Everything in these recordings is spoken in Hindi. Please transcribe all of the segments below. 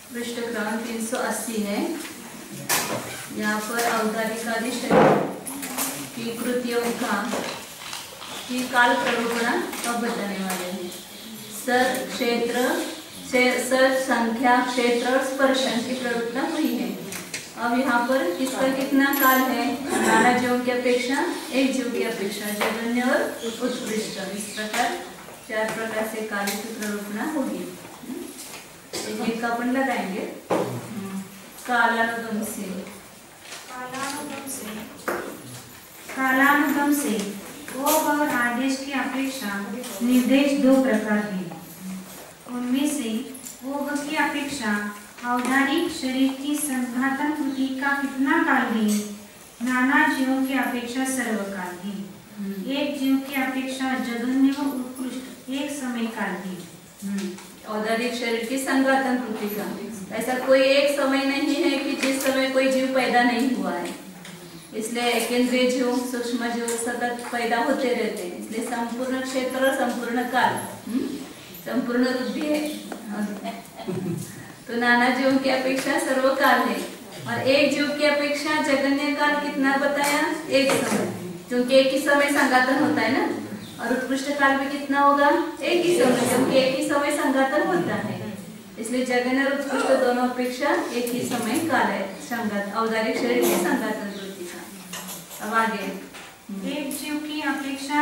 पृष्ठ क्रमांक 380 है। यहाँ पर औदारिक आदि शरीर की कृतियों की काल प्ररूपणा अब बताने वाले हैं। सर क्षेत्र सर संख्या क्षेत्र और स्पर्शन की प्ररूपणा हुई है। अब यहाँ पर इसका कितना काल है? नाना जीवों की अपेक्षा एक जीव की अपेक्षा जगन्य और उत्कृष्ट, इस प्रकार 4 प्रकार से काल की प्ररूपणा होगी। एक अपन लगाएंगे कालानुगम से भोग और आदेश की अपेक्षा निर्देश 2 प्रकार हैं। उनमें से भोग की अपेक्षा औदारिक शरीर की संघातन कृति का कितना काल है? नाना जीवों की अपेक्षा सर्वकाल है। एक जीव की अपेक्षा जगन्य व उत्कृष्ट एक समय काल है। औदारिक शरीर की संघातन कृति का ऐसा कोई एक समय नहीं है कि जिस समय कोई जीव पैदा नहीं हुआ है। इसलिए एकेंद्रीय जीव सूक्ष्म जीव सतत पैदा होते रहते हैं। इसलिए संपूर्ण क्षेत्र और संपूर्ण काल संपूर्ण रुद्धि है। तो नाना जीवों की अपेक्षा सर्वकाल है और एक जीव की अपेक्षा जगन्य काल कितना बताया? एक समय, क्योंकि एक ही समय संघातन होता है ना। और उत्कृष्ट काल भी कितना होगा? एक ही समय, क्योंकि एक ही समय संघातन होता है। इसलिए जगन्य और उत्कृष्ट दोनों अपेक्षा एक ही समय काल है संघात औदारिक शरीर की संघातन कृति का। अब आगे एक जीव की अपेक्षा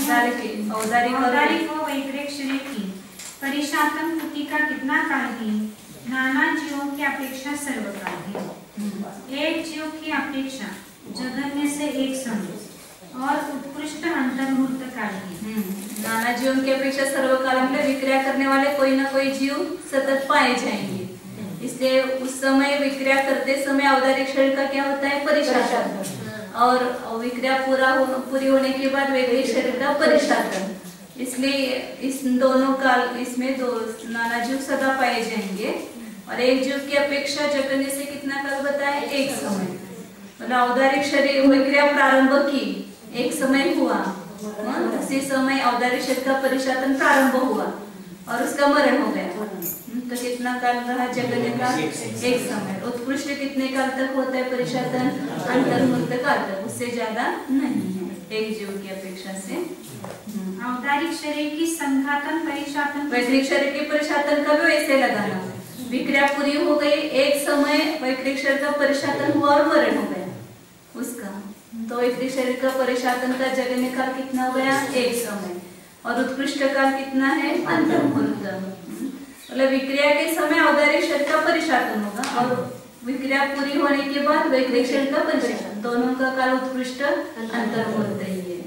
औदारिक व वैक्रिक शरीर की परिशातन कृति का कितना काल है? नाना जीवों की अपेक्षा सर्वकाल है। एक जीव की अपेक्षा जगन्य से एक समय और उत्कृष्ट अंतर्मुहूर्त काल है। नाना जीवों की अपेक्षा सर्वकाल में विक्रिया करने वाले कोई ना कोई जीव सतत पाए जाएंगे। इसलिए उस समय विक्रिया करते समय औदारिक शरीर का क्या होता है? परिशातन। और विक्रिया पूरी होने के बाद वैक्रिक शरीर का परिशातन। इसलिए इस दोनों काल इसमें 2 नाना जीव सदा पाए जाएंगे। और एक जीव की अपेक्षा जगन्य से कितना काल बताया? एक समय। मतलब औदारिक शरीर विक्रिया प्रारंभ की, एक समय हुआ, उसी समय औदारिक शरीर का परिशातन प्रारंभ हुआ और उसका मरण हो गया। तो कितना काल रहा जगन्य का? एक समय। उत्कृष्ट कितने काल तक होता है परिशातन? अंतर्मुहूर्त काल तक, उससे ज्यादा नहीं है एक जीव की अपेक्षा से। औदारिक शरीर की संघातन परिशातन वैक्रिक शरीर के परिशातन का भी वैसे लगाना। विक्रिया पूरी हो गई, एक समय वैक्रिक शरीर का परिशातन हुआ और मरण हो गया उसका। तो वैक्रिक शरीर का परिशातन का जगन्य काल कितना हो गया? एक समय। और उत्कृष्ट काल कितना है? अंतर्मुहूर्त। मतलब विक्रिया के समय औदारिक शरीर का परिशातन होगा और विक्रिया पूरी होने के बाद वैक्रिक शरीर का परिशातन, दोनों का काल उत्कृष्ट अंतर्मुहूर्त ही है।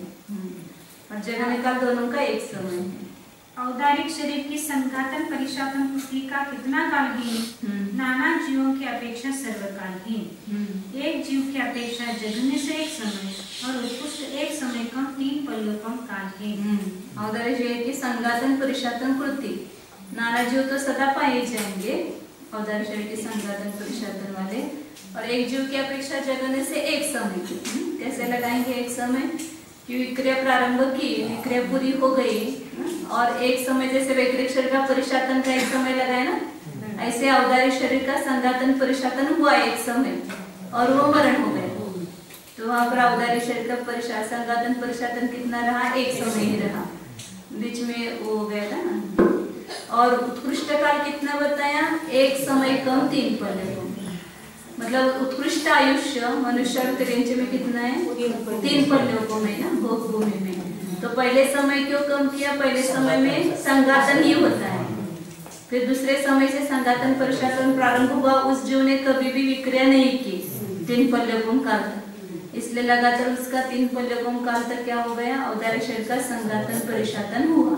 और जगन्य काल दोनों का एक समय है। औदारिक शरीर की संघातन परिशातन कृति का कितना काल है? नाना जीवों की अपेक्षा सर्वकाल है। एक जीव की अपेक्षा जगन्य से एक समय और उत्कृष्ट एक समय कम 3 पल्यों कम काल है। औदारिक शरीर की संघातन परिशातन कृति नाना जीव तो सदा पाए जाएंगे औदारिक शरीर की संघातन परिशातन वाले। और एक जीव की अपेक्षा जगन्य से एक समय। कैसे लगाएंगे एक समय? कि विक्रिया प्रारंभ की, विक्रिया पूरी हो गई और एक समय, जैसे वैक्रिक शरीर का परिशातन का एक समय लगाए ना, ऐसे औदारिक शरीर का संघातन परिशातन हुआ एक समय और वो मरण हो गया। तो वहां पर औदारिक शरीर का संघातन परिशातन कितना रहा? एक समय ही रहा, बीच में वो हो गया था ना। और उत्कृष्ट काल कितना बताया? एक समय कम 3 पल्ले। मतलब उत्कृष्ट आयुष्य मनुष्य और तिरंज में कितना है? 3 पल्यों में ना, भोग भूमि में। तो पहले समय क्यों कम किया? पहले समय में संघातन ही होता है, फिर दूसरे समय से संघातन परिशातन प्रारंभ हुआ। उस जीव ने कभी भी विक्रिया नहीं की 3 पल्यों काल तक, इसलिए लगातार उसका 3 पल्यों काल तक क्या हो गया? औदारिक शरीर का संघातन परिशातन हुआ।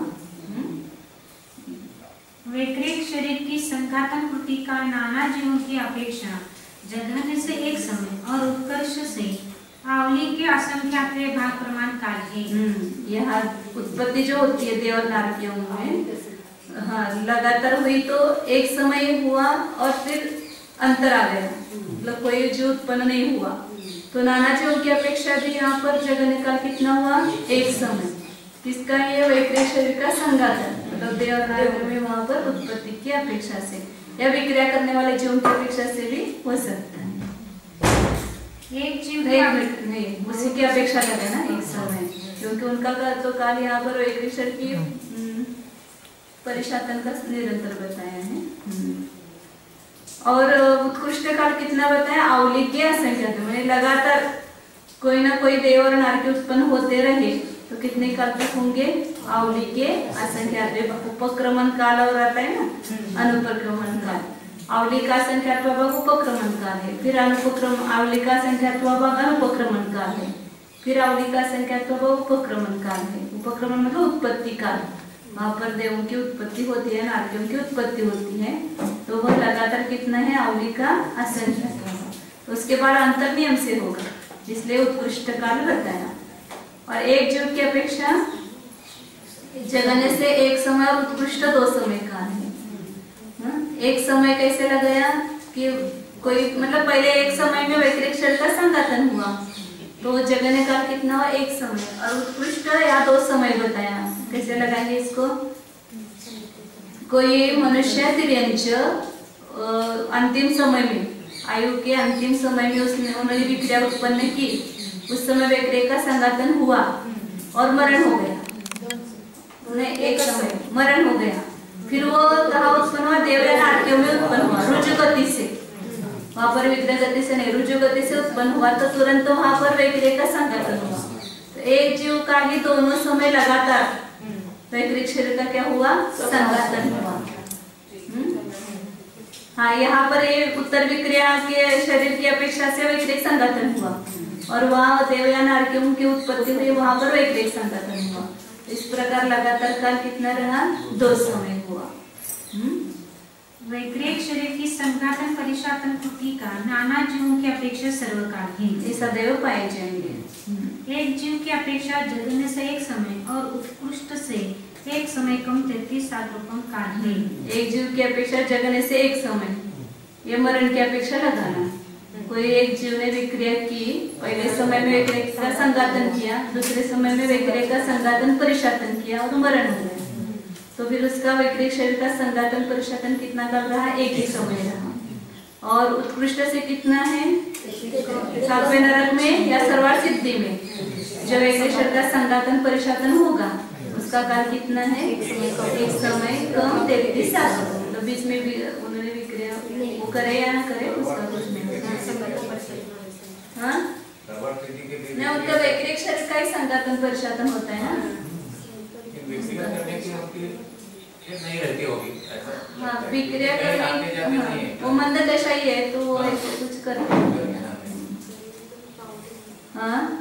वैक्रिक शरीर की संघातन कृति का नाना जीवों की अपेक्षा जगन्य से एक समय और उत्कर्ष से आवली के असंख्यात भाग प्रमाण काल है। यहाँ उत्पत्ति जो होती है देव और नारकियों में, हाँ, लगातार हुई तो एक समय हुआ और फिर अंतर आ गया, मतलब कोई जीव उत्पन्न नहीं हुआ। तो नाना जीवों की अपेक्षा भी यहाँ पर जगन्य काल कितना हुआ? एक समय। किसका? ये वैक्रिक शरीर का संघातन, मतलब देव और नारकियों में वहां पर उत्पत्ति की अपेक्षा से। या विक्रिया करने वाले जीवों की अपेक्षा से भी हो सकता है। एक जीव नहीं, उसी की अपेक्षा करें ना एक समय, क्योंकि उनका तो काल यहाँ पर एक क्षण की परिशातन का निरंतर बताया है। और उत्कृष्ट काल कितना बताया? आवली के असंख्यात, मैंने लगातार कोई ना कोई देव और नारकी उत्पन्न होते रहे तो कितने काल तक होंगे? आवली के असंख्यात। उपक्रमण काल और आता है ना अनुपक्रमण काल। आवली का असंख्यात्वा भाग उपक्रमण काल है, फिर आवली का असंख्यात्वा भाग अनुपक्रमण काल है, फिर आवली का असंख्यात्वा भाग उपक्रमण काल है। उपक्रमण मतलब उत्पत्ति काल, वहां पर देवों की उत्पत्ति होती है, नारकियों की उत्पत्ति होती है, तो वह लगातार कितना है? आवली का असंख्यात्वा। उसके बाद अंतर नियम से होगा, इसलिए उत्कृष्ट काल बताया। और एक जीव की अपेक्षा जगने से एक समय और उत्कृष्ट 2 समय काल है। एक समय कैसे लगाया कि कोई मतलब पहले एक समय में वैक्रिक शरीर का संघातन हुआ तो जगने काल कितना हुआ? एक समय। और उत्कृष्ट या 2 समय बताया। कैसे लगाएंगे इसको? कोई मनुष्य तिर्यंच अंतिम समय में, आयु के अंतिम समय में उन्होंने विक्रिया उत्पन्न की, उस समय वैक्रिक का संघातन हुआ और मरण हो गया। उन्हें एक समय मरण हो गया, फिर वो कहाँ उत्पन्न हुआ? देव या नारकियों में उत्पन्न हुआ, रुजु गति से। वहां पर विक्रय गति से नहीं, रुजु गति से उत्पन्न हुआ तो तुरंत वहां पर वैक्रिय का संघातन हुआ। तो एक जीव का ही दोनों समय लगातार वैक्रिक शरीर का क्या हुआ? संघातन हुआ। हाँ, यहाँ पर ये उत्तर विक्रिया के शरीर की अपेक्षा से वैक्रिक संघातन हुआ और वहाँ देव या नारकियों की उत्पत्ति हुई, वहां पर वैक्रिक संघातन हुआ। इस प्रकार लगातार काल कितना रहा? 2 समय हुआ। वैक्रिक शरीर की संघातन परिशातन कृति का नाना जीवों की अपेक्षा सर्वकाल है, ये सदैव पाए जाएंगे। एक जीव की अपेक्षा जगने से एक समय और उत्कृष्ट से एक समय कम 33 साल कम काल है। एक जीव की अपेक्षा जगने से एक समय, ये मरण की अपेक्षा लगाना। कोई एक जीव ने विक्रिया की, पहले समय में विक्रिया का संघातन किया, दूसरे समय में विक्रिया का संघातन परिशातन किया और मरण हो गया, तो फिर उसका वैक्रिक शरीर का संघातन परिशातन कितना काल रहा? एक ही समय रहा। और उत्कृष्ट से कितना है? 7वें नरक में या सर्वार्थ सिद्धि में जब वैक्रिक शरीर का संघातन परिशातन होगा उसका काल कितना है? एक समय कम 33 साल। तो बीच में भी उन्होंने विक्रिया वो करे या ना करे उसका कुछ नहीं होता। हाँ, नहीं, उनका वैक्रिक शरीर का ही संघातन परिशातन होता है ना। नहीं रहती होगी। हाँ, विक्रिया करने वो मंद दशा ही है तो वो ऐसे कुछ करते हैं। हाँ,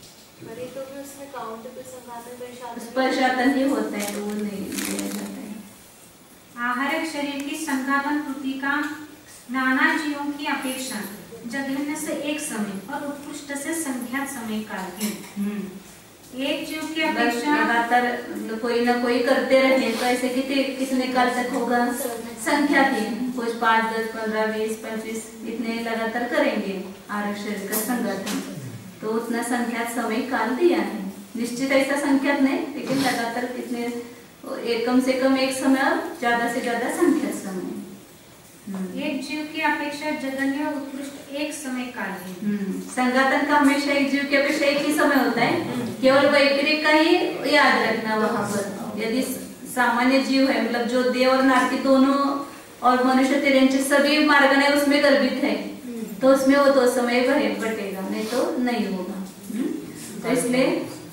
परिशातन ही होता है तो वो नहीं लिया जाता है। आहारक शरीर की संघातन कृति का नाना जीवों की अपेक्षा जगने से एक समय और उत्कृष्ट से संख्यात समय काल है। एक जीव की अपेक्षा लगातार कोई ना कोई करते रहे तो ऐसे कितने काल तक होगा? संख्या थी, कुछ 5, 10, 15, 20, 25 इतने लगातार करेंगे आहारक शरीर का संघातन, तो उतना संख्यात समय काल दिया है। निश्चित ऐसा संख्यात नहीं, लेकिन लगातार कितने कम से कम एक समय और ज्यादा से ज्यादा संख्यात समय। एक जीव की अपेक्षा जगन्य और उत्कृष्ट एक समय काल है। संघातन का हमेशा एक जीव की अपेक्षा एक ही समय होता है, केवल वैक्रिक का ही याद रखना। वहां पर यदि सामान्य जीव है, मतलब जो देव और नारकी दोनों और मनुष्य तिर्यंच सभी मार्ग ने उसमें गर्भित है, तो उसमें वो 2 समय बटेगा, नहीं तो नहीं होगा। तो इसलिए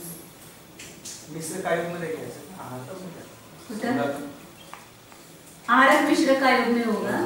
आहारक मिश्र का योग में होगा।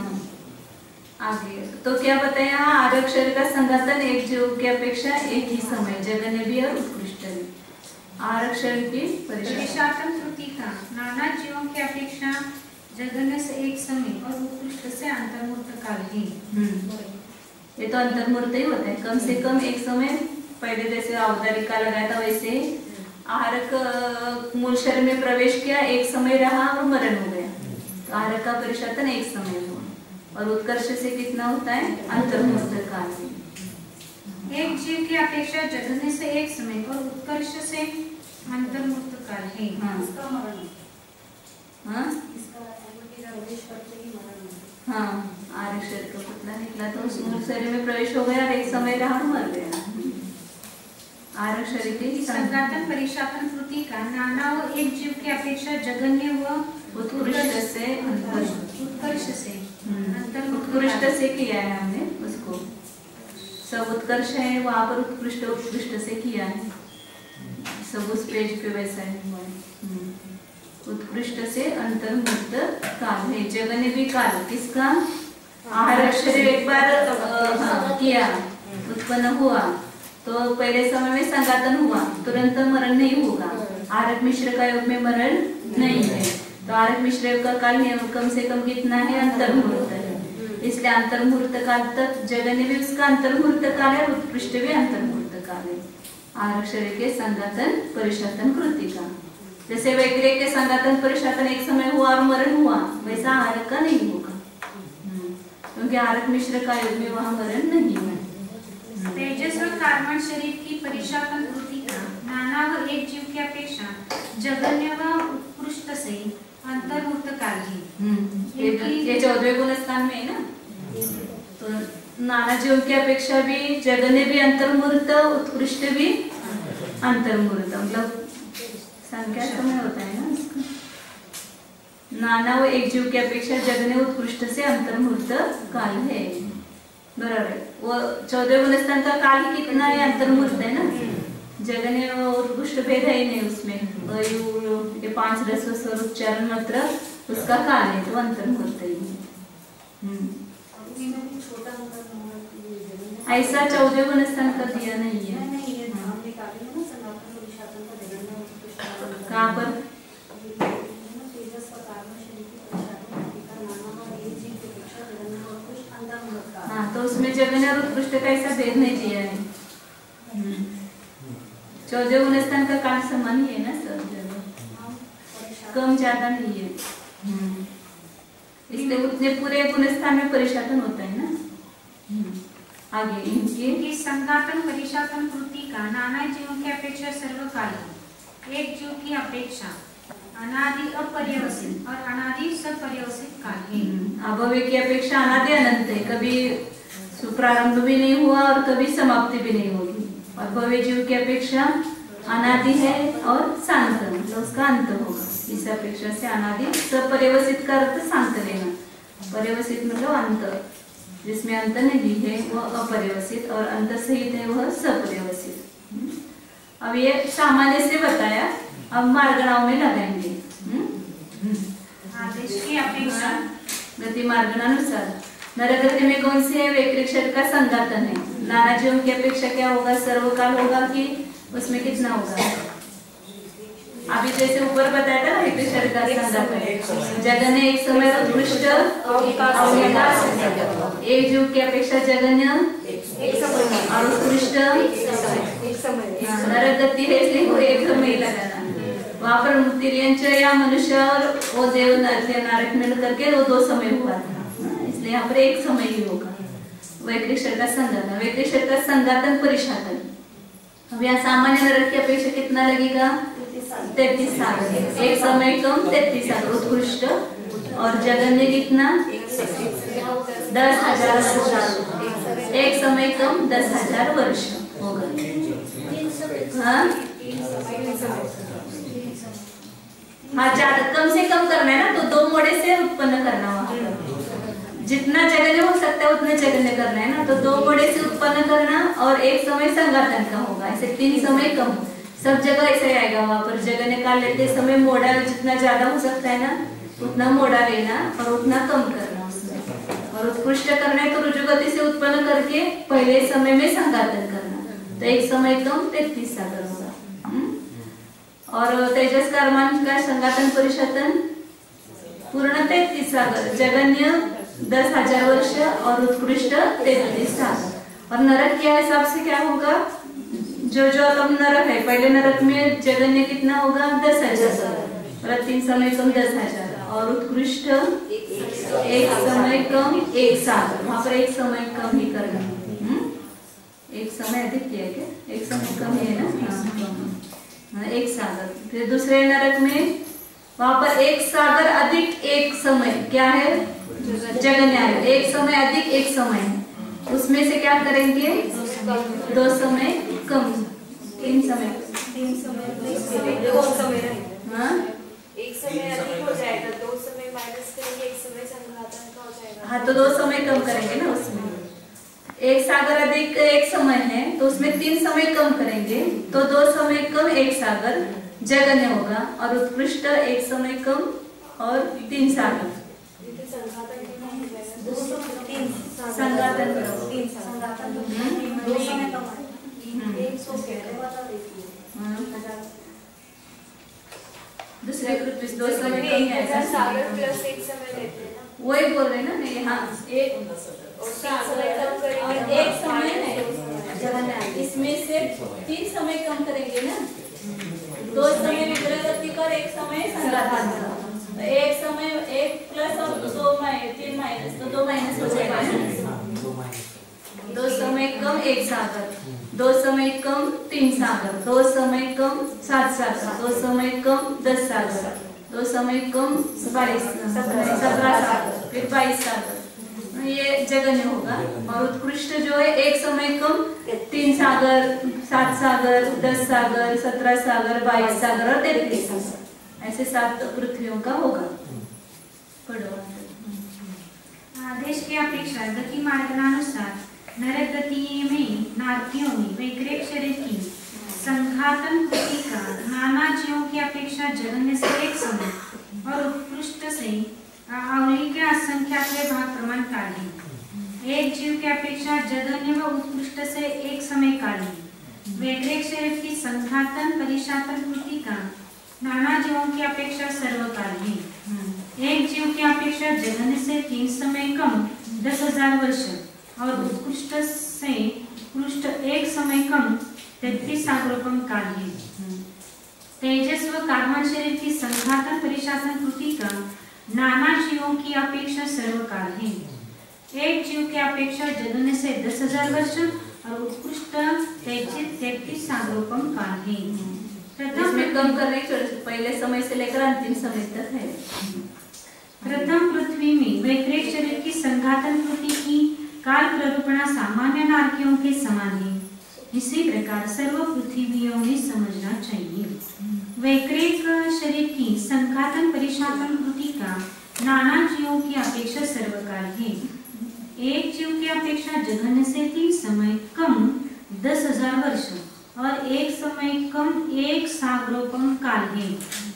आगे तो क्या बताया? आहारक शरीर का संघातन एक जीव की अपेक्षा एक ही समय जगन्य भी और उत्कृष्ट भी। आहारक शरीर की परिशातन कृति का नाना जीवों की अपेक्षा जगन्य से एक समय और उत्कृष्ट से अंतर्मूर्त काल है। ये तो अंतर्मूर्त ही होता है, कम से कम एक समय। पहले जैसे अवतारिक का लगाया था वैसे आहारक मूल शरीर में प्रवेश किया, एक समय रहा और मरण हो गया, तो आहारक का परिशातन एक समय हुआ। और उत्कर्ष से कितना होता है? अंतर्मूर्त काल। एक जीव की अपेक्षा जगने से एक समय और उत्कर्ष से अंतर्मूर्त काल है। हाँ, इसका मरण, हाँ, इसका प्रवेश करते ही मरण हाँ, आर्य शरीर का पुतला निकला तो उस मूल शरीर में प्रवेश हो गया और एक समय रहा और मर गया। आर्य शरीर की संघातन परिशातन कृति का नाना व एक जीव की अपेक्षा जगन्य व उत्कृष्ट से उत्कर्ष से उत्कृष्ट से किया है हमने उसको। सब उत्कर्ष है, वहाँ पर उत्कृष्ट से किया है, सब उस पेज पे वैसा है। उत्कृष्ट से अंतर्मुक्त काल है, जगने भी काल किसका? आहार अक्षर एक बार किया, उत्पन्न हुआ तो पहले समय में संघातन हुआ, तुरंत मरण नहीं होगा। आरक मिश्र का योग में मरण नहीं है, तो आरक मिश्र योग का काल कम से कम कितना है? अंतर्मुहूर्त है। इसलिए अंतर्मुहूर्त काल तक जगने भी उसका अंतर्मुहूर्त काल है, उत्कृष्ट भी अंतर्मुहूर्त काल है। आरक शरीर के संघातन परिशातन कृति का, जैसे वैक्रिय के संघातन परिशातन एक समय हुआ और मरण हुआ, वैसा आरक का नहीं होगा, क्योंकि आरक मिश्र का योग में वहां मरण नहीं है। तेजस व कार्बन शरीर की परिशातन कृति का नाना व एक जीव की अपेक्षा जगन्य व उत्कृष्ट से अंतर्मुक्त काल है। ये 14वें गुण स्थान में है ना, तो नाना जीव की अपेक्षा भी जगन्य भी अंतर्मुहूर्त, उत्कृष्ट भी अंतर्मुहूर्त, मतलब संख्या समय होता है ना इसका। नाना व एक जीव की अपेक्षा जगन्य उत्कृष्ट से अंतर्मुहूर्त काल है, बराबर है। वो 14वें गुण स्थान का काल ही कितना है? अंतर्मुहूर्त है ना, जगन्य और उत्कृष्ट भेद है ही नहीं उसमें। ये 5 रस स्वर उच्चारण मात्र उसका काल है, तो अंतर्मुहूर्त ही है। ऐसा 14वें गुण स्थान का दिया नहीं है। कहाँ पर? हाँ, तो उसमें जगन्य और उत्कृष्ट का ऐसा भेद नहीं दिया है। 14वें गुण स्थान का काल समान ही है ना, सब जगह कम ज्यादा नहीं है, इसलिए उतने पूरे गुण स्थान में परिशातन होता है ना। आगे इनकी संघातन परिशातन कृति का नाना जीवों की अपेक्षा सर्वकालीन, एक जीव की अपेक्षा अनादि अपर्यवसित और अनादि सपर्यवसित काल है। अभव्य की अपेक्षा अनादि अनंत है, कभी प्रारंभ भी नहीं हुआ और कभी समाप्ति भी नहीं होगी। और भव्य जीव की अपेक्षा अनादि है और शांत, मतलब उसका अंत होगा। इस अपेक्षा से अनादि सपर्यवसित का अर्थ शांत लेना, पर्यवसित मतलब अंत, जिसमें अंत नहीं है वह अपर्यवसित और अंत सहित है वह सपर्यवसित। अब ये सामान्य से बताया, अब मार्गणाओं में लगाएंगे। आदेश की अपेक्षा गति मार्गणानुसार नरगति में कौन सी है? वैक्रिक शरीर का संघातन है। नाना जीवों की अपेक्षा क्या होगा? सर्वकाल होगा कि उसमें कितना होगा? अभी जैसे ऊपर बताया था वैक्रिक शरीर का संघातन, जगन्य एक समय उत्कृष्ट एक जीव की अपेक्षा जगन्य और उत्कृष्ट नरगति है, इसलिए वो एक समय लगाना। वहाँ पर तिर्यंच या मनुष्य और वो देव नारक मिल करके वो 2 समय हुआ था, इसलिए यहाँ पर एक समय ही होगा। वैक्रिक शरीर का संघातन, वैक्रिक शरीर का संघातन परिशातन। अब यहाँ सामान्य नरक की अपेक्षा कितना लगेगा? 33 साल, एक समय कम 33 साल उत्कृष्ट, और जगन्य कितना? 10,000 वर्ष, एक समय कम 10,000 वर्ष होगा। हाँ हाँ, ज्यादा कम से कम करना है ना, तो 2 मोड़े से उत्पन्न करना, वहां पर जितना जगन्य हो सकता है उतने जगन्य करना है ना, तो 2 मोड़े से उत्पन्न करना और एक समय संघातन का होगा। ऐसे 3 समय कम, सब जगह ऐसा ही आएगा। वहां पर जगन्य काल लेते समय मोड़ा जितना ज्यादा हो सकता है ना उतना मोड़ा लेना और उतना कम करना उसमें, और उत्कृष्ट करना है तो रुजुगति से उत्पन्न करके पहले समय में संघातन करना, तो एक समय कम 33 सागर होगा। और तेजस कर्मान का संघातन परिशातन पूर्ण 33 सागर, जगन्य 10,000 वर्ष और उत्कृष्ट 33 सागर। और नरक के हिसाब से क्या होगा? जो अब नरक है, पहले नरक में जगन्य कितना होगा? 10,000 और 3 समय कम 10,000 और उत्कृष्ट एक समय कम 1 सागर। वहां पर एक समय कम ही करना, एक समय अधिक किया क्या? एक समय कम है ना, हाँ, 1 सागर। फिर दूसरे नरक में वहां पर एक सागर अधिक एक समय क्या है, जगन्य है। एक समय अधिक एक समय है, उसमें से क्या करेंगे, दो समय कम, तीन समय, हाँ एक समय अधिक हो जाएगा, दो समय माइनस करेंगे, एक समय संघातन का हो जाएगा। हाँ, तो दो समय कम करेंगे ना उसमें। एक सागर अधिक एक समय है तो उसमें तीन समय कम करेंगे, तो दो समय कम एक सागर जगन्य होगा, और उत्कृष्ट एक समय कम और तीन सागर संघातन कितना हो जाएगा, संघातन करो। दूसरे पृथ्वी दो समय कम है, सागर प्लस एक समय लेते हैं ना, वही बोल रहे ना नहीं, हाँ एक और समय कम करेंगे और एक समय है जगन्य, इसमें से तीन समय कम करेंगे ना, दो समय विग्रहगति कर, एक समय संघातन का, तो एक समय एक प्लस और दो तीन माइनस, तो दो माइनस हो जाएगा ना। दो समय कम एक सागर, दो समय कम तीन सागर, दो समय कम सात सागर, दो समय कम 10 सागर, दो समय कम 17 सागर, फिर 22 सागर, ये जगन्य होगा। और उत्कृष्ट जो है एक समय कम 3 सागर, 7 सागर, 10 सागर, 17 सागर, 22 सागर और 33 सागर, ऐसे 7 पृथ्वियों का होगा। पढ़ो। आदेश की अपेक्षा गति मार्गनानुसार नरक गति में नारकियों में वैक्रेक शरीर की संघातन कृति का नाना जीवों की अपेक्षा जगन्य से एक समय और उत्कृष्ट से अवली के असंख्यात भाग प्रमाण काली, एक जीव की अपेक्षा जगन्य व उत्कृष्ट से एक समय काली, वैक्रेक शरीर की संघातन परिशातन कृति का नाना जीवों की अपेक्षा सर्वकाली, एक जीव की अपेक्षा जगन्य से 3 समय कम 10,000 वर्ष और उत्कृष्ट से उत्कृष्ट एक समय कम 33 सागरोपम काल है। तेजस व कार्बन शरीर की संघातन परिशातन कृति का नाना जीवों की अपेक्षा सर्वकाल है, एक जीव की अपेक्षा जगन्य से 10,000 वर्ष और उत्कृष्ट 33 सागरोपम काल है। इसमें कम करने पहले समय से लेकर अंतिम समय तक है। प्रथम पृथ्वी में वैक्रेक शरीर की संघातन कृति की काल प्ररूपणा सामान्य नारकियों के समान है, इसी प्रकार सर्व पृथ्वियों में समझना चाहिए। वैक्रेक शरीर की संघातन परिशातन कृति का नाना जीवों की अपेक्षा सर्वकाल है, एक जीव की अपेक्षा जगन्य से 3 समय कम 10,000 वर्ष और एक समय कम एक सागरोपम काल है।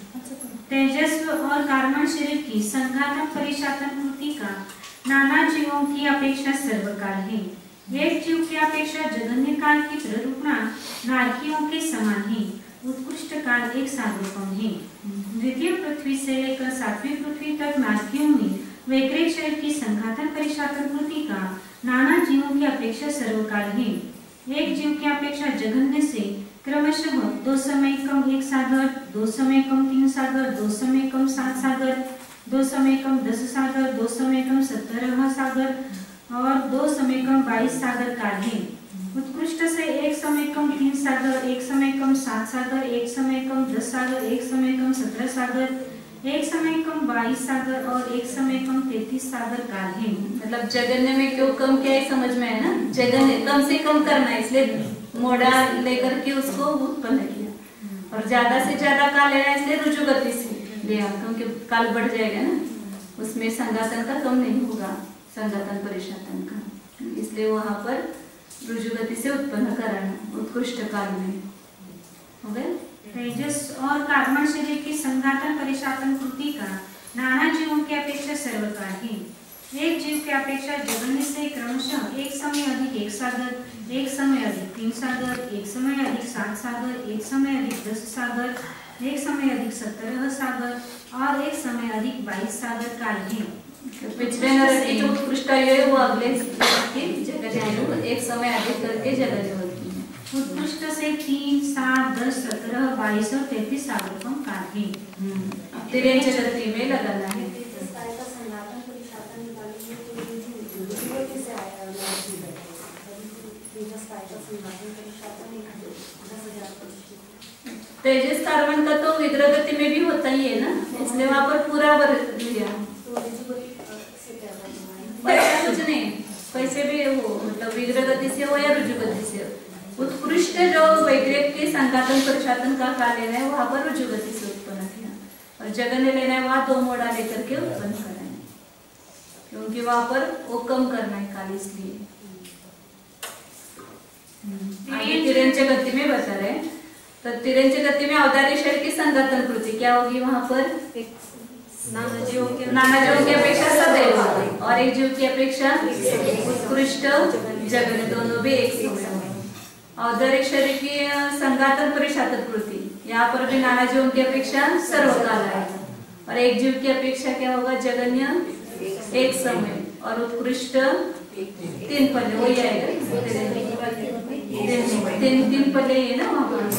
तेजस्व और कार्बन शरीर की संघातन परिशातन कृति का नाना जीवों की अपेक्षा सर्वकाल है, एक जीव की अपेक्षा जगन्य काल की प्ररूपणा नारकियों के समान है, उत्कृष्ट काल एक सागरोपम है। द्वितीय पृथ्वी से लेकर 7वीं पृथ्वी तक नारकियों में वैक्रेक शरीर की संघातन परिशातन कृति का नाना जीवों की अपेक्षा सर्वकाल है, एक जीव की अपेक्षा जगन्य से क्रमशः 2 समय कम 1 सागर, 2 समय कम 3 सागर, 2 समय कम 7 सागर, 2 समय कम 10 सागर, 2 समय कम 17 सागर और 2 समय कम 22 सागर काल है। उत्कृष्ट से एक समय कम 3 सागर, एक समय कम 7 सागर, एक समय कम 10 सागर, एक समय कम 17 सागर, एक समय कम 22 सागर और एक समय कम 33 सागर काल है। मतलब जगन्य में क्यों कम क्या है समझ में है ना, जगन्य कम से कम करना है, इसलिए मोड़ा लेकर के उसको उत्पन्न किया, और ज्यादा से ज्यादा काल लेना इसलिए रुजु गति से लिया, क्योंकि काल बढ़ जाएगा ना, उसमें संघातन का कम नहीं होगा, संघातन परिशातन का, इसलिए वहां पर रुजु गति से उत्पन्न कराना उत्कृष्ट काल में हो गया। तेजस और कार्बन शरीर की संघातन परिशातन कृति का नाना जीवों की अपेक्षा सर्वकाल है, एक जीव की अपेक्षा जगन्य से क्रमशः एक समय अधिक 1 सागर, एक समय अधिक 3 सागर, एक समय अधिक 7 सागर, एक समय अधिक 10 सागर, एक समय अधिक 17 सागर और एक समय अधिक 22 सागर काल है। पिछले नरक की जो उत्कृष्ट आयु है वो अगले की जगन्य आयु एक समय अधिक करके जगन्य होती है। उत्कृष्ट से 3, 7, 10, 17, 22 और 33 सागरोपम काल है। तिरंज गति में लगाना है। तेजस कार्बन का तो विग्रह गति में भी होता ही है ना, इसलिए वहां पर पूरा वर्ग लिया। पैसा कुछ नहीं, पैसे भी हो मतलब विग्रह गति से हो या रुजु गति से हो। उत्कृष्ट जो वैग्रिक के संघातन परिशातन का काल लेना है वहां पर रुजु गति से उत्पन्न किया, और जगन्य लेना है वहां 2 मोड़ा लेकर के उत्पन्न करना है, क्योंकि वहां पर वो कम करना है काल, इसलिए तिरंज गति में बता रहे। तो तिरंज गति में अवधारी शरीर की संघातन कृति क्या होगी वहां पर? नाना जीवों की अपेक्षा सदैव, और एक जीव की अपेक्षा उत्कृष्ट जगन्य, दोनों भी एक समय होगा। अवधारिक शरीर की संघातन परिशातन कृति, यहाँ पर भी नाना जीवों की अपेक्षा सर्वकाल आएगा, और एक जीव की अपेक्षा क्या होगा? जगन्य एक समय, और उत्कृष्ट 3 पल्ले वही आएगा। 3 पल्ले है ना वहाँ पर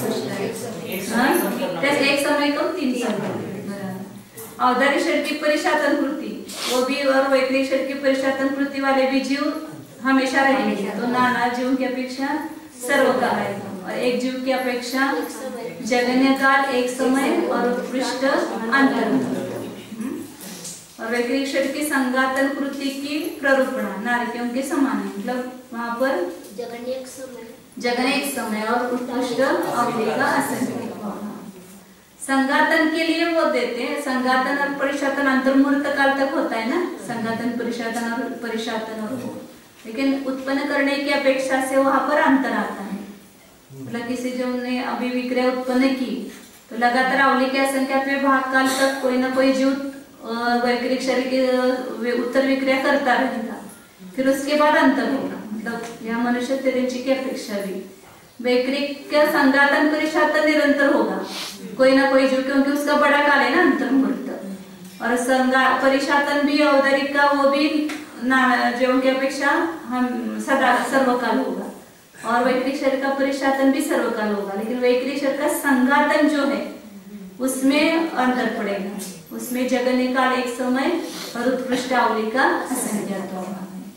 एक समय कम 3 समय। अवधारी शरीर की परिशातन कृति वो भी, और वैक्रिक शरीर की परिशातन कृति वाले भी जीव हमेशा रहेंगे, तो नाना जीवों की अपेक्षा सर्वकाल आएगा, और एक जीव की अपेक्षा जगन्य काल एक समय और उत्कृष्ट अंतर। और वैक्रिक शरीर की संघातन कृति की प्ररूपणा नारकियों के समान है, मतलब वहाँ पर जगन्य एक समय और उत्कृष्ट अवधि का असंख्य। संघातन के लिए वो देते हैं, संघातन और परिशातन अंतर्मुहूर्त काल तक होता है ना, संघातन परिशातन और वो, लेकिन उत्पन्न करने की अपेक्षा से वहां पर अंतर आता है। मतलब किसी जो ने अभी विक्रिया उत्पन्न की तो लगातार अवली के असंख्यात भाग काल तक कोई ना कोई जीव वैक्रिक शरीर के उत्तर विक्रिया करता रहेगा, फिर उसके बाद अंतर होगा। मतलब यह मनुष्य तिरंजी की अपेक्षा भी वैक्रिक का संघातन परिशातन निरंतर होगा, कोई ना कोई जीव, क्योंकि उसका बड़ा काल है ना अंतर्मुहूर्त, और परिशातन भी अवधारिक का वो भी जीवों की अपेक्षा हम सदा सर्वकाल होगा, और वैक्रिक शरीर का परिशातन भी सर्वकाल होगा, लेकिन वैक्रिक शरीर का संघातन जो है उसमें अंतर पड़ेगा, उसमें जगन्य काल एक समय और उत्कृष्ट अवली का असंख्यात होगा।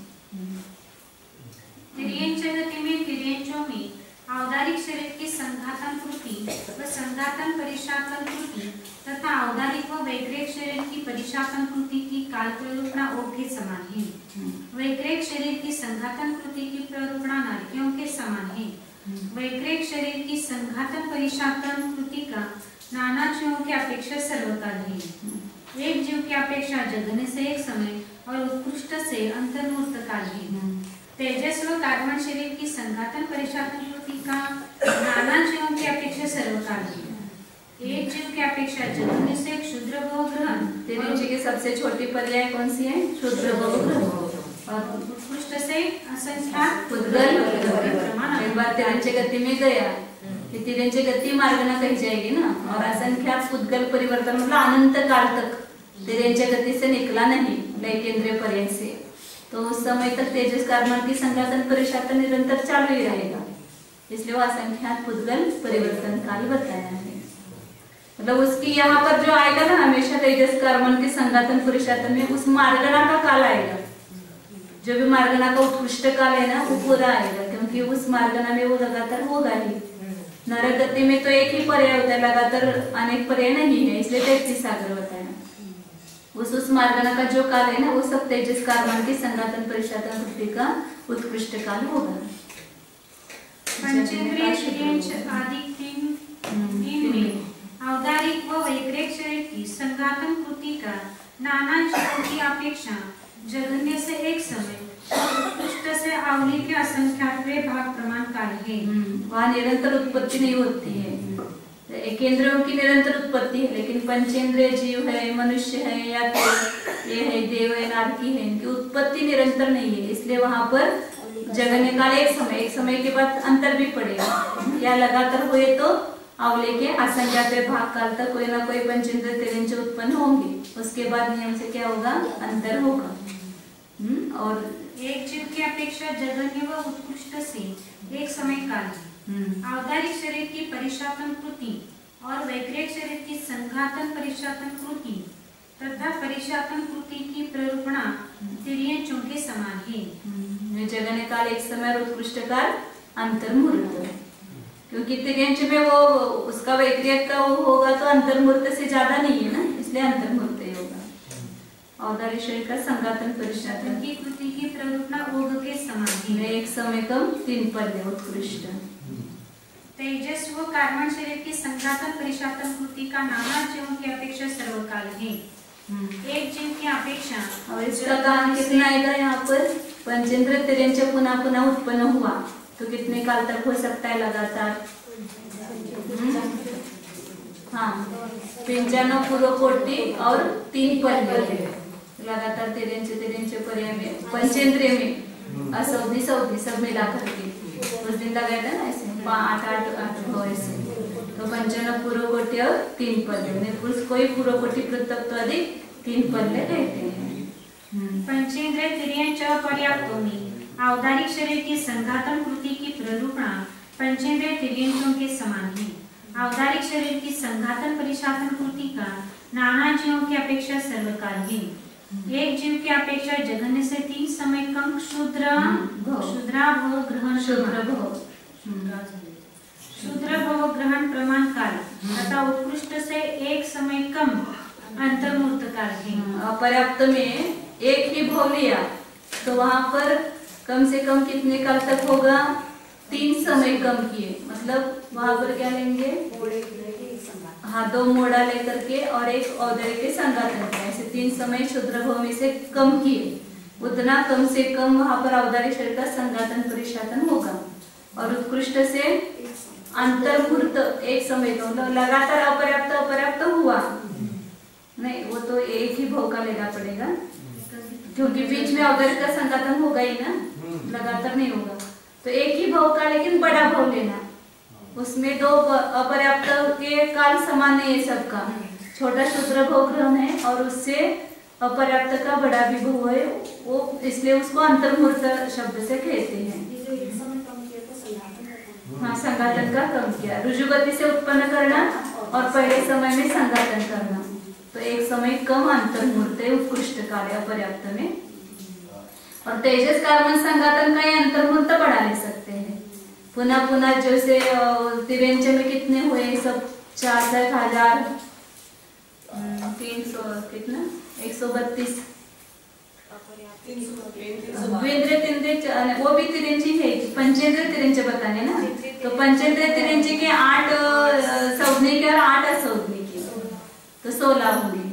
अवधारिक शरीर की संघातन कृति व संघातन परिशातन कृति तथा अवधारिक व वैक्रिक शरीर की परिशातन कृति की काल प्ररूपणा के समान है। वैक्रिक शरीर की संघातन कृति की प्ररूपणा नारकियों के समान है। वैक्रिक शरीर की संघातन परिशातन कृति का नाना जीवों की अपेक्षा सर्वकाल है। एक जीव की अपेक्षा जगन्य से एक समय और उत्कृष्ट से अंतर्मुहूर्त काल है। तेजस व कार्बन शरीर की संघातन परिशातन कृति का नाना जीवों की अपेक्षा सर्वकाल है। एक जीव की अपेक्षा जगन्य से क्षुद्र भवग्रहण, तिरंजी की सबसे छोटी पर्याय कौन सी है? क्षुद्र भवग्रहण, और उत्कृष्ट से असंख्यात पुद्गल प्रमाण। एक बार तिरंजी गति में गया, तिरंजी गति मार्गना कही जाएगी ना, और असंख्यात पुद्गल परिवर्तन मतलब अनंत काल तक तिरंजी गति से निकला नहीं केंद्रीय पर्याय से, तो उस समय तक तेजस कार्बन की संघातन परिशातन निरंतर चालू ही रहेगा, इसलिए वो असंख्यात पुद्गल परिवर्तन काल बताया है। मतलब उसकी यहाँ पर जो आएगा ना हमेशा तेजस कार्बन की संघातन परिशातन में उस मार्गना का काल आएगा, जो भी मार्गना का उत्कृष्ट काल है ना वो पूरा आएगा, क्योंकि उस मार्गना में वो लगातार होगा ही। नरक गति में तो एक ही पर्याय होता है, लगातार अनेक पर्याय नहीं है, इसलिए 33 सागर बताया। उस मार्गना का जो काल है ना वो सब तेजस कार्बन की संघातन परिशातन कृति का उत्कृष्ट काल होगा। पंचेंद्रिय शरीर आदि तीन में अवधारिक व वैक्रिक शरीर की संघातन कृति का नाना जीवों की अपेक्षा जगन्य से एक समय और उत्कृष्ट से अवली के असंख्यातवें भाग प्रमाण काल है। वहाँ निरंतर उत्पत्ति नहीं होती है, केंद्रों की निरंतर उत्पत्ति है, लेकिन पंचेंद्रिय जीव है, मनुष्य है या ये है देव है, नारकी है, इनकी उत्पत्ति निरंतर नहीं है, इसलिए वहां पर जगन्य काल एक समय के बाद अंतर भी पड़ेगा, या लगातार हुए तो अवले के असंख्यात भाग काल तक कोई ना कोई पंचेंद्रिय तिरंज उत्पन्न होंगे, उसके बाद नियम से क्या होगा? अंतर होगा। और एक जीव की अपेक्षा जगन्य व उत्कृष्ट से एक समय काल अवधारिक शरीर की परिशातन कृति और वैक्रिक शरीर की संघातन परिशातन कृति तथा परिशातन कृति की प्ररूपणा तिर्यंचों के समान है। जगन्य काल एक समय और उत्कृष्ट काल अंतर्मुहूर्त, क्योंकि तिर्यंच में वो उसका वैक्रिक का वो होगा तो अंतर्मुहूर्त से ज्यादा नहीं है ना, इसलिए अंतर्मूर्त होगा। औदार्य शरीर का संघातन परिशातन की कृति की प्ररूपणा ओघ के समान है। एक समय कम 3 पल्ले उत्कृष्ट। तेजस व कार्बन शरीर की संघातन परिशातन कृति का नाना जीवों की अपेक्षा सर्वकाल है। एक जीव की अपेक्षा। और इसका काल कितना आएगा यहाँ पर? पंचेंद्र तिर्यंच पुनः पुनः उत्पन्न हुआ तो कितने काल तक हो सकता है लगातार? हाँ, 95 पूर्व कोटि और 3 पल्ले लगातार तिर्यंच पर्याय में पंचेंद्रिय में असौदी सौदी सब मिला करके उस दिन लगाया था ना ऐसे 8 ऐसे। तो 95 पूर्व कोटि और 3 पल्ले, कोई पूर्व कोटि पृथक तो अधिक 3 पल्ले रहते हैं। पंचेंद्रिय तिर्यंच पर्याप्तों में औदारिक शरीर की संघातन कृति की प्ररूपणा पंचेंद्रिय तिर्यंचों के समान है। औदारिक शरीर की संघातन परिशातन कृति का नाना जीवों की अपेक्षा सर्वकाल है। एक जीव की अपेक्षा जघन्य से 3 समय कम क्षुद्र भव ग्रहण प्रमाण काल तथा उत्कृष्ट से 1 समय कम अंतर्मूर्त काल है। अपर्याप्त में एक ही भव लिया तो वहां पर कम से कम कितने काल तक होगा? 3 समय कम किए, मतलब वहां पर क्या लेंगे? हाँ, 2 मोड़ा लेकर के और एक औदार्य के संघातन, ऐसे 3 समय क्षुद्र भव में से कम किए, उतना कम से कम वहां पर औदार्य शरीर का संघातन परिशातन होगा। और उत्कृष्ट से अंतर्मूर्त 1 समय तो लगातार अपर्याप्त हुआ नहीं, वो तो एक ही भव का लेना पड़ेगा क्योंकि बीच में औदार्य का संघातन होगा ही ना, लगातार नहीं होगा। तो एक ही भव का लेकिन बड़ा भव लेना, उसमें 2 अपर्याप्त के काल समान नहीं है सबका। छोटा क्षुद्र भव ग्रहण है और उससे अपर्याप्त का बड़ा भी भव है, वो इसलिए उसको अंतर्मूर्त शब्द से कहते हैं। हाँ, संघातन का कम किया, रुजुगति से उत्पन्न करना और पहले समय में संघातन करना, तो 1 समय कम अंतर्मूर्त उत्कृष्ट काल अपर्याप्त में। और तेजस कार्बन संघातन का ये अंतर्मूर्त बढ़ा ले सकते हैं। पुनः पुनः जैसे तिर्यंच में कितने हुए सब 4,000 300 कितना 132 वो भी तिर्यंची है, पंचेंद्रिय तिर्यंच बताने ना, तो पंचेंद्रिय तिर्यंच के 8 संज्ञा के और 8 असंज्ञा के, तो 16 होंगे।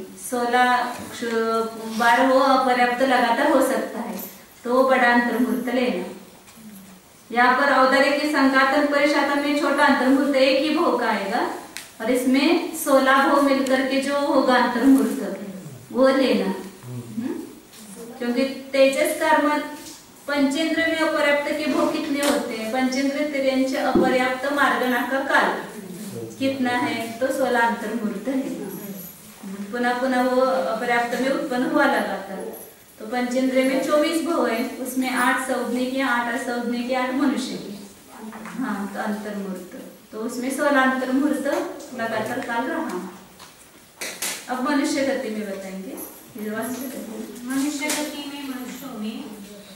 12 वो अपर्याप्त लगातार हो सकता है, तो वो बड़ा अंतर्मूर्त लेना। यहाँ पर औदार्य की संघातन परिशातन में छोटा अंतर्मूर्त एक ही भव का आएगा और इसमें 16 भव मिलकर के जो होगा अंतर्मूर्त वो लेना। क्योंकि तेजस कर्म पंचेंद्र में अपर्याप्त के भव कितने होते हैं? पंचेंद्र तिर्यंच अपर्याप्त मार्गना का काल कितना है? तो 16 अंतर्मूर्त है। पुनः पुनः वो अपर्याप्त में उत्पन्न हुआ लगातार, तो पंचेंद्रिय में 24 भव है, उसमें 8 संज्ञा के 8 असंज्ञा के 8 मनुष्य के, हाँ, तो अंतर्मूर्त, तो उसमें 16 अंतर्मूर्त लगातार काल रहा। अब मनुष्य गति में बताएंगे। मनुष्य गति में मनुष्यों में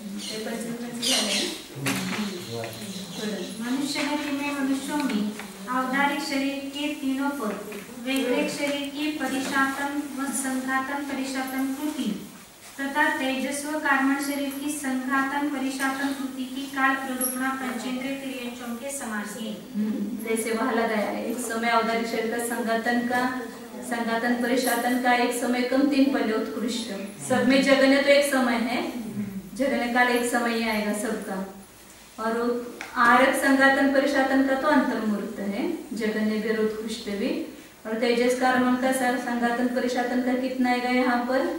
मनुष्य गति में मनुष्यों में औदारिक शरीर के तीनों पद, वैदिक शरीर की परिशातन व संघातन परिशातन कृति तथा तेजस्व कार्बन शरीर की संघातन परिशातन कृति की काल प्ररूपणा पंचेंद्रिय तिर्यंचों के समान है। जैसे वहां लगाया है, एक समय औदारिक शरीर का संघातन परिशातन का 1 समय कम 3 पल्ले उत्कृष्ट। सब में जगन्य तो 1 समय है, जगन्य काल 1 समय ही आएगा सबका। और आरक संघातन परिशातन का तो अंतर्मूर्त है, जगन्य भी उत्कृष्ट भी। और तेजस कार्बन का संघातन परिशातन का कितना आएगा यहाँ पर?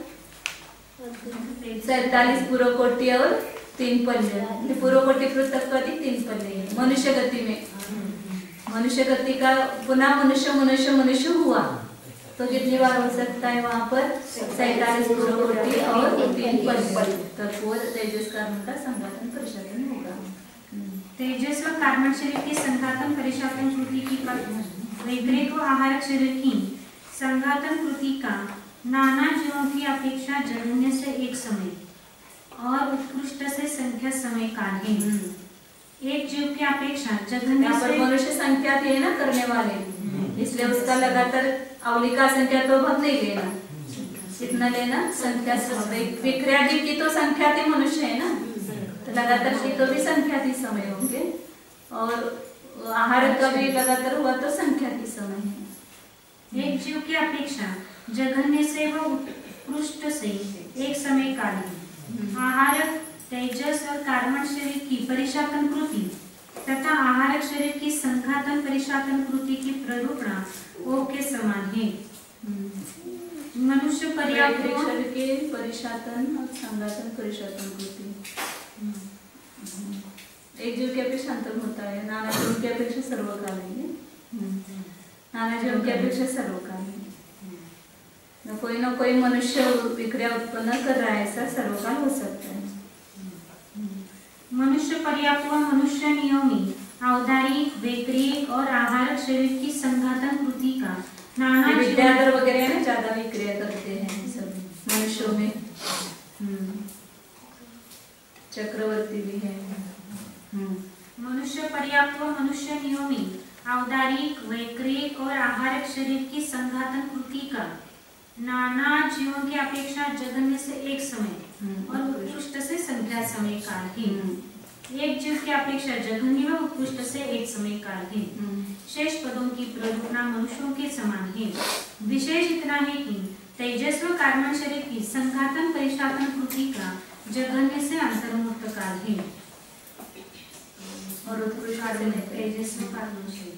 47 पूर्व कोटि और 3 पल्ले, पूर्व कोटि पृथक का 3 पल्ले है। मनुष्य गति में मनुष्य गति का पुनः मनुष्य हुआ तो कितनी बार हो सकता है वहां पर? 47 पूर्व कोटि और 3 पल्ले तक वो तेजस कार्बन का संघातन परिशातन होगा। तेजस व कार्बन शरीर की संघातन परिशातन कृति की वैदिक व आहारक शरीर की संघातन कृति का नाना जीवों की अपेक्षा जगन्य से 1 समय और उत्कृष्ट से संख्या समय काल है। एक जीव की अपेक्षा जगन्य से मनुष्य संख्या थी ना करने वाले, इसलिए उसका लगातार अवली का संख्या तो भाग नहीं लेना, कितना लेना संख्या विक्रियादि की तो संख्या थी मनुष्य है ना, तो लगातार की तो भी संख्या थी समय होंगे, और आहार का भी लगातार हुआ तो संख्या थी समय है। एक जीव की अपेक्षा जघन्य से व उत्कृष्ट से एक समय कालीन आहार तेजस और कार्बन शरीर की परिशातन कृति तथा आहारक शरीर की संघातन परिशातन कृति की प्ररूपणा ओ के समान है। मनुष्य पर्याप्त शरीर के परिशातन और संघातन परिशातन कृति एक जीव की अपेक्षा अंतर होता है, नाना जीव की अपेक्षा सर्वकालीन है, नाना जीव की अपेक्षा सर्वकालीन न कोई मनुष्य विक्रिया उत्पन्न कर रहा है, ऐसा सर्वकाल हो सकता है। मनुष्य पर्याप्त व मनुष्य नियमी औदारिक वैक्रिक और आहारक शरीर की संघातन कृति का नाना विद्याधर वगैरह ना ज्यादा विक्रिया करते हैं सब मनुष्यों में, चक्रवर्ती भी है। मनुष्य पर्याप्त व मनुष्य नियमी औदारिक वैक्रिक और आहारक शरीर की संघातन कृति का नाना जीवों की अपेक्षा जघन्य से एक समय और उत्कृष्ट से संख्या समय काल है। एक जीव की अपेक्षा जघन्य व उत्कृष्ट से एक समय काल है। शेष पदों की प्ररूपणा मनुष्यों के समान है। विशेष इतना है कि तेजस व कार्बन शरीर की संघातन परिशातन कृति का जघन्य से अंतर्मुक्त काल है और उत्कृष्ट तेजस व कार्बन शरीर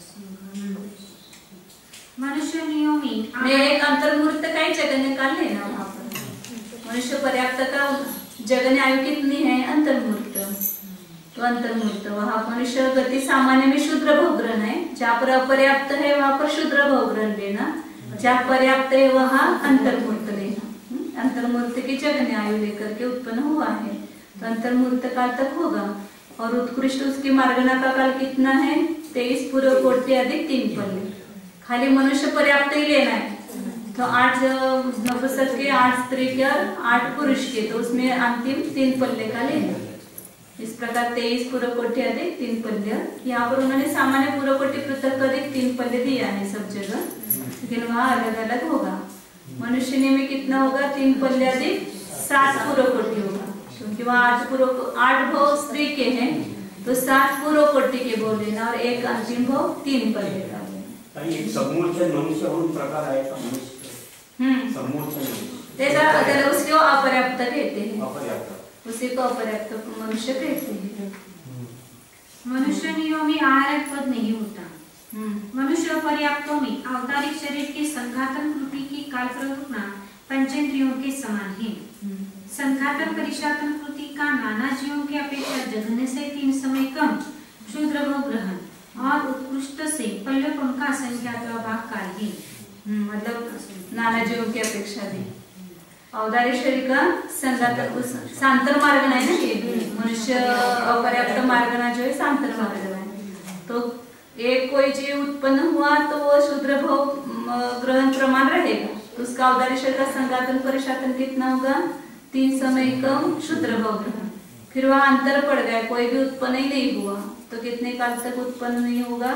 मनुष्य नियमी में एक अंतर्मूर्त का ही जगन्य काल लेना वहाँ पर। मनुष्य पर्याप्त का जगन्य आयु कितनी है अंतर्मूर्त, तो अंतर्मूर्त वहाँ मनुष्य गति सामान्य में शूद्र भोग्रहण है, जहाँ पर अपर्याप्त है वहाँ पर शूद्र भोग्रहण लेना, जहाँ पर्याप्त है वहाँ अंतर्मूर्त लेना। अंतर्मूर्त की जगन्य आयु लेकर के उत्पन्न हुआ है तो अंतर्मूर्त काल तक होगा। और उत्कृष्ट उसकी मार्गना का काल कितना है 23 पूर्व कोटि अधिक 3 पल्ले। खाली मनुष्य पर्याप्त ही लेना है तो 8 नपुंसक के 8 स्त्री के और 8 पुरुष के, तो उसमें अंतिम 3 पल्ले का लेना। इस प्रकार 23 पूर्व कोटि अधिक 3 पल्ले। यहाँ पर उन्होंने सामान्य पूर्व कोटि पृथक अधिक 3 पल्ले दिया है सब जगह, लेकिन वहाँ अलग अलग होगा। मनुष्य में कितना होगा 3 पल्ले अधिक 7 पूर्व कोटि होगा, क्योंकि वहाँ 8 भाव स्त्री के हैं तो 7 पूर्व कोटि के भाव लेना और एक अंतिम भाव 3 पल्ले का। एक समूर्छन मनुष्य होऊन प्रकार आहे का मनुष्य समूर्छन त्याचा अगर उसको अपर्याप्त कहते हैं, अपर्याप्त उसी को अपर्याप्त मनुष्य कहते हैं। मनुष्य नियमी आहारक पद नहीं होता। मनुष्य पर्याप्तों में औदारिक शरीर की संघातन कृति की काल प्ररूपणा पंचेंद्रियों के समान है। संघातन परिशातन कृति का नाना जीवों की अपेक्षा जघन्य से 3 समय कम शूद्र भोग ग्रहण और उत्कृष्ट से पल्लवों का संख्यात्वा भाग काल है। मतलब नाना जीवों की अपेक्षा भी औदारिक शरीर का संघातन सांतर मार्गना है ना, ये मनुष्य अपर्याप्त मार्गना जो है सांतर मार्गना है। तो एक कोई जीव उत्पन्न हुआ तो वो शूद्र भोग ग्रहण प्रमाण रहेगा, तो उसका औदारिक शरीर का संघातन परिशातन कितना होगा 3 समय कम शूद्र भोग ग्रहण। फिर वहाँ अंतर पड़ गया, कोई भी उत्पन्न ही नहीं हुआ तो कितने काल तक उत्पन्न नहीं होगा,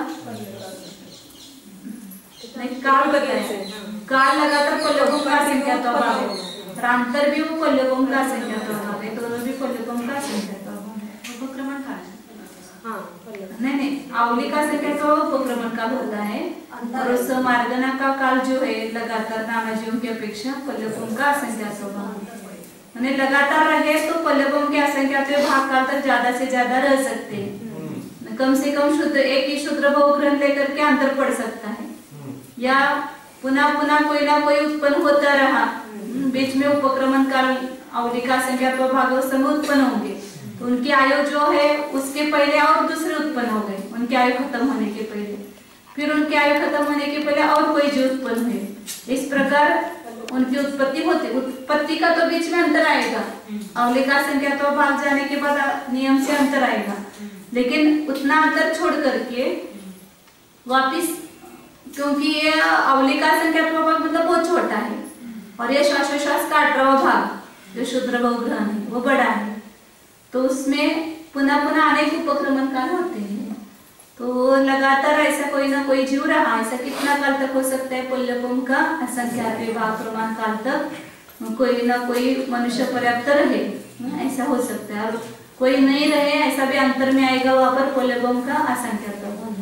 नहीं काल बताए काल लगातार पल्लवों का संख्या तो अभाव है, अंतर भी वो पल्लवों का संख्या तो अभाव है, दोनों भी पल्लवों का संख्या तो अभाव है। उपक्रमण काल नहीं अवली का संख्या तो उपक्रमण काल होता है, और उस मार्गना का काल जो है लगातार नाना जीवों की अपेक्षा पल्लवों का संख्या तो अभाव है। लगातार रहे तो पल्लवों की असंख्या भाग काल तक ज्यादा से ज्यादा रह सकते हैं। कम से कम शुद्ध एक ही शुद्र भोग ग्रहण लेकर के अंतर पड़ सकता है, या पुनः पुनः कोई ना कोई उत्पन्न होता रहा, बीच में उपक्रमण काल अवधि का संख्या भाग समय उत्पन्न होंगे तो उनकी आयु जो है उसके पहले और दूसरे उत्पन्न हो गए, उनकी आयु खत्म होने के पहले, फिर उनकी आयु खत्म होने के पहले और कोई जीव उत्पन्न हुए। इस प्रकार उनकी उत्पत्ति होती, उत्पत्ति का तो बीच में अंतर आएगा, अवधि का संख्या तो भाग जाने के बाद नियम से अंतर आएगा, लेकिन उतना अंतर छोड़ करके वापिस, क्योंकि ये अवली का संख्यात्मक भाग मतलब बहुत छोटा है और ये श्वासोश्वास का 18वां भाग जो शूद्र भोग ग्रहण है वो बड़ा है, तो उसमें पुनः पुनः अनेक उपक्रमण काल होते हैं। तो लगातार ऐसा कोई ना कोई जीव रहा, ऐसा कितना काल तक हो सकता है? पुल्यपम का असंख्यात भाग प्रमाण काल तक कोई ना कोई मनुष्य पर्याप्त रहे, ऐसा हो सकता है। और कोई नहीं रहे ऐसा भी अंतर में आएगा वहां पर पुल्यपम का असंख्यात।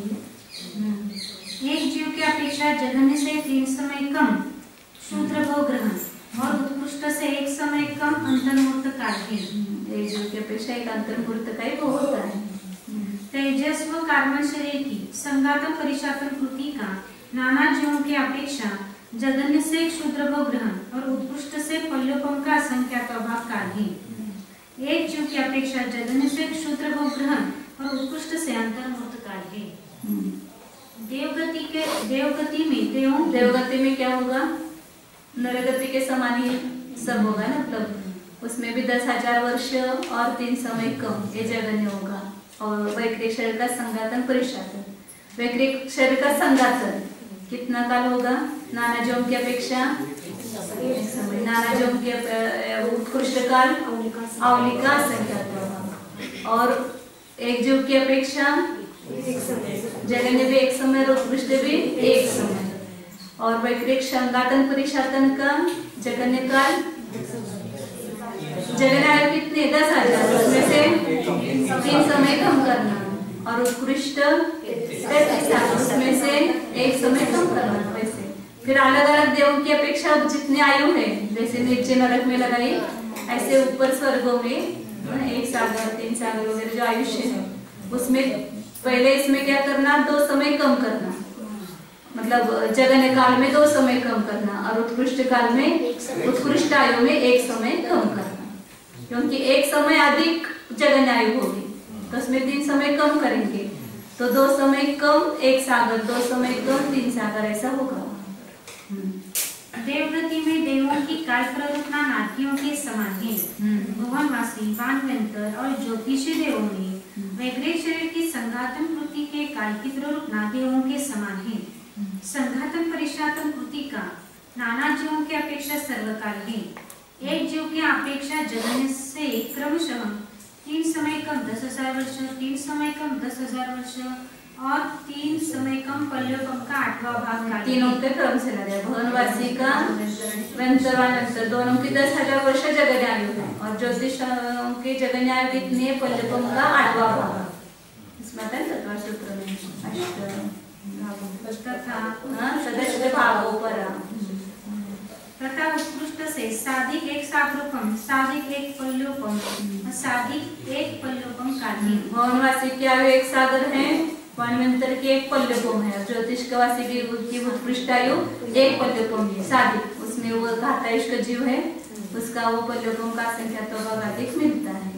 एक जीव की अपेक्षा जगन्य से 3 समय कम शूद्र भोग ग्रहण और उत्कृष्ट से 1 समय कम अंतर्मूर्त काल है। एक जीव की अपेक्षा एक अंतर्मूर्त का ही वो होता है। तेजस व कार्बन शरीर की संघातन परिशातन कृति का नाना जीवों की अपेक्षा जगन्य से एक शूद्र भोग ग्रहण और उत्कृष्ट से पल्योपम का असंख्यात अभाव काल है। एक जीव की अपेक्षा जगन्य से एक शूद्र भोग ग्रहण और उत्कृष्ट से अंतर्मूर्त काल है। देवगति में क्या होगा? नरगति के समान ही सब होगा ना, मतलब उसमें भी 10,000 वर्ष और 3 समय कम, ये जगन्य होगा। और वैक्रिक शरीर का संघातन परिशातन, वैक्रिक शरीर का संघातन कितना काल होगा? नाना जीवों की अपेक्षा नाना जीवों की उत्कृष्ट काल आवलिका असंख्यात होगा। और एक जीव की अपेक्षा जगन्य भी 1 समय और उत्कृष्ट भी 1 समय। और वैक्रिक संघातन परिशातन का जगन्य काल, जगन्य आयु कितने? 10,000, उसमें से 3 समय कम करना। और उत्कृष्ट 33,000, उसमें से 1 समय कम करना। वैसे फिर अलग अलग देवों की अपेक्षा जितने आयु है, जैसे नीचे नरक में लगाई, ऐसे ऊपर स्वर्गों में 1 सागर 3 सागर वगैरह जो आयुष्य है, उसमें पहले इसमें क्या करना? 2 समय कम करना, मतलब जगन्य काल में 2 समय कम करना और उत्कृष्ट काल में, उत्कृष्ट आयु में 1 समय कम करना। क्योंकि 1 समय अधिक जगन्य आयु होगी तो उसमें 3 समय कम करेंगे, तो 2 समय कम 1 सागर, 2 समय कम 3 सागर, ऐसा होगा। देवगति में देवों की काल प्ररूपना नाथियों के समान है। भुवनवासी, वानवंतर और ज्योतिषी देवों में वैक्रिक शरीर की संघातन कृति के काल की प्ररूपना देवों के समान है। संघातन परिशातन कृति का नाना जीवों की अपेक्षा सर्वकाल है। एक जीव की अपेक्षा जगन्य से क्रमशः 3 समय कम 10,000 वर्ष, 3 समय कम 10,000 वर्ष और 3 समय कम पल्योपम का 8वां भाग काल। तीनों के क्रम से लगे। भुवनवासी का वंतरवानंतर दोनों की 10,000 वर्ष जगन्य आयु है और ज्योतिष की जगन्य आयु कितनी है? पल्योपम का 8वां भाग। इसमें आता है 7वां सूत्र में तथा उत्कृष्ट से साधिक 1 साग्रोपम, साधिक 1 पल्योपम, साधिक 1 पल्योपम काल है। भुवनवासी की आयु 1 सागर है, वानवंतर की 1 पल्योपम है, ज्योतिष के वासी की उत्कृष्ट आयु 1 पल्योपम है साधिक, उसमें वो घातायुष्क जीव है, उसका वो पल्योपम का असंख्यात भाग अधिक मिलता है।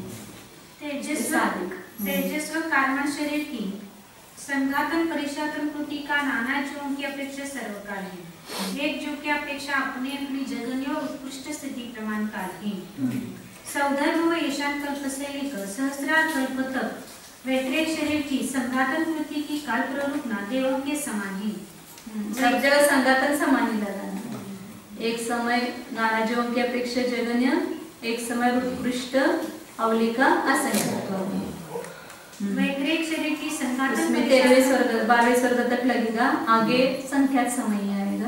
तेजस्व कार्बन शरीर की संघातन परिशातन कृति का नाना जीवों की अपेक्षा सर्वकाल है। एक जीव की अपेक्षा अपने अपनी जगन्य और उत्कृष्ट स्थिति प्रमाण काल है। सौधर्म व ईशान कल्प से लेकर सहस्रार कल्प तक वैक्रिक शरीर की संघातन कृति की काल प्ररूपना देवों के समान है। सब जगह संघातन समान ही लगाना। 1 समय नाना जीवों की अपेक्षा जगन्य, 1 समय उत्कृष्ट अवलिका असंख्यात। वैक्रिक शरीर की संघातन इसमें 13वें स्वर्ग 12वें स्वर्ग तक लगेगा, आगे संख्यात समय आएगा।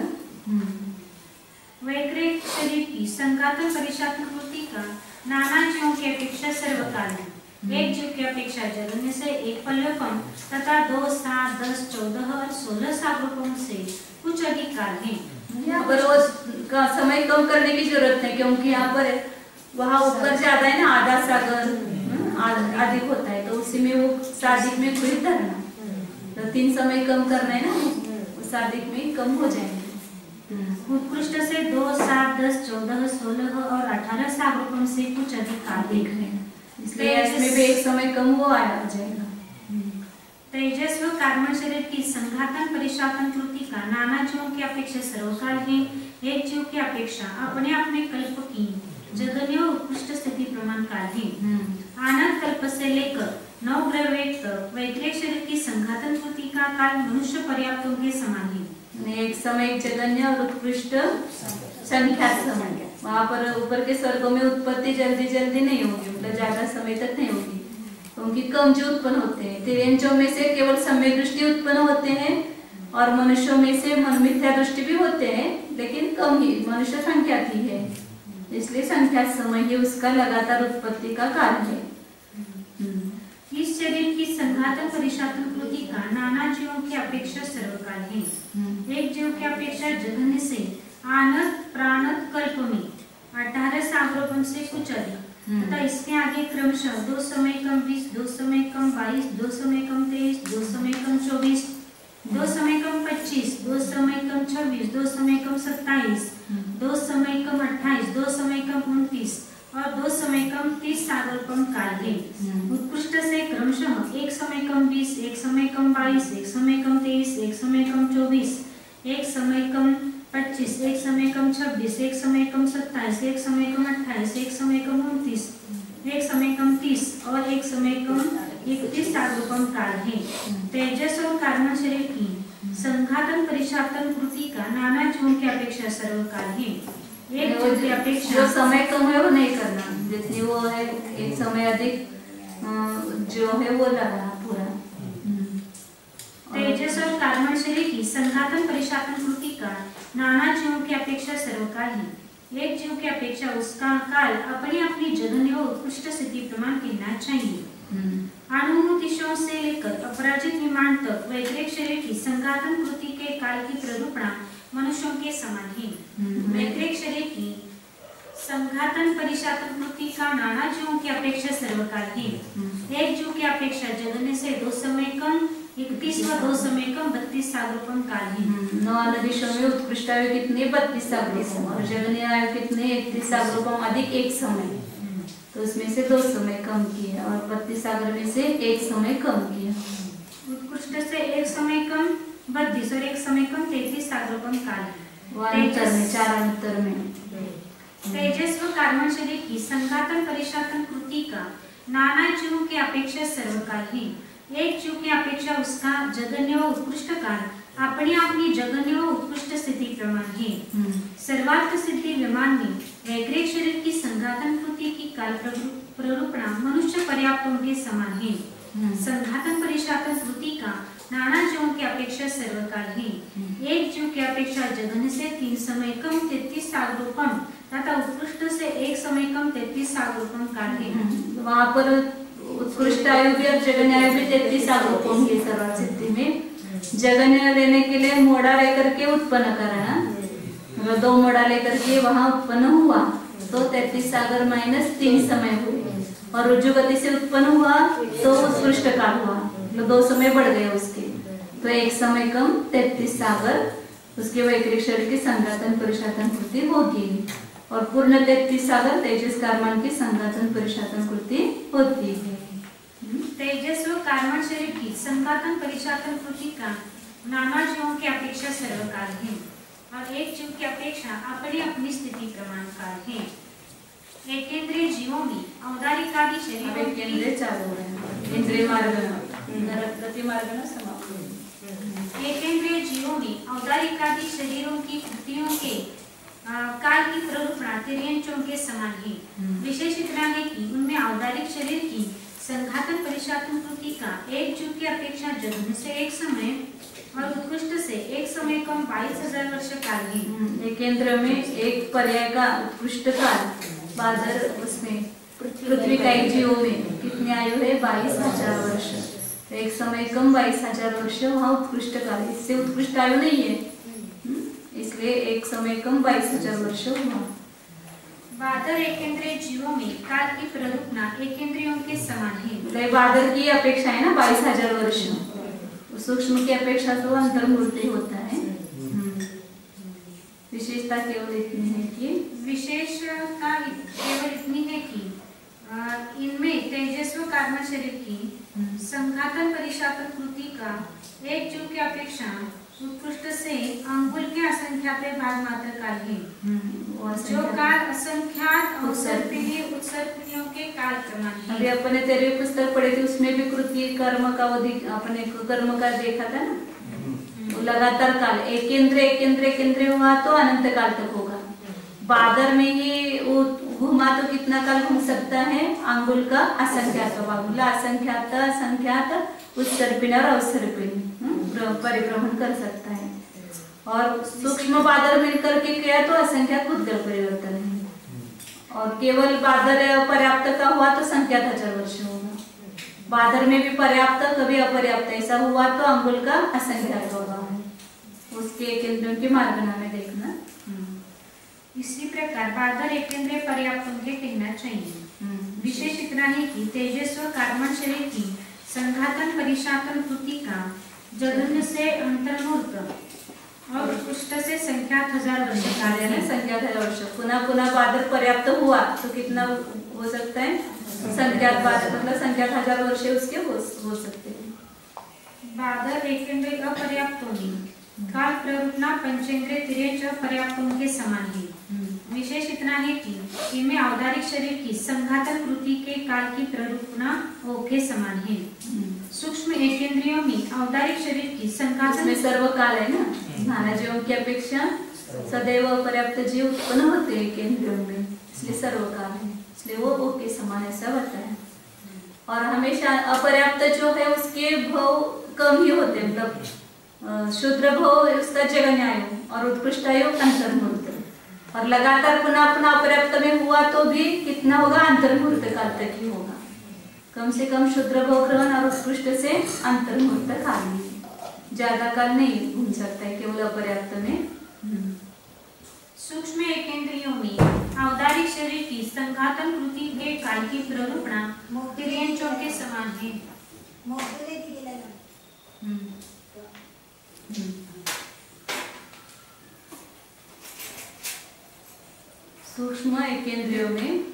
वैक्रिक शरीर की संघातन परिशातन कृति का नाना जीवों की अपेक्षा सर्वकाल है। एक जीव की अपेक्षा जगन्य से 1 पल्योपम तथा 2, 7, 10, 14 और 16 साग्रोपम से कुछ अधिक काल है। यहाँ पर वो समय कम करने की जरूरत नहीं, क्योंकि यहाँ पर वहाँ ऊपर ज्यादा है ना, आधा सागर अधिक होता है, तो उसी में वो साधिक में खुद धरना, तो 3 समय कम करना है ना, वो साधिक में कम हो जाएंगे। उत्कृष्ट से 2, 7, 10, 14, 16 और 18 साग्रोपम से कुछ अधिक काल है, इसलिए इसमें भी 1 समय कम वो आ जाएगा। तेजस्व कार्बन शरीर की संघातन परिशातन कृति का नाना जीवों की अपेक्षा सर्वकाल है। एक जीव की अपेक्षा अपने अपने कल्प की जगन्य और उत्कृष्ट स्थिति प्रमाण काल है। आनंद कल्प से लेकर 9 ग्रह तक वैक्रिक शरीर की संघातन कृति का काल मनुष्य पर्याप्तों के समान है। 1 समय एक जगन्य और उत्कृष्ट संख्यात समय। वहाँ पर ऊपर के स्वर्गों में उत्पत्ति जल्दी जल्दी नहीं होगी, मतलब ज्यादा समय तक नहीं होगी, तो क्योंकि कम जीव उत्पन्न होते हैं। तिर्यंचों में से केवल सम्यक दृष्टि उत्पन्न होते हैं और मनुष्यों में से मिथ्या दृष्टि भी होते हैं, लेकिन कम ही। मनुष्य संख्या की है, इसलिए संख्या समय ही उसका लगातार उत्पत्ति का कारण है। इस शरीर की संघातन परिशातन कृति का नाना जीवों की अपेक्षा सर्वकाल है। एक जीव की अपेक्षा जगन्य से आनत प्राणत कल्प में 18 सागरोपण से कुछ अधिक तथा इसके आगे क्रमशः 2 समय कम 20, 2 समय कम 22, 2 समय कम 23, 2 समय कम 24, 2 समय कम 25, 2 समय कम 26, 2 समय कम 27, 2 समय कम 28, 2 समय कम 29 और 2 समय कम 30 सागरोपण काल है। उत्कृष्ट से क्रमशः 1 समय कम 20, 1 समय कम 22, 1 समय कम 23, 1 समय कम 24, 1 समय कम 25, 1 समय कम 26, 1 समय कम 27, 1 समय कम 28, 1 समय कम 29, 1 समय कम 30 और 1 समय कम 31 सागरोपण काल है। तेजस और कारण शरीर की संघातन परिशातन कृति का नाना जीवों की अपेक्षा सर्वकाल है। एक जीव की अपेक्षा जो समय कम है वो नहीं करना, जितनी वो है एक समय अधिक जो है वो लगाना पूरा। तेजस और कारण शरीर की संघातन परिशातन कृति का नाना जीवों की अपेक्षा सर्वकाल है। एक जीव की अपेक्षा उसका काल अपनी अपनी जघन्य व उत्कृष्ट स्थिति प्रमाण कहना चाहिए। अनुभूतिशों से लेकर अपराजित विमान तक वैक्रिक शरीर की संघातन कृति के काल की प्ररूपणा मनुष्यों के समान है। वैक्रिक शरीर की संघातन परिशातन कृति का नाना जीवों की अपेक्षा सर्वकाल है। एक जीव की अपेक्षा जगन्य से 2 समय कम 31 व 2 समय कम 32 सागरोपण काल है। 9 आनंदिशों में उत्कृष्ट आयु कितने 32 सागरोपण और जगन्य आयु कितने 31 सागरोपण अधिक एक समय, तो उसमें से 2 समय कम किया और 32 सागर में से 1 समय कम किया। उत्कृष्ट से 1 समय कम 32 और 1 समय कम 33 सागरोपण काल है। अंतर में 4 अंतर में तेजस व कारण शरीर की संघातन परिशातन कृति का नाना जीवों की अपेक्षा सर्वकाल है। एक जीव की अपेक्षा उसका जगन्य व उत्कृष्ट काल अपनी अपनी जगन्य व उत्कृष्ट स्थिति प्रमाण है। सर्वार्थ सिद्धि विमान में वैक्रिक शरीर की संघातन कृति की काल प्ररूपणा मनुष्य पर्याप्तों के समान है। संघातन परिशातन कृति का नाना जीवों की अपेक्षा सर्वकाल है। एक जीव की अपेक्षा जगन्य से 3 समय कम 33 सागरोपण तथा उत्कृष्ट से 1 समय कम 33 सागरोपण काल है। वहाँ पर उत्कृष्ट आयु भी और जगन्य आयु भी 33 सागरोपण की सर्वार्थ सिद्धि में। जगन्य लेने के लिए मोड़ा लेकर के उत्पन्न करना, मतलब 2 मोड़ा लेकर के वहाँ उत्पन्न हुआ तो 33 सागर माइनस 3 समय हुए, और रुजु गति से उत्पन्न हुआ तो उत्कृष्ट काल हुआ, मतलब 2 समय बढ़ गए उसके, तो 1 समय कम 33 सागर उसके वैक्रिक शरीर की संघातन परिशातन कृति होगी और पूर्ण 33 सागर तेजस कार्बन की संघातन परिशातन कृति होती है। तेजस व कार्बन शरीर की संघातन परिशातन कृति का नाना जीवों की अपेक्षा सर्वकाल है और एक जीव की अपेक्षा अपनी अपनी स्थिति प्रमाण काल है। एकेंद्रिय जीवों में औदारिकादि शरीरों की केंद्रीय चालू है, इंद्रिय मार्ग प्रति मार्ग न समाप्त। एकेंद्रिय जीवों में औदारिकादि शरीरों की कृतियों के काल की प्ररूपणा तिर्यंचों के समान है। विशेष इतना है कि उनमें औदारिक शरीर की संघातन परिशातन कृति का एक जीव की अपेक्षा जगन्य से 1 समय और उत्कृष्ट से 1 समय कम 22,000 वर्ष काल है। केंद्र में एक पर्याय का उत्कृष्ट काल बादर, उसमें पृथ्वी का एक जीवों में कितनी आयु है 22,000 वर्ष, 1 समय कम 22,000 वर्ष वहाँ उत्कृष्ट काल, इससे उत्कृष्ट आयु नहीं है, इसलिए 1 समय कम 22,000 वर्ष हुआ। बादर एकेंद्रिय जीवों में काल की प्ररूपणा एकेंद्रियों के समान है। बादर की अपेक्षा है ना 22,000 वर्ष, सूक्ष्म की अपेक्षा तो अंतर्मूर्ति होता है। विशेषता केवल इतनी है कि इनमें तेजस्व कार्बन शरीर की संघातन परिशातन कृति का एक जीव की अपेक्षा उत्कृष्ट से अंगुल के असंख्यात भाग मात्र काल है, जो काल असंख्यात उत्सर्पिणियों के काल प्रमाण है। अभी अपने तेरे पुस्तक पढ़े थे, उसमें भी कृति कर्म का अपने कर्म का देखा था ना, लगातार काल एक केंद्र हुआ तो अनंत काल तक होगा। बादर में ही घुमा तो कितना काल घूम सकता है? अंगुल का असंख्यात भाग, असंख्यात असंख्यात उत्सर्पिणी और अवसर्पिणी परिभ्रमण कर सकता है। और सूक्ष्म बादल मिलकर के किया तो असंख्यात भूतगल परिवर्तन है। और केवल बादल पर्याप्त का हुआ तो संख्यात हजार वर्ष होगा। बादल में भी पर्याप्त कभी अपर्याप्त ऐसा हुआ तो अंगुल का असंख्यात होगा। उसके केंद्रों के मार्गना में देखना। इसी प्रकार बादल एकेंद्रीय पर्याप्तों के कहना चाहिए। विशेष इतना ही कि तेजस्व कार्बन शरीर की संघातन परिशातन कृति का जघन्य से अंतर्मूर्त और उत्कृष्ट से संख्यात हजार वर्ष कार्य है, संख्यात हजार वर्ष। पुनः पुनः बादल पर्याप्त हुआ तो कितना हो सकता है? संख्यात बादल मतलब संख्यात हजार वर्ष उसके हो सकते हैं। बादल एकेंद्रीय अपर्याप्तों में काल प्ररूपना पंचेंद्रिय तिरेच पर्याप्तों के समान है। विशेष इतना है कि इनमें औदारिक शरीर की संघातन कृति के काल की प्ररूपना के समान है। सूक्ष्म एकेंद्रियों में औदारिक शरीर की संघातन में सर्व काल है ना। नाना जीवों की अपेक्षा सदैव अपर्याप्त जीव उत्पन्न होते हैं केंद्रियों में, इसलिए सर्व काल है, इसलिए वो के समान ऐसा होता है। और हमेशा अपर्याप्त जो है उसके भाव कम ही होते हैं, मतलब शुद्र भाव उसका जगन्य आयु और उत्कृष्ट आयु अंतर्मूर्त। और लगातार पुनः पुनः अपर्याप्त में हुआ तो भी कितना होगा? अंतर्मूर्त काल तक ही होगा। कम से कम शुद्र भाव ग्रहण और उत्कृष्ट से अंतर्मूर्त काल ही, ज्यादा काल नहीं घूम सकता है केवल अपर्याप्त में। सूक्ष्म एकेंद्रियों में औदारिक शरीर की संघातन कृति के काल की प्ररूपणा तिर्यंचों के समान है। सूक्ष्म एकेंद्रियों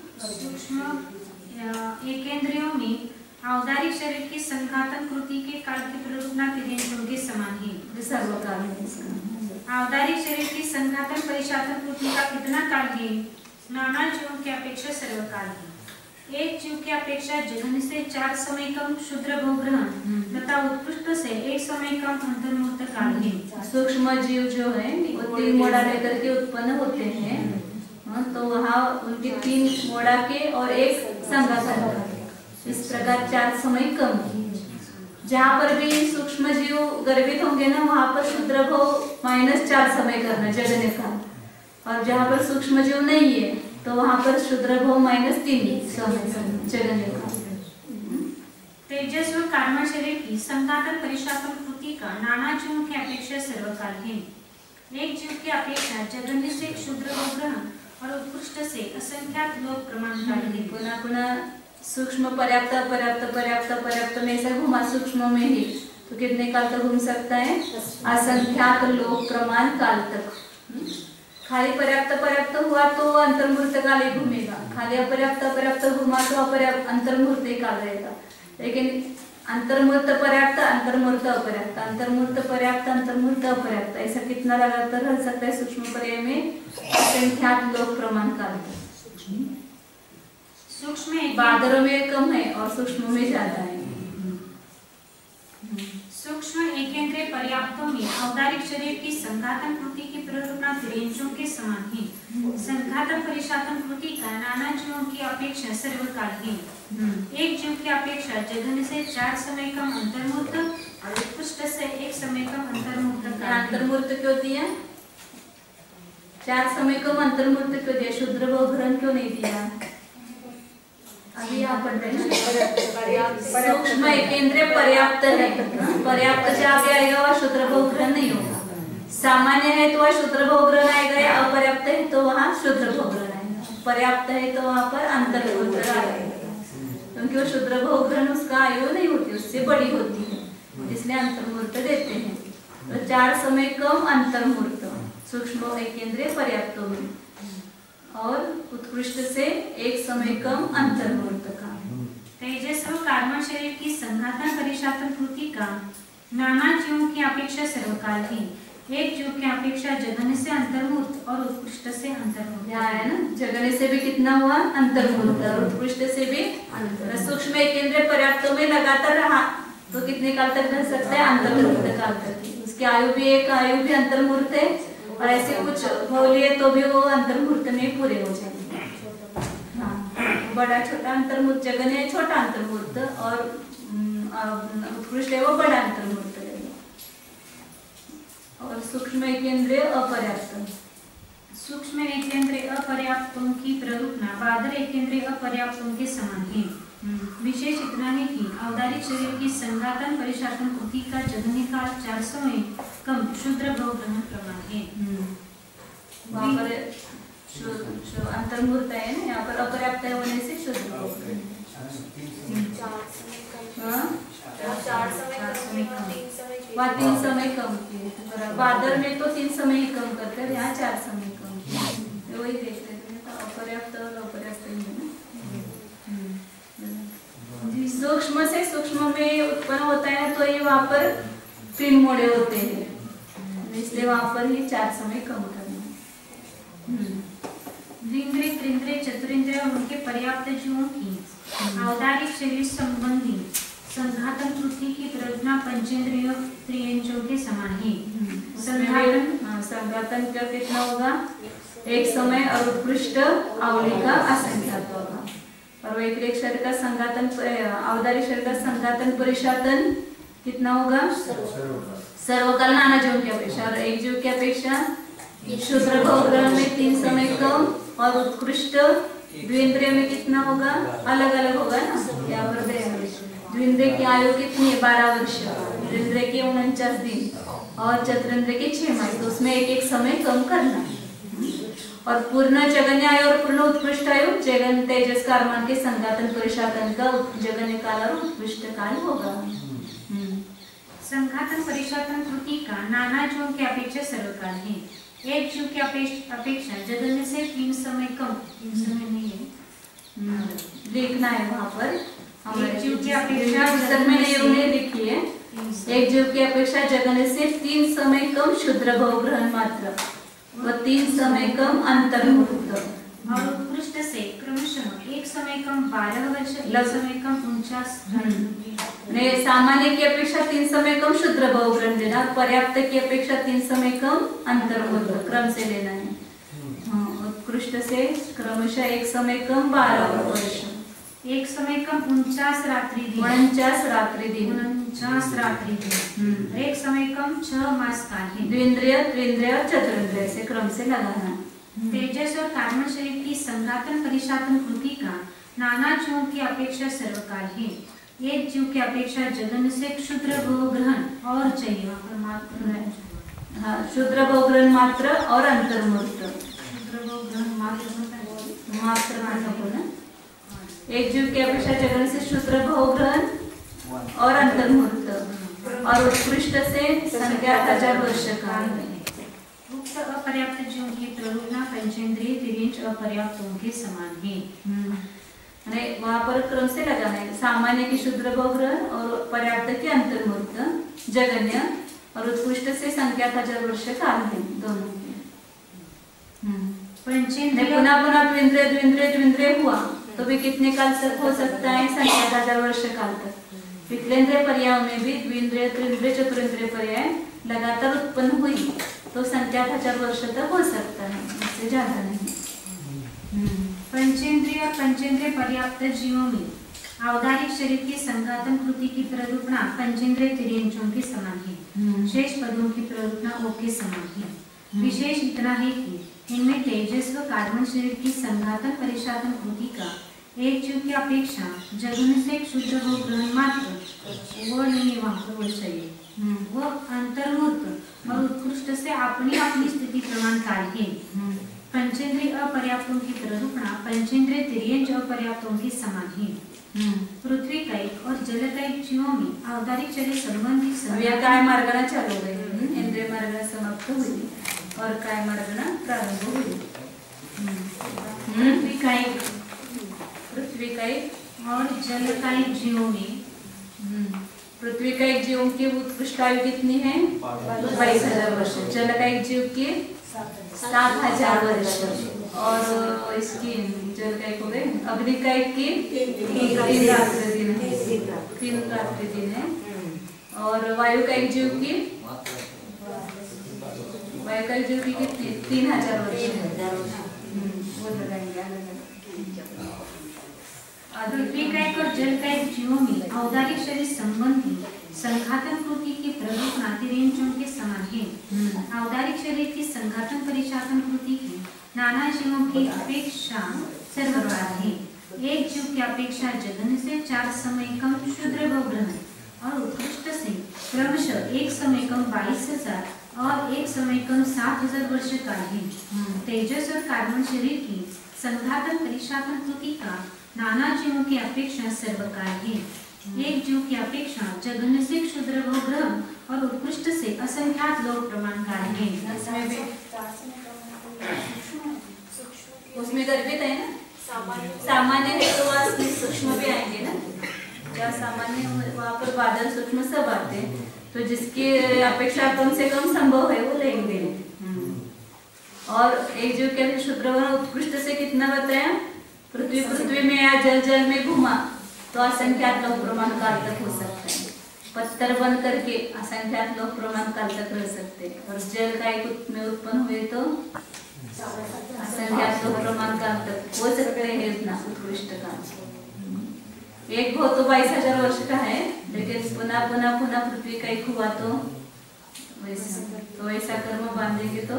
में औदारिक शरीर की संघातन कृति के काल की प्ररूपणा तिर्यंचों के समान है। सर्वकाल है। औदारिक शरीर की संघातन परिशातन कृति का कितना काल है? नाना जीवों की अपेक्षा सर्वकाल है। एक जीव की अपेक्षा जघन्य से 4 समय कम शुद्र भोग्रहण तथा उत्कृष्ट से 1 समय कम अंतर्मूर्त काल है। सूक्ष्म जीव जो है वो 3 मोड़ा लेकर के उत्पन्न होते हैं, तो वहाँ उनके 3 मोड़ा के और 1 संघातन, इस प्रकार 4 समय कम। जहाँ पर भी सूक्ष्म जीव गर्भित होंगे ना वहाँ पर शुद्र भाव -4 समय करना जगन्य काल, और जहाँ पर सूक्ष्म जीव नहीं है तो वहाँ पर शुद्र भाव -3 समय जगन्य काल। तेजस्व कार्म शरीर की संघातन परिशातन कृति का नाना जीवों की अपेक्षा सर्वकाल है। एक जीव की अपेक्षा जगन्य से क्षुद्र ग्रहण और उत्कृष्ट से असंख्यात लोक प्रमाण काल है। पुनः पुनः सूक्ष्म पर्याप्त पर्याप्त पर्याप्त पर्याप्त में ऐसा घुमा सूक्ष्म में ही तो कितने काल तक घूम सकता है? असंख्यात लोक प्रमाण काल तक। खाली पर्याप्त पर्याप्त हुआ तो अंतर्मूर्त काल ही घूमेगा, खाली अपर्याप्त पर्याप्त घुमा तो अपर्याप्त अंतर्मूर्त काल रहेगा। लेकिन अंतर्मूर्त पर्याप्त अंतर्मूर्त अपर्याप्त अंतर्मूर्त पर्याप्त अंतर्मूर्त अपर्याप्त ऐसा कितना लगातार रह सकता है सूक्ष्म पर्याय में? असंख्यात लोक प्रमाण काल तक। सूक्ष्म बादलों में कम है और सूक्ष्म में ज्यादा है। सूक्ष्म एकेंद्रिय पर्याप्तों में औदारिक शरीर की संघातन कृति की प्ररूपणा तिर्यंचों के समान है। संघातन परिशातन कृति का नाना जीवों की अपेक्षा सर्वकाल है। एक जीव की अपेक्षा जघन्य से 4 समय कम अंतर्मूर्त और उत्कृष्ट से 1 समय कम अंतर्मूर्त काल। अंतर्मूर्त क्यों दिया? 4 समय कम अंतर्मूर्त क्यों दिया? शुद्र भाव ग्रहण क्यों नहीं दिया? अभी यहाँ पढ़ रहे हैं सूक्ष्म एकेंद्रिय पर्याप्त है, पर्याप्त से आगे आएगा वह शुद्र भाव ग्रहण नहीं होगा। सामान्य है तो वह शुद्र भाव ग्रहण आएगा, या अपर्याप्त है तो वहाँ शुद्र भाव ग्रहण आएगा। पर्याप्त है तो वहाँ पर अंतर्मूर्त आएगा, क्योंकि वो शुद्र भाव ग्रहण उसका आयु नहीं होती, उससे बड़ी होती है, इसलिए अंतर्मूर्त देते हैं। तो 4 समय कम अंतर्मूर्त सूक्ष्म एकेंद्रिय पर्याप्तों में, और उत्कृष्ट से 1 समय कम अंतर्मूर्त का। तेजस्व कार्म शरीर की संघातन परिशातन कृति का नाना जीवों की अपेक्षा सर्वकाल है। एक जीव की अपेक्षा जघन्य से अंतर्मूर्त और उत्कृष्ट से अंतर्मूर्त। यहाँ है ना, जघन्य से भी कितना हुआ? अंतर्मूर्त, और उत्कृष्ट से भी अंतर्मूर्त। सूक्ष्म एकेंद्रिय पर्याप्तों में लगातार रहा तो कितने काल तक रह सकता है? अंतर्मूर्त काल तक। उसकी आयु भी एक आयु भी अंतर्मूर्त है, और ऐसे कुछ बोलिए तो भी वो अंतर्मूर्त में पूरे हो जाएंगे। बड़ा छोटा अंतर्मूर्त जगन है छोटा अंतर्मूर्त और उत्कृष्ट है वो बड़ा अंतर्मूर्त है। और सूक्ष्म एकेंद्रिय अपर्याप्त। सूक्ष्म एकेंद्रिय अपर्याप्तों की प्ररूपना बादर एकेंद्रिय अपर्याप्तों के समान है। विशेष इतना है कि अवधारित शरीर की संघातन परिशातन कृति का जगनिकाल 400 में कम शुद्र भव ग्रहण प्रमाण है। वहाँ पर अंतर्मूर्त है ना, यहाँ पर अपर्याप्त होने से शुद्ध भव। 4 समय कम, 3 समय वहाँ 3 समय कम किए। बादर में तो 3 समय ही कम करते हैं, यहाँ 4 समय कम किए। वही देखते थे तो अपर्याप्त और अपर्याप्त ही है ना। सूक्ष्म से सूक्ष्म में उत्पन्न होता है तो ये वहाँ पर 3 मोड़े होते हैं, इसलिए वहाँ पर ही 4 समय कम करना। द्विंद्रिय त्रिंद्रिय चतुरिंद्रिय और उनके पर्याप्त जीवों की अवधारिक शरीर संबंधी संघातन कृति की प्रयोजना पंचेंद्रिय त्रियंजों के समान है। संघातन का कितना होगा? एक समय और उत्कृष्ट आवली का असंख्यात होगा। और वैक्रिक शरीर का संघातन अवधारिक शरीर का संघातन परिशातन कितना होगा? सर्वकाल नाना जीवों की अपेक्षा। और एक जीव की अपेक्षा शूद्र भव ग्रहण में 3 समय कम और उत्कृष्ट द्विंद्रिय में कितना होगा? अलग अलग होगा ना, यहाँ पर द्विंद्रिय की आयु कितनी है? 12 वर्ष, द्विंद्रिय के 49 दिन और चतुरिंद्रिय के 6 माह, तो उसमें एक समय कम करना। और पूर्ण जगन्य आयु और पूर्ण उत्कृष्ट आयु जगन तेजस कारमान के संघातन परिशातन का जगन्य काल और उत्कृष्ट काल होगा। संघातन परिशातन कृति का नाना जीवों की अपेक्षा सर्वकाल है। एक जीव की अपेक्षा जगन्य से 3 समय कम, 3 समय नहीं है, देखना है वहाँ पर। एक जीव की अपेक्षा पुस्तक में उन्हें लिखिए, एक जीव की अपेक्षा जगन्य से 3 समय कम शुद्र भव ग्रहण मात्र व 3 समय कम अंतर्मुक्त और उत्कृष्ट से क्रमशः 1 समय कम 12 वर्ष, 1 समय कम 49। सामान्य की अपेक्षा 3 समय कम शुद्र भव ग्रहण लेना और पर्याप्त की अपेक्षा 3 समय कम अंतर्मुक्त क्रम से लेना है। उत्कृष्ट से क्रमशः 1 समय कम 12 वर्ष, 1 समय कम 49 रात्रि दिन, 49 रात्रि दिन, 49 रात्रि दिन, 1 समय कम 6 मास काल है। द्विंद्रिय त्रिंद्रिय और चतुरिंद्रिय से क्रम से लगाना। तेजस और कार्बन शरीर की संघातन परिशातन कृति का नाना जीवों की अपेक्षा सर्वकाल है। एक जीव की अपेक्षा जगन से क्षुद्र भव ग्रहण और चाहिए, वहाँ पर मात्र है। हाँ, क्षुद्र भव ग्रहण मात्र और अंतर्मुक्त। क्षुद्र भव ग्रहण मात्र ना। एक जीव की अपेक्षा जगन से क्षुद्र भव ग्रहण और अंतर्मुक्त और उत्कृष्ट से संख्या 1000 वर्ष काल है। उक्त अपर्याप्त जीवों की प्ररूपना पंचेंद्रिय तिर्यंच अपर्याप्तों के समान है। वहाँ पर क्रम से लगाना है। सामान्य की शुद्र भव ग्रहण और पर्याप्त की अंतर्मुक्त जगन्य और उत्कृष्ट से संख्या 1000 वर्ष काल है दोनों के। पंचेंद्रिय पुनः पुनः द्विंद्रिय द्विंद्रिय द्विंद्रिय हुआ तो भी कितने काल तक हो सकता है? संख्या 1000 वर्ष काल तक। विकलेंद्रिय पर्याय में भी द्विंद्रिय त्रिंद्रिय चतुरिंद्रिय पर्याय लगातार उत्पन्न हुई तो संख्या 1000 वर्ष तक हो सकता है, इससे ज्यादा नहीं। पंचेंद्रिय और पंचेंद्रिय पर्याप्त जीवों में अवधारिक शरीर की संघातन कृति की प्ररूपणा पंचेंद्रिय तिर्यंचों के समान है। शेष पदों की प्ररूपणा ओ के समान है। विशेष इतना है कि इनमें तेजस व कार्बन शरीर की संघातन परिशातन कृति का एक जीव की अपेक्षा जगन से क्षुद्र भव ग्रहण मात्र वो नहीं, वहाँ पर वो चाहिए, वो अंतर्मुक्त और उत्कृष्ट से अपनी अपनी स्थिति प्रमाण काल है। पंचेंद्रिय अपर्याप्तों की प्ररूपणा पंचेंद्रिय तिर्यंच अपर्याप्तों के समान है। पृथ्वी कायिक और जल कायिक जीवों में अवधारिक शरीर संबंधी काय मार्गाना चालू गई, इंद्रिय मार्गाना समाप्त हुई और काय मार्गाना प्रारंभ हुई। पृथ्वी कायिक और जल कायिक जीवों में पृथ्वी कायिक जीवों की उत्कृष्ट आयु कितनी है? 22,000 वर्ष। जल कायिक जीव की 7,000 वर्ष और इसकी जल कायिक हो गए। अग्नि कायिक की 3 रात्रि दिन है और वायु कायिक जीव की कितनी? 3,000 वर्ष। वो लगाएंगे अलग अलग। पृथ्वी का एक और जल का एक जीवों में औदारिक शरीर संबंधी संघातन कृति की प्ररूप नातिरेंचों के समान है। औदारिक शरीर की संघातन परिचातन कृति की नाना जीवों की अपेक्षा सर्वकार है। एक जीव की अपेक्षा जगन से 4 समय कम क्षुद्र ग्रहण और उत्कृष्ट से क्रमशः एक समय कम 22,000 और एक समय कम 7,000 वर्ष का है। तेजस और कार्बन शरीर की संघातन परिचातन कृति का नाना जीवों की अपेक्षा सर्वकार है। एक जीव की अपेक्षा जघन्य से क्षुद्र ग्रह और उत्कृष्ट से असंख्यात लोक प्रमाणकार है। उसमें गर्भित है ना, सामान्य है तो वहाँ सूक्ष्म भी आएंगे ना। जहाँ सामान्य वहाँ पर बादल सूक्ष्म सब आते हैं, तो जिसकी अपेक्षा कम से कम संभव है वो लेंगे। और एक जीव के क्षुद्र और उत्कृष्ट से कितना बताया, पृथ्वी में या जल में घुमा तो असंख्यात लोक प्रमाण काल तक हो सकता है। पत्थर बन करके असंख्यात लोक प्रमाण काल तक रह सकते हैं। और जल का एक में उत्पन्न हुए तो असंख्यात लोक प्रमाण काल तक हो सकते हैं। इतना उत्कृष्ट काल एक हो तो 22,000 वर्ष का है, लेकिन पुनः पृथ्वी का एक हुआ तो वैसा कर्म बांधेंगे तो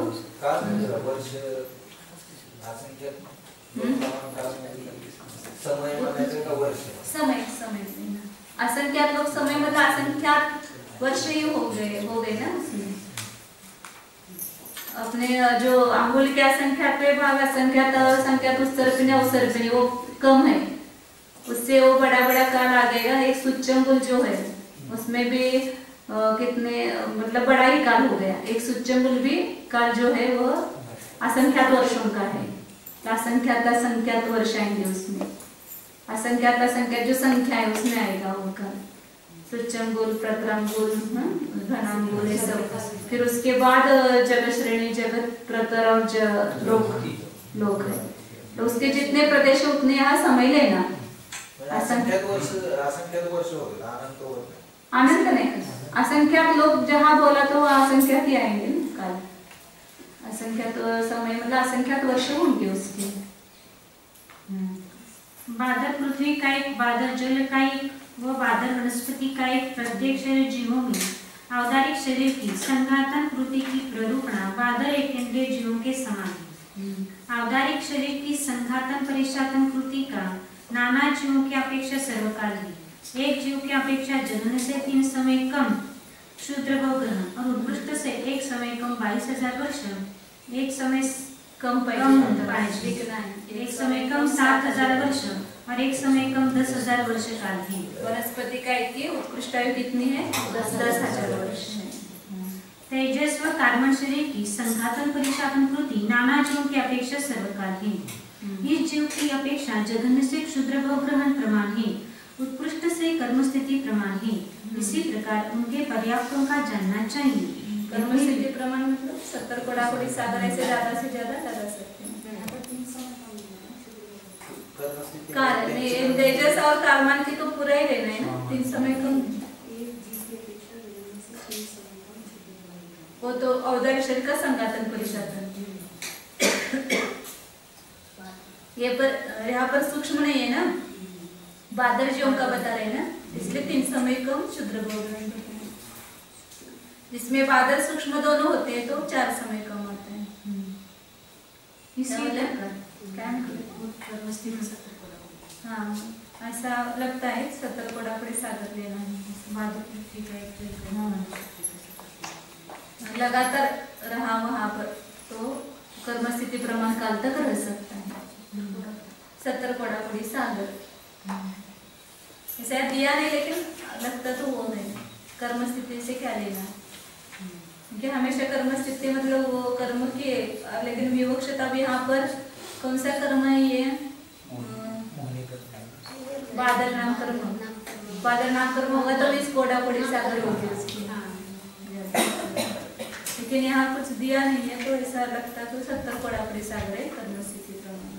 समय असंख्यात लोग समय मतलब असंख्यात वर्ष ही हो गए ना उसमें। अपने जो अंगुल के असंख्यात भाग असंख्यात उत्सर्पिणी अवसर्पिणी वो कम है, उससे वो बड़ा काल आ गएगा। एक सूच्यंगुल जो है उसमें भी कितने मतलब बड़ा ही काल हो गया। एक सूच्यंगुल भी काल जो है वो असंख्यात वर्षों का है। असंख्यात वर्ष आएंगे उसमें। असंख्यात जो संख्या है उसमें आएगा वो काल। सूच्यंगुल, प्रतरंगुल, घनांगुल ये सब। फिर उसके बाद जगत श्रेणी, जगत, प्रतर और लोक है। तो उसके जितने प्रदेश उतने यहाँ समय लेना। असंख्यात वर्ष हो गए, अनंत नहीं, असंख्यात लोग जहाँ बोला तो असंख्यात ही आएंगे काल। असंख्यात समय मतलब असंख्यात वर्ष होंगे उसके। बादल पृथ्वी का एक, बादल जल का एक व बादल वनस्पति का एक प्रत्येक शरीर जीवों में औदारिक शरीर की संघातन कृति की प्ररूपणा बादल एकेंद्रिय जीवों के समान है। औदारिक शरीर की संघातन परिचातन कृति का नाना जीवों की अपेक्षा सर्वकाल है। एक जीव की अपेक्षा जन्म से 3 समय कम क्षुद्र ग्रहण और उत्कृष्ट से एक समय कम 22,000 वर्ष, एक समय कम 7,000 वर्ष और एक समय कम 10,000 वर्ष काल है। वनस्पति का एक उत्कृष्ट आयु कितनी है? 10,000 वर्ष है। तेजस व कार्बन शरीर की संघातन परिचातन कृति नाना जीवों की अपेक्षा सर्वकाल है। इस जीव की अपेक्षा जघन्य से क्षुद्र ग्रहण प्रमाण है, उत्कृष्ट से कर्म स्थिति प्रमाण है। इसी प्रकार उनके पर्याप्तों का जानना चाहिए। कर्म स्थिति प्रमाण मतलब 70 कोड़ाकोड़ी सागर ऐसे ज्यादा से ज्यादा लगा सकते हैं। तेजस और कार्बन की तो पूरा ही लेना है ना, 3 समय कम। वो तो औदार्य शरीर का संघातन परिचातन। ये पर यहाँ पर सूक्ष्म नहीं है ना, बादल जीवों का बता रहे हैं ना, इसलिए 3 समय कम क्षुद्र ग्रहण। जिसमें बादल सूक्ष्म दोनों होते हैं तो 4 समय कम होते हैं। इसीलिए हाँ ऐसा लगता है 70 कोड़ाकोड़ी सागर लेना है। बादल पृथ्वी का एक लगातार रहा वहां पर तो कर्म स्थिति प्रमाण काल तक रह सकता है। 70 कोड़ाकोड़ी सागर ऐसा दिया नहीं, लेकिन लगता तो वो है। कर्म स्थिति से क्या लेना, क्योंकि हमेशा कर्म स्थिति मतलब वो कर्म की, लेकिन विवक्षता भी यहाँ पर कौन सा कर्म है? ये बादल नाम कर्म। बादल नाम कर्म होगा तो 20 कोड़ाकोड़ी सागर होगी उसकी। लेकिन यहाँ कुछ दिया नहीं है तो ऐसा लगता तो 70 कोड़ाकोड़ी सागर है कर्म स्थिति प्रमाण।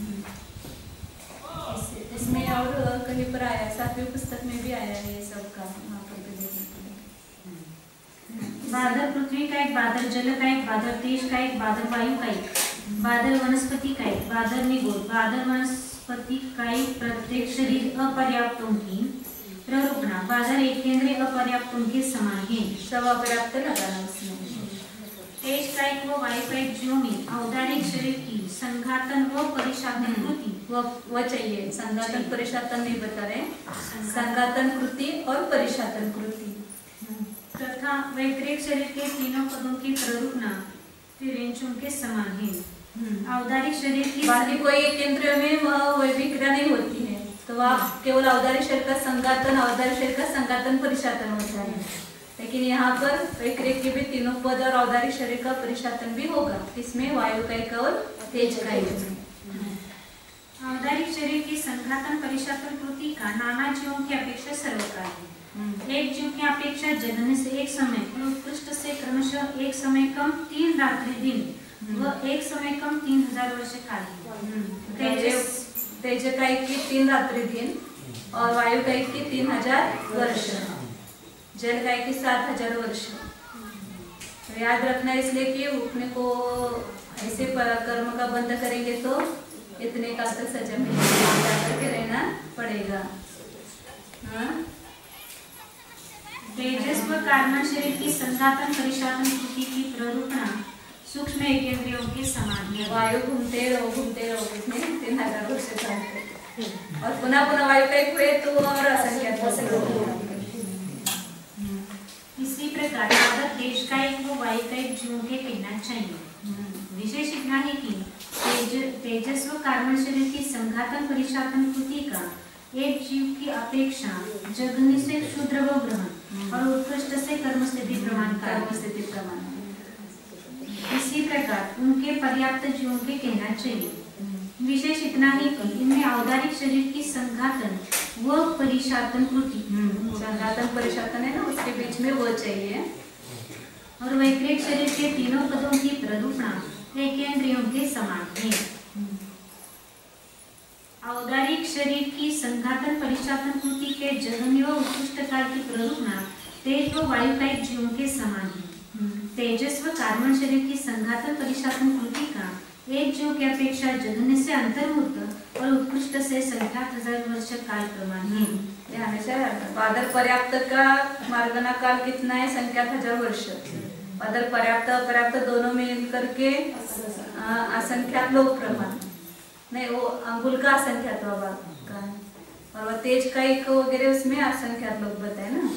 इसमें और कहीं पर आया, 7वीं पुस्तक में भी आया है ये सब का, वहाँ पर भी देखने को मिला। बादल पृथ्वी का एक, बादल जल का एक, बादल तेज का एक, बादल वायु का एक, बादल वनस्पति का एक, बादल निगोर, बादल वनस्पतिकायी प्रत्येक शरीर अपर्याप्तों की प्ररूपणा बादल एकेंद्रीय अपर्याप्तों के समान है। सब अपर्याप्त लगाना उसमें। तेज कायिक व वायु कायिक जीवों में औदारिक शरीर की संघातन व परिशातन कृति वो चाहिए। संघातन परिशातन नहीं बता रहे, संघातन कृति और परिशातन कृति तथा वैक्रिक शरीर के तीनों पदों की प्ररूपणा तिरेंचों के समान है। औदारिक शरीर की बाकी कोई एक केंद्र में वह विक्रिया नहीं होती है, तो वह केवल औदारिक शरीर का संघातन, औदारिक शरीर का संघातन परिशातन होता है। लेकिन यहाँ पर वैक्रिक के भी तीनों पद और औदारिक शरीर का परिशातन भी होगा। इसमें वायु कायिक और तेज कायिक में। औदारिक शरीर की संघातन परिशातन कृति का नाना जीवों की अपेक्षा सर्वकाल है। एक जीव की अपेक्षा जन्म से एक समय और उत्कृष्ट से क्रमशः एक समय कम 3 रात्रि दिन व एक समय कम 3000 वर्ष काल है। तेज कायिक की 3 रात्रि दिन और वायु कायिक की 3000 वर्ष, जल कायिक की 7000 वर्ष। तो याद रखना इसलिए कि उठने को ऐसे कर्म का बंद करेंगे तो इतने काल तक सजा मिलेगी, के रहना पड़ेगा। हाँ? तेजस व कार्बन शरीर की संघातन परिशातन कृति की प्ररूपणा सूक्ष्म एकेंद्रियों के समान है। वायु घूमते रहो कितने 3000 वर्ष तक, और पुनः पुनः वायु कायिक हुए तो और असंख्यात हो सकते। इसी प्रकार अगर तेज कायिक व वायु कायिक जीवों के कहना चाहिए। विशेष इतना है कि तेजस व कार्बन शरीर की संघातन परिशातन कृति का एक जीव की अपेक्षा जघन्य से क्षुद्र व ग्रहण और उत्कृष्ट से कर्म स्थिति प्रमाण इसी प्रकार उनके पर्याप्त जीवों के कहना चाहिए। विशेष इतना ही कि इनमें औदारिक शरीर की संघातन व परिशातन कृति, संघातन परिशातन है ना, उसके बीच में वो चाहिए। और वैक्रिक शरीर के तीनों पदों की प्ररूपणा एकेंद्रियों के समान है। औदारिक शरीर की संघातन परिशातन कृति के जघन्य व उत्कृष्ट काल की प्ररूपणा तेज व वायु कायिक जीवों के समान है। तेजस व कार्बन शरीर की संघातन परिशातन कृति का एक जीव की अपेक्षा जघन्य से अंतर्मुक्त और उत्कृष्ट से संख्यात 1000 वर्ष काल प्रमाण है। ये हमेशा बादल पर्याप्त का मार्गना काल कितना है? संख्यात 1000 वर्ष। बादल पर्याप्त अपर्याप्त दोनों मिल करके असंख्यात लोक प्रमाण नहीं, वो अंगुल का असंख्यात भाग का है, और वह तेज कायिक वगैरह उसमें असंख्यात लोग बताए ना।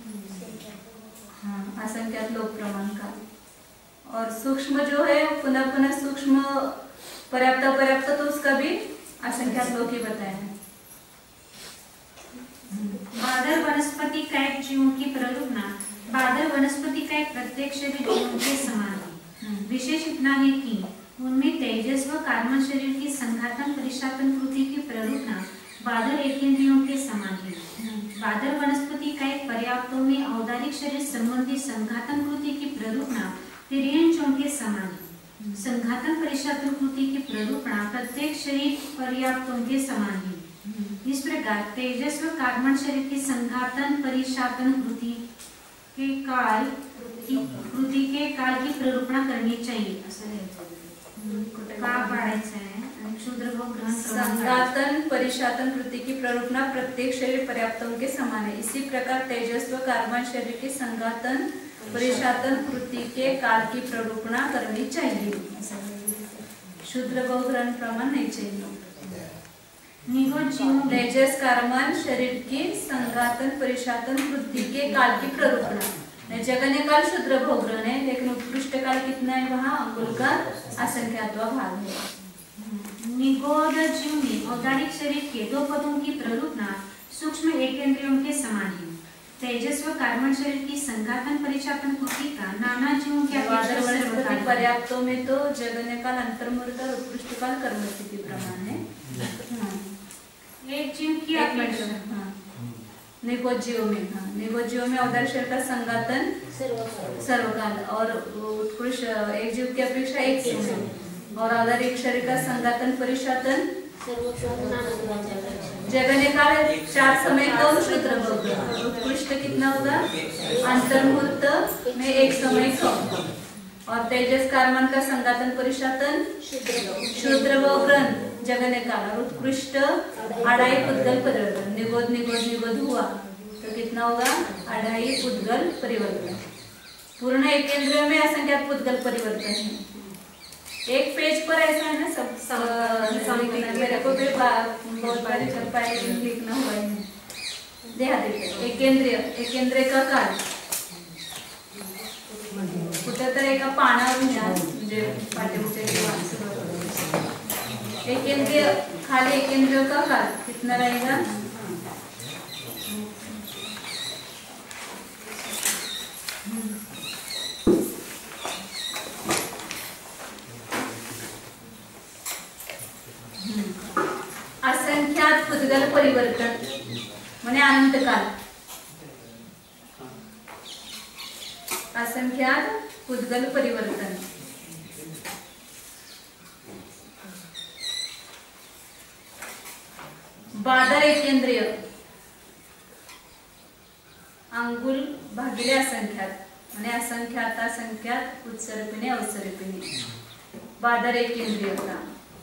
हाँ, असंख्यात लोक प्रमाण का। और सूक्ष्म जो है पुनः पुनः सूक्ष्म पर्याप्त अपर्याप्त तो उसका भी असंख्यात लोग ही बताए हैं। बादल वनस्पति कायिक जीवों की प्ररूपणा बादल वनस्पति कायिक प्रत्येक शरीर जीवों के समान है। विशेष इतना है कि उनमें तेजस व कार्बन शरीर की संघातन परिशातन कृति की प्ररूपणा बादल एकेंद्रियों के समान है। बादल वनस्पति कायिक पर्याप्तों में औदारिक शरीर संबंधी संघातन कृति की प्ररूपणा तिर्यंचों के समान है। संघातन परिशातन कृति की प्ररूपणा प्रत्येक शरीर पर्याप्तों के समान है। इस प्रकार तेजस व कार्बन शरीर की संघातन परिशातन कृति के काल की प्ररूपणा करनी चाहिए। संघातन परिशातन कृति की प्ररूपणा प्रत्येक शरीर पर्याप्तों के समान है। इसी प्रकार तेजस व कार्बन शरीर की संघातन परिशातन कृति के काल की प्ररूपणा करनी चाहिए। शुद्र बहुग्रहण प्रमाण नहीं चाहिए। तेजस कार्बन शरीर की संघातन परिशातन कृति के काल की प्ररूपणा। जगन्य काल शुद्र बहुग्रहण है, लेकिन उत्कृष्ट काल कितना है? वहाँ अंगुल का असंख्यात भाग है। निगोद जीव में औदारिक शरीर के 2 पदों की प्ररूपणा सूक्ष्म एकेंद्रियों के समान है। तेजस व कार्बन शरीर की संघातन परिशातन कृति का नाना जीवों के अपेक्षा पर्याप्तों में तो जगन्य काल अंतर्मुहूर्त और उत्कृष्ट काल कर्म स्थिति प्रमाण है। एक जीव की अपेक्षा निगोज्जियों में औदारिक शरीर का संघातन सर्वकाल और उत्कृष्ट एक जीव की अपेक्षा एक समय, और औदारिक शरीर का संघातन परिशातन जगन्य काल 4 समय कम शुद्र बहुग्रहण। उत्कृष्ट कितना होगा? अंतर्मुहूर्त में 1 समय कम, और तेजस कार्बन का संघातन परिशातन शुद्र बहुग्रहण जगने काल और उत्कृष्ट अढ़ाई पुद्गल परिवर्तन, निगोद निगोद निगोद हुआ तो कितना होगा? अढ़ाई पुद्गल परिवर्तन। पूर्ण एकेंद्र में असंख्यात पुद्गल परिवर्तन है। एक पेज पर ऐसा है ना सब मेरे को भी बहुत बारी चल पाए लिखना हुआ है। ध्यान देते एकेंद्र का काल कुठेतरी एका पानावर घ्या म्हणजे पाठ्यपुस्तक एकेंद्रीय खाली एकेंद्रीय का काल कितना रहेगा? असंख्यात पुद्गल परिवर्तन म्हणजे अनंत काल। असंख्यात पुद्गल परिवर्तन बादर एकेंद्रीय अंगुल भागिले असंख्यात म्हणजे असंख्यात असंख्यात उत्सर्पिणी अवसर्पिणी बादर एकेंद्रीय का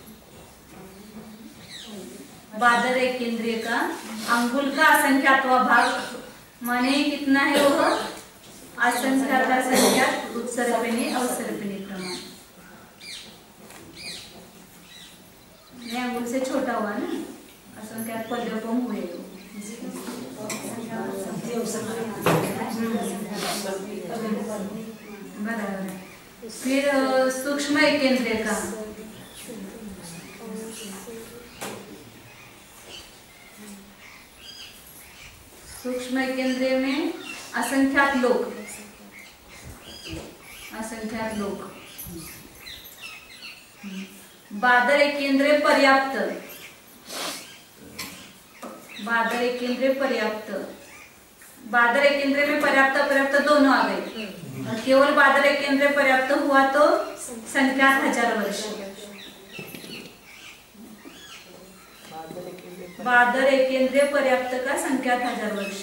बादर एकेंद्रीय का अंगुल का असंख्यातवा भाग माने कितना है वो? असंख्यात असंख्यात उत्सर्पिणी अवसर्पिणी प्रमाण। ये अंगुल से छोटा हुआ ना, असंख्यात पल्योपम हुए तो बराबर। फिर सूक्ष्म एकेंद्रीय का सूक्ष्म केंद्र में असंख्यात लोक बादर केंद्र पर्याप्त बादर केंद्र पर्याप्त बादर केंद्र में पर्याप्त पर्याप्त दोनों आ गए और केवल बादर केंद्र पर्याप्त हुआ तो संख्यात 1000 वर्ष बादर एकेंद्रीय पर्याप्त का संख्यात 1000 वर्ष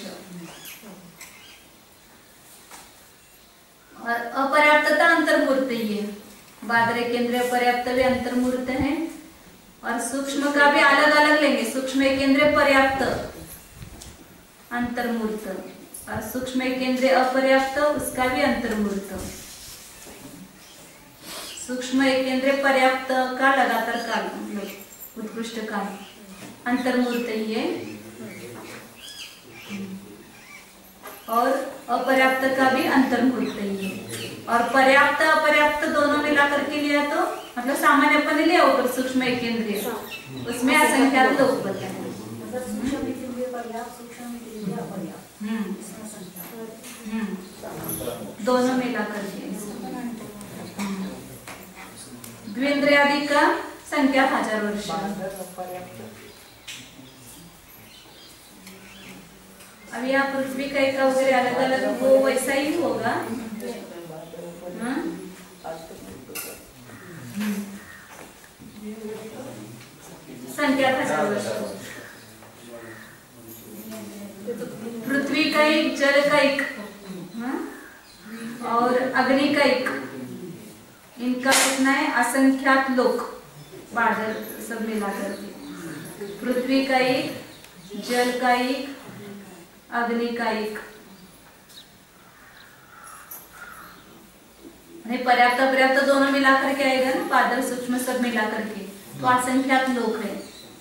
और अपर्याप्तता अंतर्मूर्त ही है। बादर एकेंद्रीय पर्याप्त भी अंतर्मूर्त है और सूक्ष्म का भी अलग अलग लेंगे। सूक्ष्म एकेंद्रीय पर्याप्त अंतर्मूर्त और सूक्ष्म एकेंद्रीय अपर्याप्त उसका भी अंतर्मूर्त। सूक्ष्म एकेंद्रीय पर्याप्त का लगातार काल मतलब उत्कृष्ट काल अंतर्मूर्त ही है और अपर्याप्त का भी अंतर्मूर्त ही है और पर्याप्त अपर्याप्त दोनों मिलाकर के लिया तो मतलब सामान्य अपन लिया ऊपर सूक्ष्म एकेंद्रीय उसमें असंख्यात लोग बताए दोनों मिलाकर के द्विन्द्रियादि का संख्या 1000 वर्ष। अब यहाँ पृथ्वी का एक वगैरह अलग अलग वो वैसा ही होगा। संख्या 1000 वर्ष। पृथ्वी का एक, जल का एक और अग्नि का एक, इनका कितना है? असंख्यात लोक बादल सब मिलाकर के पृथ्वी का एक, जल का एक, अग्नि का एक पर्याप्त पर्याप्त दोनों मिलाकर के आएगा ना, बादल सूक्ष्म सब मिलाकर के तो असंख्यात लोक है।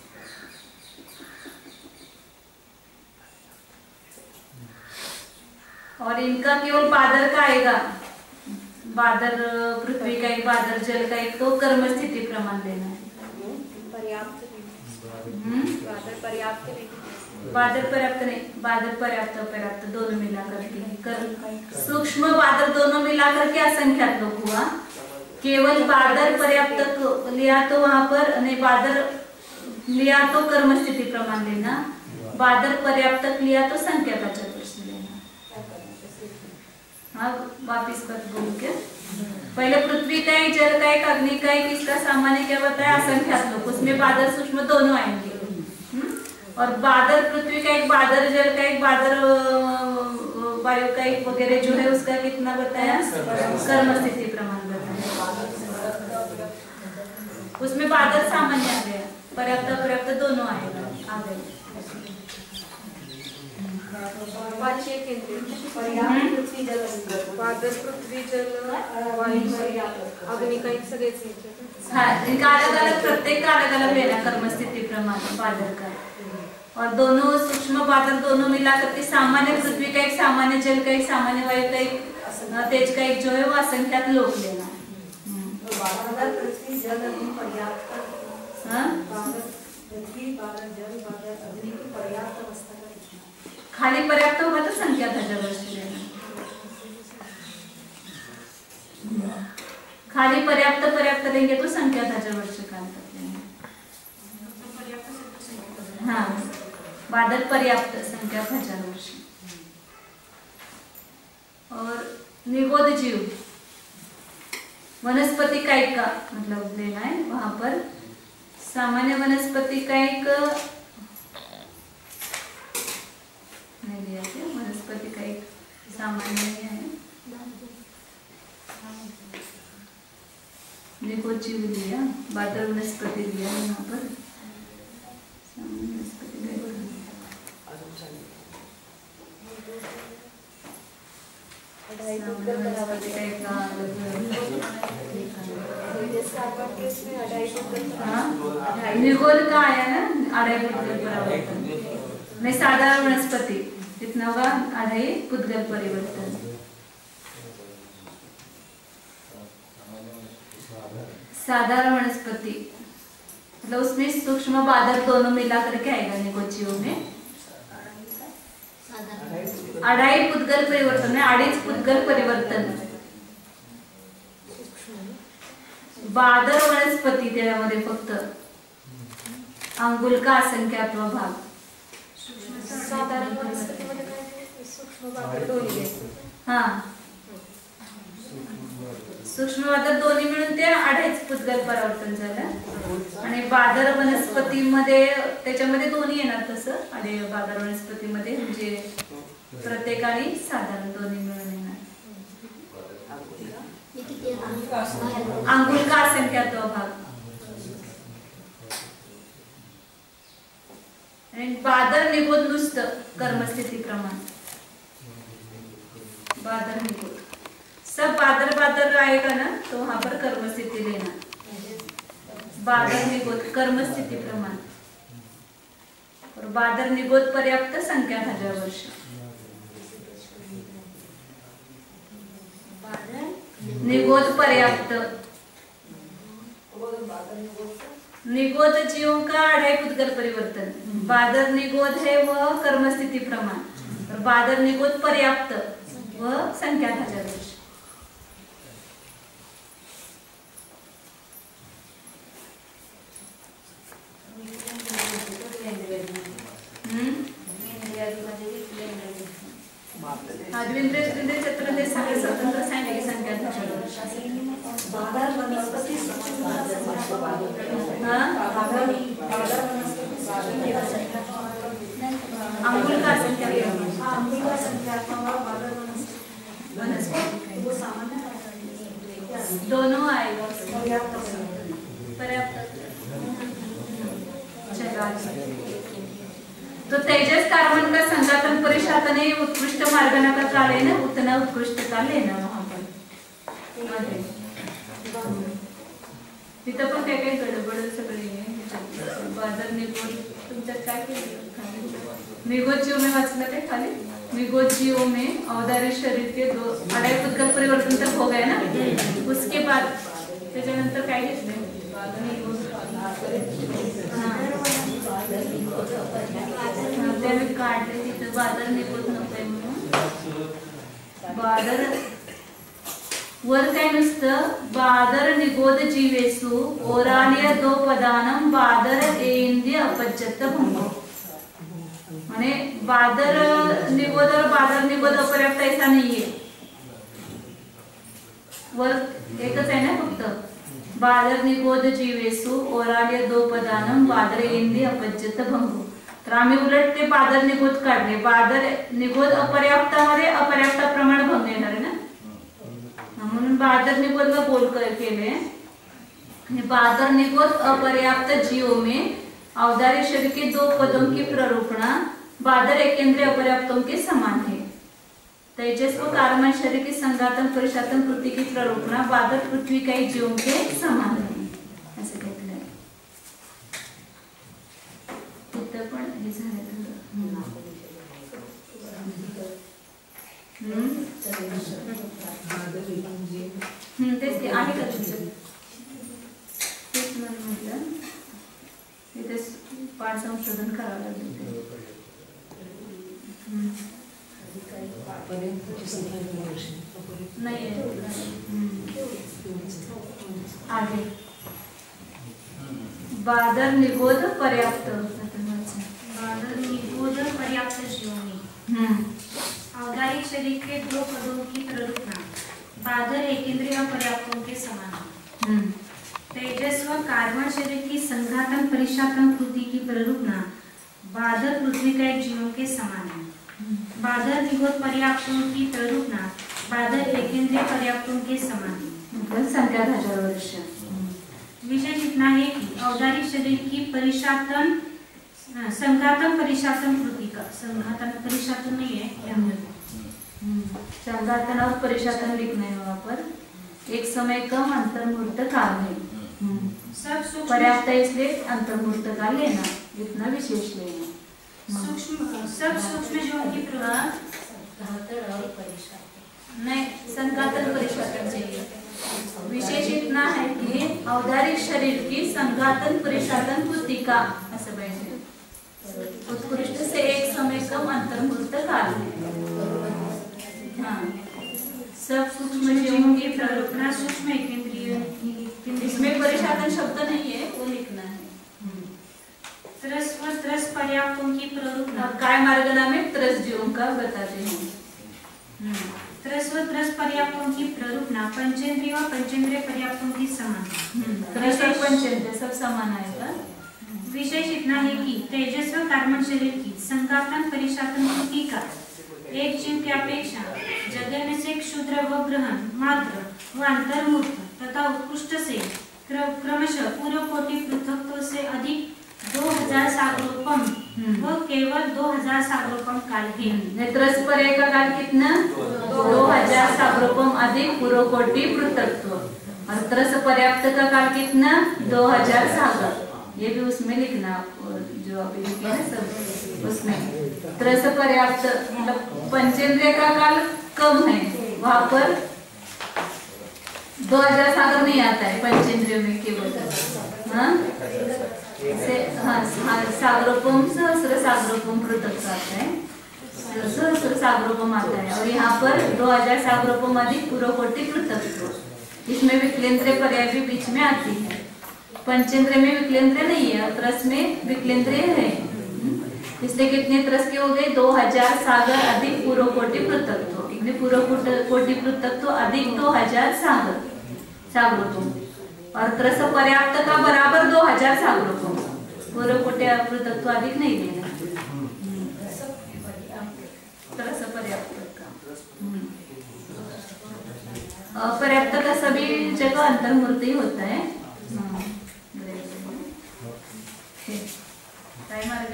और इनका केवल बादल का आएगा, बादल पृथ्वी का एक, बादल जल का एक, तो कर्म स्थिति प्रमाण लेना है। पर्याप्त बादल पर्याप्त नहीं, बादल पर्याप्त पर्याप्त दोनों मिलाकर के सूक्ष्म बादल दोनों मिलाकर के असंख्यात लोक हुआ। केवल बादल पर्याप्त लिया तो वहां पर नहीं, बादल लिया तो कर्म स्थिति प्रमाण लेना, बादल पर्याप्त लिया तो संख्या का चतुर्थ लेना। हाँ वापिस बात बोल के पहले पृथ्वी का एक, जल का एक, अग्नि का एक, इसका सामान्य क्या बताया? असंख्यात लोक, उसमें बादल सूक्ष्म दोनों आएंगे और बादल पृथ्वी का एक, बादल जल का एक, बादल वायु का एक वगैरह जो है उसका कितना बताया? कर्म स्थिति प्रमाण बताया। उसमें बादल सामान्य आ गया पर्याप्त अपर्याप्त दोनों आएगा आ गए। 5 केंद्रीय पर्याप्त पृथ्वी जल बादल पृथ्वी जल वायू अग्नि का एक सगळेच येते। हाँ, इनका अलग अलग प्रत्येक का अलग अलग लेना कर्म स्थिति प्रमाण बादल का, और दोनों सूक्ष्म बादल दोनों मिला करके सामान्य पृथ्वी का एक, सामान्य जल का एक, सामान्य वायु का एक, तेज का एक जो है वो असंख्यात लोक लेना। पृथ्वी जल अग्नि पर्याप्त, हाँ, पृथ्वी बादल जल बादल अग्नि की पर्याप्त अवस्था का खाली पर्याप्त होगा तो संख्या भाज्यावरची लेना। खाली पर्याप्त पर्याप्त लेंगे तो संख्या भाज्यावरची काम करते हैं। हाँ, बादल पर्याप्त संख्या भाज्यावरची। और निगोद जीव वनस्पति का एक का मतलब लेना है, वहां पर सामान्य वनस्पति का एक नहीं लिया क्या, वनस्पति का एक सामान्य है, निगोद जीव लिया, बादल वनस्पति लिया यहाँ पर, सामान्य वनस्पति का एक निगोद का आया ना 2.5 पुद्गल परिवर्तन में, साधारण वनस्पति कितना होगा 2.5 पुद्गल परिवर्तन। साधारण वनस्पति मतलब उसमें सूक्ष्म बादल दोनों मिला करके आएगा निगोचियों में। 2.5 पुद्गल परिवर्तन में 2.5 पुद्गल परिवर्तन बादल वनस्पती त्यामध्ये फक्त अंगुल का असंख्यात्व भाग। साधारण वनस्पतीमध्ये काय सूक्ष्म बादल दोन्ही आहेत। हाँ, सूक्ष्म बादल दोन्ही मिळून ते 2.5 पुद्गल परिवर्तन झालं, आणि बादल वनस्पतीमध्ये त्याच्यामध्ये दोन्ही येणार तसं, आणि बादल वनस्पतीमध्ये म्हणजे प्रत्येकाने साधारण दोन्ही मिळून येणार। अंगुल का असंख्यात्व भाग आणि बादल निगोद नुसतं कर्मस्थिती प्रमाण, बादल निगोद सब बादल बादल आएगा ना तो वहां पर कर्मस्थिति लेना, बादल निगोद कर्मस्थिति प्रमाण, और बादल निगोद पर्याप्त संख्या भाज्यावर्ष। निगोद पर्याप्त निगोद जीवों का 2.5 पुद्गल परिवर्तन, बादल निगोद है वह कर्मस्थिति प्रमाण, और बादल निगोद पर्याप्त वह संख्या भाज्यावर्ष। द्विंद्रिय चतुर्वेद सारे स्वतंत्र की संख्या अंगुल का संख्या दोनों आएगा पर्याप्त। तो तेजस कार्बन का संघातन परिशातने उत्कृष्ट मार्गाना का का लेना, उतना उत्कृष्ट का लेना वहां पर। तिथं पण काय काय गडबड सगळी आहे। बादल निगोद तुमच्यात काय केलं, निगोद जीव में वाचलं काय खाली, निगोद जीव में अवधारी शरीर के 2.5 पुद्गल परिवर्तन तक हो गए ना, उसके बाद त्याच्यानंतर काय घेतलंय त्यावेळी काढले तिथं बादल निगोद नकोय म्हणून, बादल वर काय नुसतं बादल निगोद जीवेसु ओरालिय 2 पदानम बादल एंद्य अपज्जत भंगो, माने बादल निगोद और बादल निगोद अपर्याप्त ऐसा नाहीये, वर एकच आहे ना फक्त, बादल निगोद जीवेसु ओरालिय 2 पदानम बादल एंद्य अपज्जत भंगो। तर आम्ही उलट ते बादल निगोद काढले, बादल निगोद अपर्याप्तामध्ये अपर्याप्त प्रमाण भंग येणार आहे ना, म्हणून बादल निगोद व बोल केले, बादल निगोद अपर्याप्त जीवों में औदार्य शरीर के दो पदों की प्ररूपणा बादर एकेंद्रीय अपर्याप्तों के समान है। तेजस व कारमन शरीर की संघातन परिशातन कृति की प्ररूपणा बादर पृथ्वी का एक जीवों के समान है, ऐसे कहते हैं। तिथं पण हे झालं तेच की आहे का तुमचं तेच म्हटलं तिथे पाठ संशोधन करावं लागेल नाही आगे बादर निबोध पर्याप्त बादर निबोध पर्याप्त जीवनी औदारिक शरीर के दो पदों की प्ररूपणा बादर एकेंद्रीय पर्याप्तों के समान। तेजस व कार्बन शरीर की संघातन परिशातन कृति की प्ररूपणा बादर पृथ्वी का एक जीवों के समान है। बादर निबोध पर्याप्तों की प्ररूपणा बादर एकेंद्रीय पर्याप्तों के समान है। संख्या 1000 वर्ष। विशेष इतना है कि औदारिक शरीर की परिशातन संघातन परिशातन कृति का संघातन परिशातन नहीं है, संघातन और परिशातन लिखना है वहाँ पर। एक समय कम अंतर्मुहूर्त काल है, सब पर्याप्त है इसलिए अंतर्मुहूर्त काल लेना, इतना विशेष लेना। सब सूक्ष्म जीवों की नहीं संघातन परिशातन चाहिए। विशेष इतना है कि औदारिक शरीर की संघातन परिशातन कृति का असं पाहिजे। उत्कृष्ट से एक समय कम अंतर्मुहूर्त काल हाँ। सब सूक्ष्म जीवों की प्ररूपणा सूक्ष्म एकेंद्रीय, इसमें परिशातन शब्द नहीं है, वो लिखना है। त्रस व त्रस पर्याप्तों की प्ररूपणा काय मार्गना में त्रस जीवों का बताते हैं। त्रस व त्रस पर्याप्तों की प्ररूपणा पंचेंद्रिय व पंचेंद्रिय पर्याप्तों की समान। त्रस और पंचेंद्रिय सब समान आएगा। विशेष इतना है कि तेजस व कार्बन शरीर की संघातन परिशातन कृति का एक जीव की अपेक्षा जगन से क्षुद्र व ग्रहण मात्र व अंतर्मुहूर्त तथा उत्कृष्ट से क्रमशः पूर्व कोटि पृथकत्व से अधिक 2000 सागरोपम व केवल 2000 सागरोपम काल है। त्रस पर्याय का काल कितना 2000 सागरोपम अधिक पूर्व कोटि पृथकत्व, और त्रस पर्याप्त का काल कितना 2000 सागर। ये भी उसमें लिखना जो अभी लिखे हैं सब उसमें। त्रस पर्याप्त मतलब पंचेंद्रिय का काल कम है, वहां पर 2000 सागर नहीं आता है पंचेंद्रिय में केवल सागरोपम सहस्र सागरोपम पृथक आता है, सहस्र सागरोपम आता है। और यहाँ पर 2000 सागरोपम अधिक पूर्व कोटि पृथक। इसमें विकलेंद्रिय पर्याय भी बीच में आती है। पंचेंद्रिय में विकलेंद्रिय नहीं है और त्रस में विकलेंद्रिय है, इसलिए कितने त्रस के हो गए 2000 सागर अधिक पूर्व कोटि पृथकत्व। पूर्व कोटि पृथकत्व अधिक 2000 सागर सागरोपम, और त्रस पर्याप्त का बराबर 2000 सागरोपम। पूर्व कोटि पृथकत्व अधिक नहीं लेना, त्रस पर्याप्त का। पर्याप्त का सभी जगह अंतर्मुहूर्त ही होता है। काय मार्ग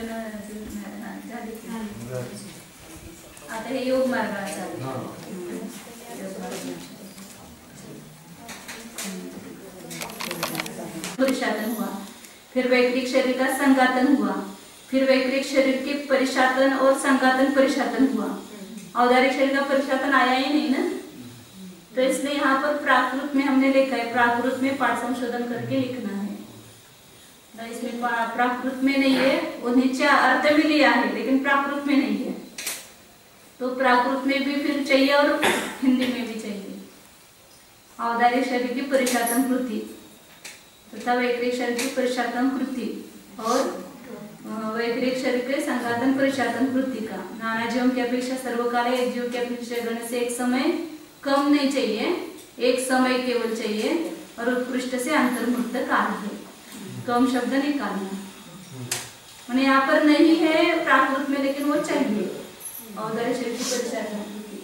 आता हे योग मार्ग परिशातन हुआ, फिर वैक्रिक शरीर का संघातन हुआ, फिर वैक्रिक शरीर के परिशातन और संघातन परिशातन हुआ। औदारिक शरीर का परिशातन आया ही नहीं ना, तो इसलिए यहाँ पर प्राकृत में हमने लिखा है। प्राकृत में पाठ संशोधन करके लिखना है, इसमें प्राकृत में नहीं है, वो नीचे अर्थ में लिया है लेकिन प्राकृत में नहीं है, तो प्राकृत में भी फिर चाहिए और हिंदी में भी चाहिए। औदारिक शरीर की परिशातन कृति तथा वैक्रिक शरीर की परिशातन कृति और वैक्रिक शरीर के संघातन परिशातन कृति का नाना जीवों की अपेक्षा सर्वकाल एक जीव की अपेक्षा गण से एक समय कम नहीं चाहिए, एक समय केवल चाहिए, और उत्कृष्ट से अंतर्मुहूर्त काल है। कम शब्द निकालना, मैंने यहाँ पर नहीं है प्राकृत में, लेकिन वो चाहिए। औदारिक शरीर की परिशातन कृति,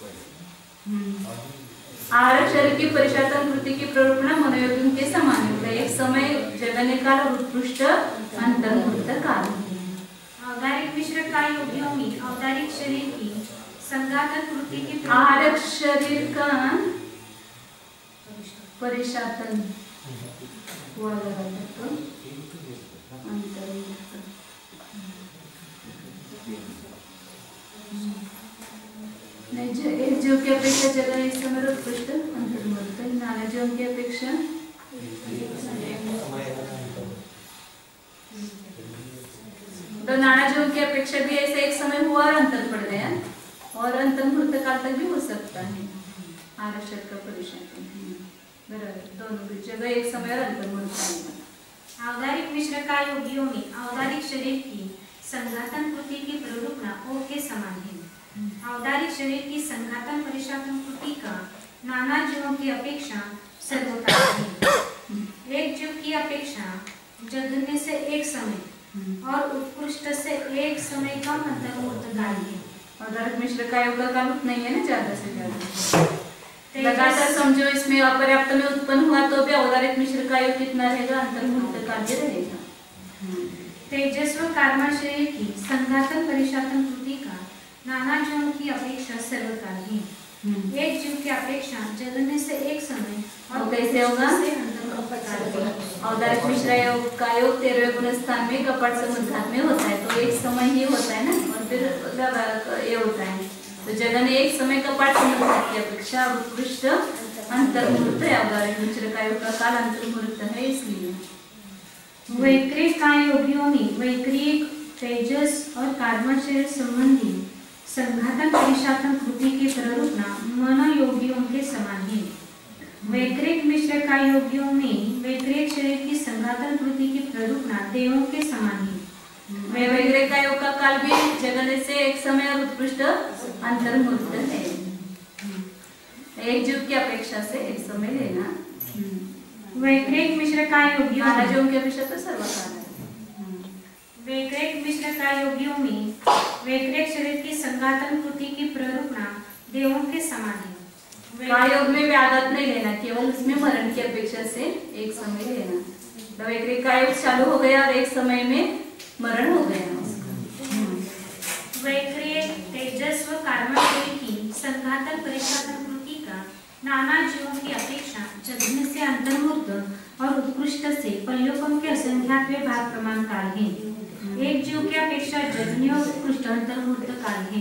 आहारक शरीर की परिशातन कृति की प्ररूपणा मनोयोगियों के समान होता है। एक समय जगने काल और उत्कृष्ट अंतर्मुहूर्त काल। औदारिक मिश्र काय योगियों में औदारिक शरीर की संघातन कृति की आहारक शरीर का परिशातन हुआ लगा तो अंतर्मुहूर्त। नहीं, एक जीव की अपेक्षा जगह एक समय उत्कृष्ट अंतर्मुहूर्त, नाना जीवों की अपेक्षा तो नाना जीवों की अपेक्षा भी ऐसे एक समय हुआ और अंतर पड़ गया और अंतर्मुहूर्त काल तक भी हो सकता है आरक्षक का परिशातन। बराबर, दोनों की जगह एक समय और अंतर्मुहूर्त आएगा। औदारिक मिश्र काय योगियों में औदारिक शरीर की संघातन कृति की प्ररूपना ओ के समान है। औदारिक शरीर की संघातन परिशातन कृति का नाना जीवों की अपेक्षा सर्वोत्तम है। एक जीव की अपेक्षा जगने से एक समय और उत्कृष्ट से एक समय का अंतर्मुहूर्त काल है। औदारिक मिश्र का योग का काल नहीं है ना, ज्यादा से ज्यादा लगातार समझो इसमें अपर्याप्त में उत्पन्न हुआ तो भी औदारिक मिश्र का योग कितना रहेगा, अंतर्मुहूर्त काल ही रहेगा। तेजस्व कार्मा शरीर की संघातन परिशातन कृति का नाना जीवों की अपेक्षा सर्वकाल है। एक जीव की अपेक्षा जगने से एक समय और कैसे होगा? से अंतर्मुहूर्त काल है। औदारिक मिश्र योग का योग 13वें गुण स्थान में कपट समुद्घात में होता है तो एक समय ही होता है ना, और फिर ये होता है तो जगन एक समय कपट समुद्घात की अपेक्षा उत्कृष्ट अंतर्मुहूर्त है। औदारिक मिश्र का योग का काल अंतर्मुहूर्त है इसलिए। वैक्रिक काय योगियों में वैक्रिक तेजस और कार्मा शरीर संबंधी संघातन परिशातन कृति की प्ररूपना मन योगियों के समान है। वैक्रिक मिश्र काय योगियों में वैक्रिक शरीर की संघातन कृति की प्ररूपना देवों के समान है। वैक्रिक का योग का काल भी जगने से एक समय और उत्कृष्ट अंतर्मुहूर्त है। एक जीव की अपेक्षा से एक समय लेना। वैक्रिक मिश्र काय योगियों नाना में जीवों की अपेक्षा तो सर्वकाल है। वैक्रिक मिश्र काय योगियों में वैक्रिक शरीर की संघातन कृति की प्ररूपना देवों के समान है। काय योग में व्याघात नहीं लेना, केवल उसमें मरण की अपेक्षा से एक समय लेना। तो वैक्रिक का योग चालू हो गया और एक समय में मरण हो गया उसका। वैक्रिक तेजस्व कार्मा शरीर की संघातन परिशातन कृति का नाना जीवों की अपेक्षा जगने से अंतर्मुहूर्त और उत्कृष्ट से पल्योकम के असंख्यात भाग प्रमाण काल है। एक जीव की अपेक्षा जगने और उत्कृष्ट अंतर्मुहूर्त काल है।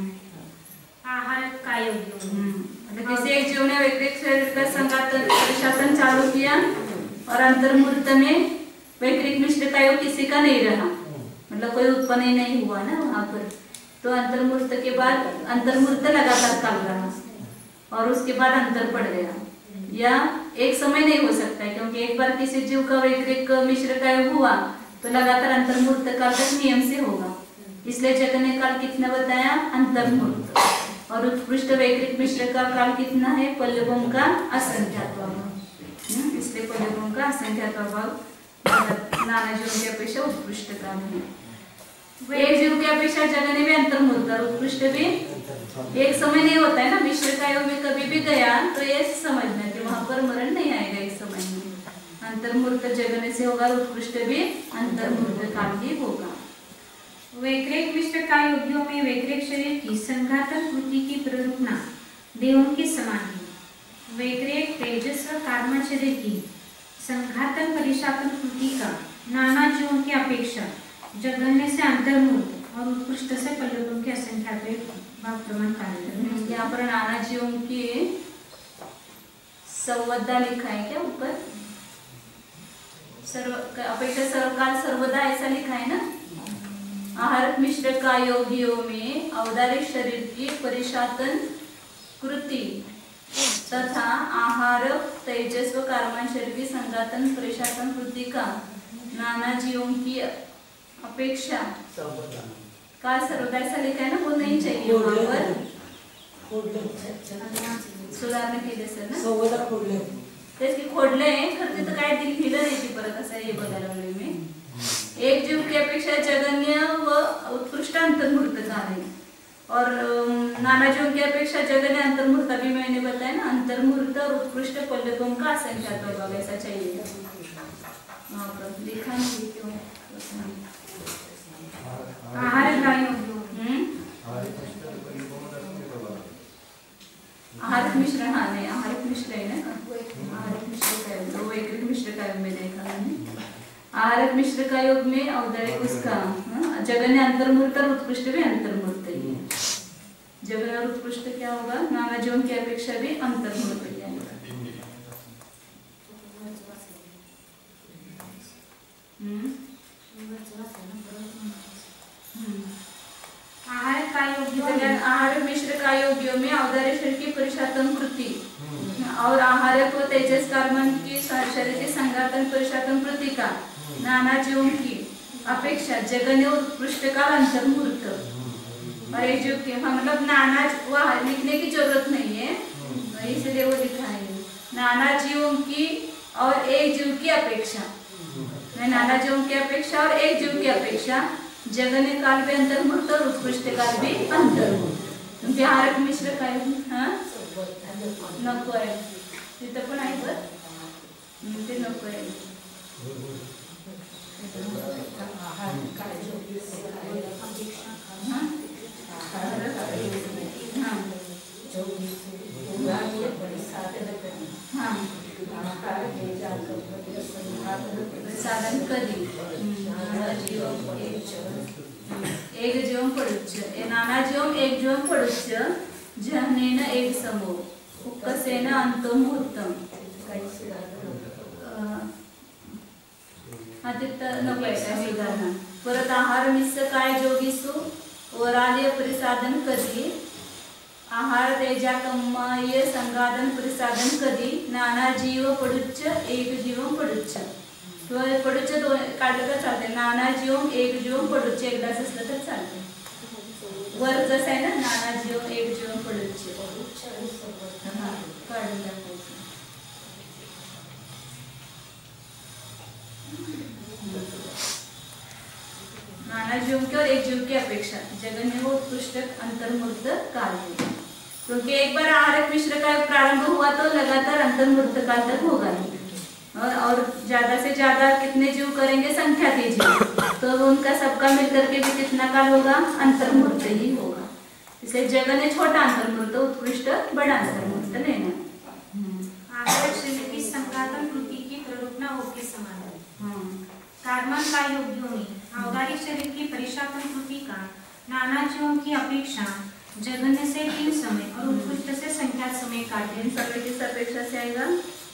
आहार काय योगियों किसी एक जीव ने वैक्रिक शरीर का संघातन परिशातन चालू किया और अंतर्मुहूर्त में वैक्रिक मिश्र का योग किसी का नहीं रहा, मतलब कोई उत्पन्न ही नहीं हुआ ना वहां पर, तो अंतर्मुहूर्त के बाद अंतर्मुहूर्त लगातार काल रहा और उसके बाद अंतर पड़ गया। या एक समय नहीं हो सकता है क्योंकि एक बार किसी जीव का वैक्रिक मिश्र का योग हुआ तो लगातार अंतर्मुहूर्त काल तक नियम से होगा, इसलिए जगने काल कितना बताया, अंतर्मुहूर्त। और उत्कृष्ट वैक्रिक मिश्र का काल कितना है, पल्लवों का असंख्यात भाग, इसलिए पल्लवों का असंख्यात भाग नाना जीवों की अपेक्षा उत्कृष्ट काल है। एक जीव की अपेक्षा जगने में अंतर्मुहूर्त और उत्कृष्ट भी एक समय नहीं होता है ना। मिश्र का योग में कभी भी गया तो ये समझना कि वहां पर मरण नहीं आएगा, एक समय में अंतर्मुहूर्त जगने से होगा, उत्कृष्ट भी अंतर्मुहूर्त काल ही होगा। वैक्रिक मिश्र काय योगियों में वैक्रिक शरीर की संघातन कृति की प्ररूपना देवों के समान है। वैक्रिक तेजस्व कार्मा शरीर की संघातन परिशातन कृति का नाना जीवों की अपेक्षा जगने से अंतर्मुहूर्त और उत्कृष्ट से पल्लवों के असंख्यात भाग प्रमाण काल। यहाँ पर नाना जीवों की संवदा लिखा है क्या ऊपर, सर्व अपेक्षा सर्वकाल सर्वदा ऐसा लिखा है ना। आहार मिश्र का योगियों में औदारिक शरीर की परिशातन कृति तथा आहार तेजस्व कार्बन शरीर की संघातन परिशातन कृति का नाना जीवों की अपेक्षा काल सर्वदा ऐसा लिखा है ना, वो नहीं चाहिए वहां पर, सुधारणा केली असेल ना, तेच की खोडले खरं तिथं काय लिहिलं नाही ती परत असं हे बघायला लागले मी। एक जीव की अपेक्षा जगन्य व उत्कृष्ट अंतर्मुहूर्त काल है और नाना जीवों की अपेक्षा जगन्य अंतर्मुहूर्त अभी मैंने बताया ना, अंतर्मुहूर्त और उत्कृष्ट पल्लवों का असंख्यात भाग ऐसा चाहिए। लिखा नहीं क्यों आहार ग्राह्य आहार मिश्रण, हाँ नहीं आहार मिश्र है ना, आहार मिश्र का योग, वैकृत मिश्र का योग में देखा मैंने। आहार मिश्र का योग में औदारिक उसका जगन्य अंतर्मूर्त और उत्कृष्ट भी अंतर्मूर्त ही है। जगन्य और उत्कृष्ट क्या होगा, नाना जीवों की अपेक्षा भी अंतर्मूर्त ही है। आहार का योग, आहार मिश्र का योगियों में औदार्य शरीर की परिशातन कृति और आहारक व तेजस कार्बन की शरीर की संघातन परिशातन कृति का नाना जीवों की अपेक्षा जगन्य उत्कृष्ट का अंतर्मूर्त। और एक जीव के मतलब नाना वह लिखने की जरूरत नहीं है, इसलिए वो लिखा है नाना जीवों की और एक जीव की अपेक्षा, नाना जीवों की अपेक्षा और एक जीव की अपेक्षा जगन्य काल भी अंतर्मूर्त और उत्कृष्ट काल भी अंतर्मूर्त। क्योंकि आहारक मिश्र काय नको आहे तिथं पण आहे बरं, ते नको आहे। साधन कधी एक जीवन पडुच्च ए नाना जीवन एक जीवन पडुच्च जहनेन एक समो उक्कसेन अंतमुहूर्तम नको आहे उदाहरण। परत आहार मिश्र काय जोगिसु वरालीय परिसाधन कधी आहार तेजा कम्माय संगाधन परिसाधन कधी नाना जीव पडुच्च एक जीवन पडुच्च किंवा पडुच्च दोन काढलं तर चालते, नाना जीव एक जीव पडुच्च एकदाच असलं तर चालते। वर कसं आहे ना नाना जीव एक जीव पडुच्च काढून टाकायचं। नाना जीव की और एक जीव की अपेक्षा जगन्य व उत्कृष्ट अंतर्मूर्त काल है, क्योंकि एक बार आहारक मिश्र का प्रारंभ हुआ तो लगातार अंतर्मूर्त काल तक होगा ही। और ज्यादा से ज्यादा कितने जीव करेंगे, संख्या के जीव, तो उनका सबका मिलकर के भी कितना काल होगा, अंतर्मूर्त ही होगा। इसलिए जगन्य छोटा अंतर्मूर्त, उत्कृष्ट बड़ा अंतर्मूर्त लेना। आहार शरीर की संघातन कृति की प्ररूपना के समान है। कार्बन का योगियों में औदारिक शरीर की परिशातन कृति का नाना जीवों की अपेक्षा जगन्य से 3 समय और उत्कृष्ट से संख्यात समय काटे। समय किस अपेक्षा से आएगा,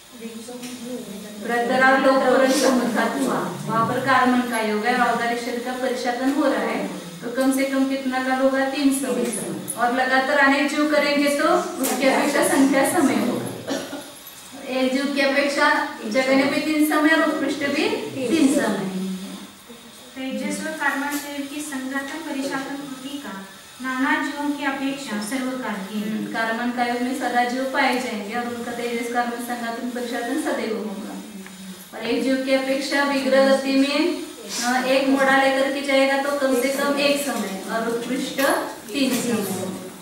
प्रतराव लोकपुरन समुद्धात हुआ, वहाँ पर कार्बन का योग है और औदारिक शरीर का परिशातन हो रहा है, तो कम से कम कितना काल होगा, 3 समय। और लगातार अनेक जीव करेंगे तो उसकी अपेक्षा संख्या समय होगा। एक जीव की अपेक्षा जगन्य भी 3 समय और उत्कृष्ट भी 3 समय। तेजस व कार्बन शरीर की संघातन परिशातन कृति का नाना जीवों की अपेक्षा सर्वकालीन। कार्बन का योग में सदा जीव पाए जाएंगे और उनका तेजस कार्बन संघातन परिशातन सदैव होगा। और एक जीव की अपेक्षा विग्रह गति में एक मोड़ा लेकर के जाएगा तो कम से कम 1 समय और उत्कृष्ट 3 समय।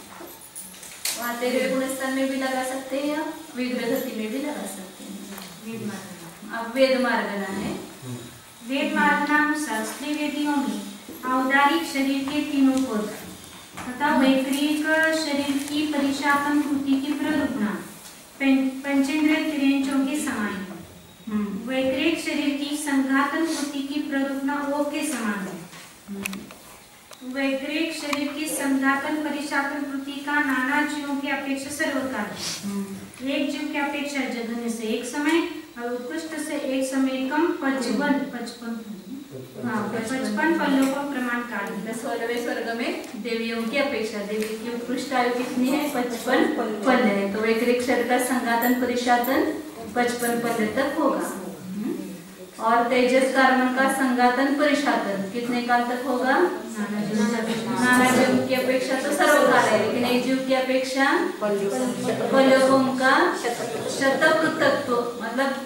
वहाँ तेरहवें गुणस्थान में भी लगा सकते हैं या विग्रह गति में भी लगा सकते हैं। अब वेद मार्गना है, वेद मार्गनानुसार स्त्री वेदियों में औदारिक शरीर के 3 पद तथा वैक्रिक शरीर की परिशातन कृति की प्ररूपना पंचेंद्रिय तिर्यंचों के समान है। वैक्रिक शरीर की संघातन कृति की प्ररूपना ओ के समान है। वैक्रिक शरीर की संघातन परिशातन कृति का नाना जीवों की अपेक्षा सर्वकाल। एक जीव की अपेक्षा जगन्य से 1 समय और उत्कृष्ट से 1 समय कम 55 पल्लों का प्रमाण काल। 16वें स्वर्ग में देवियों की अपेक्षा, देवी की उत्कृष्ट आयु कितनी है, 55 पल्ले है, तो वैक्रिक शरीर का संघातन परिशातन 55 पल्ले तक होगा। और तेजस कार्बन का संघातन परिशातन कितने काल तक होगा, नाना जीव की अपेक्षा तो सर्वकाल है, लेकिन एक जीव की अपेक्षा पल्लों का शतपृथक्त्व, मतलब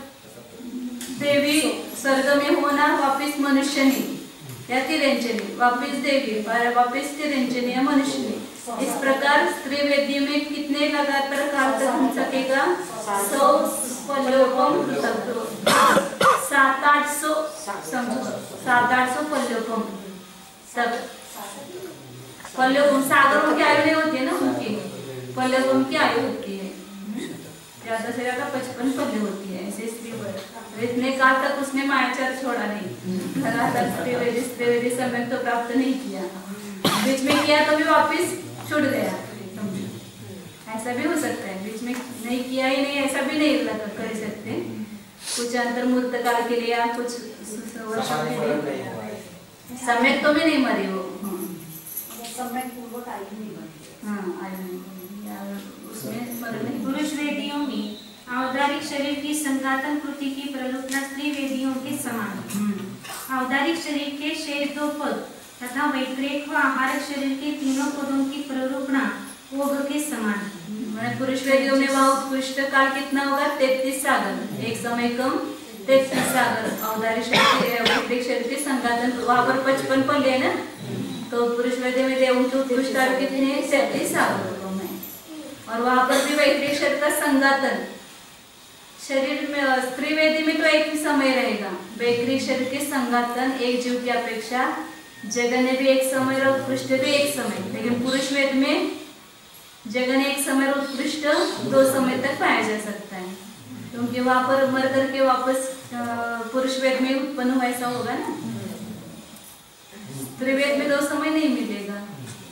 देवी स्वर्ग में होना वापिस मनुष्य नहीं या तिरंजनी, वापिस देवी वापिस तिरंजनी या मनुष्य नहीं। इस प्रकार स्त्री वेदी में कितने लगातार काल तक हो सकेगा, 100 पल्लों 700-800 समझो 700-800 पल्योपम सब पल्योपम सागरों की आयु नहीं होती है ना, उनकी पल्योपम की आयु होती है ज्यादा से ज्यादा 55 पल्य होती है ऐसे स्त्री पर। इतने काल तक उसने मायाचार छोड़ा नहीं, लगातार स्त्रीवेदी समय तो प्राप्त नहीं किया, बीच में किया तो भी वापिस छूट गया। ऐसा भी हो सकता है, बीच में नहीं किया ही नहीं ऐसा भी नहीं कर सकते, कुछ अंतर्मूर्त काल के लिए या कुछ वर्षों के लिए समय तो भी नहीं मरे वो, समय पूर्वक आयु नहीं बढ़ी। हाँ आयु नहीं उसमें मर नहीं। पुरुष वेदियों में औदारिक शरीर की संघातन कृति की प्रलोभना स्त्री वेदियों के समान। औदारिक शरीर के शेष 2 पद तथा वैक्रेक व आहारक शरीर के तीनों पदों की प्रलोभना ओघ के समान। मैंने पुरुष वेदियों में वह उत्कृष्ट काल कितना होगा 33 सागर, एक समय कम 33 सागर। औदारिक शरीर के संघातन वहां पर 55 पल्य है ना, तो पुरुष वेदी में देवों की उत्कृष्ट आयु कितनी है 33 सागर में। और वहां पर भी वैक्रिक शरीर का संघातन शरीर में स्त्री वेदी में तो एक ही समय रहेगा, वैक्रिक शरीर के संघातन एक जीव की अपेक्षा जगने भी एक समय और उत्कृष्ट भी एक समय, लेकिन पुरुष वेद में जगन एक समय और उत्कृष्ट 2 समय तक पाया जा सकता है, क्योंकि वहां पर मर करके वापस पुरुष वेद में उत्पन्न हुआ ऐसा होगा ना, स्त्री वेद में 2 समय नहीं मिलेगा।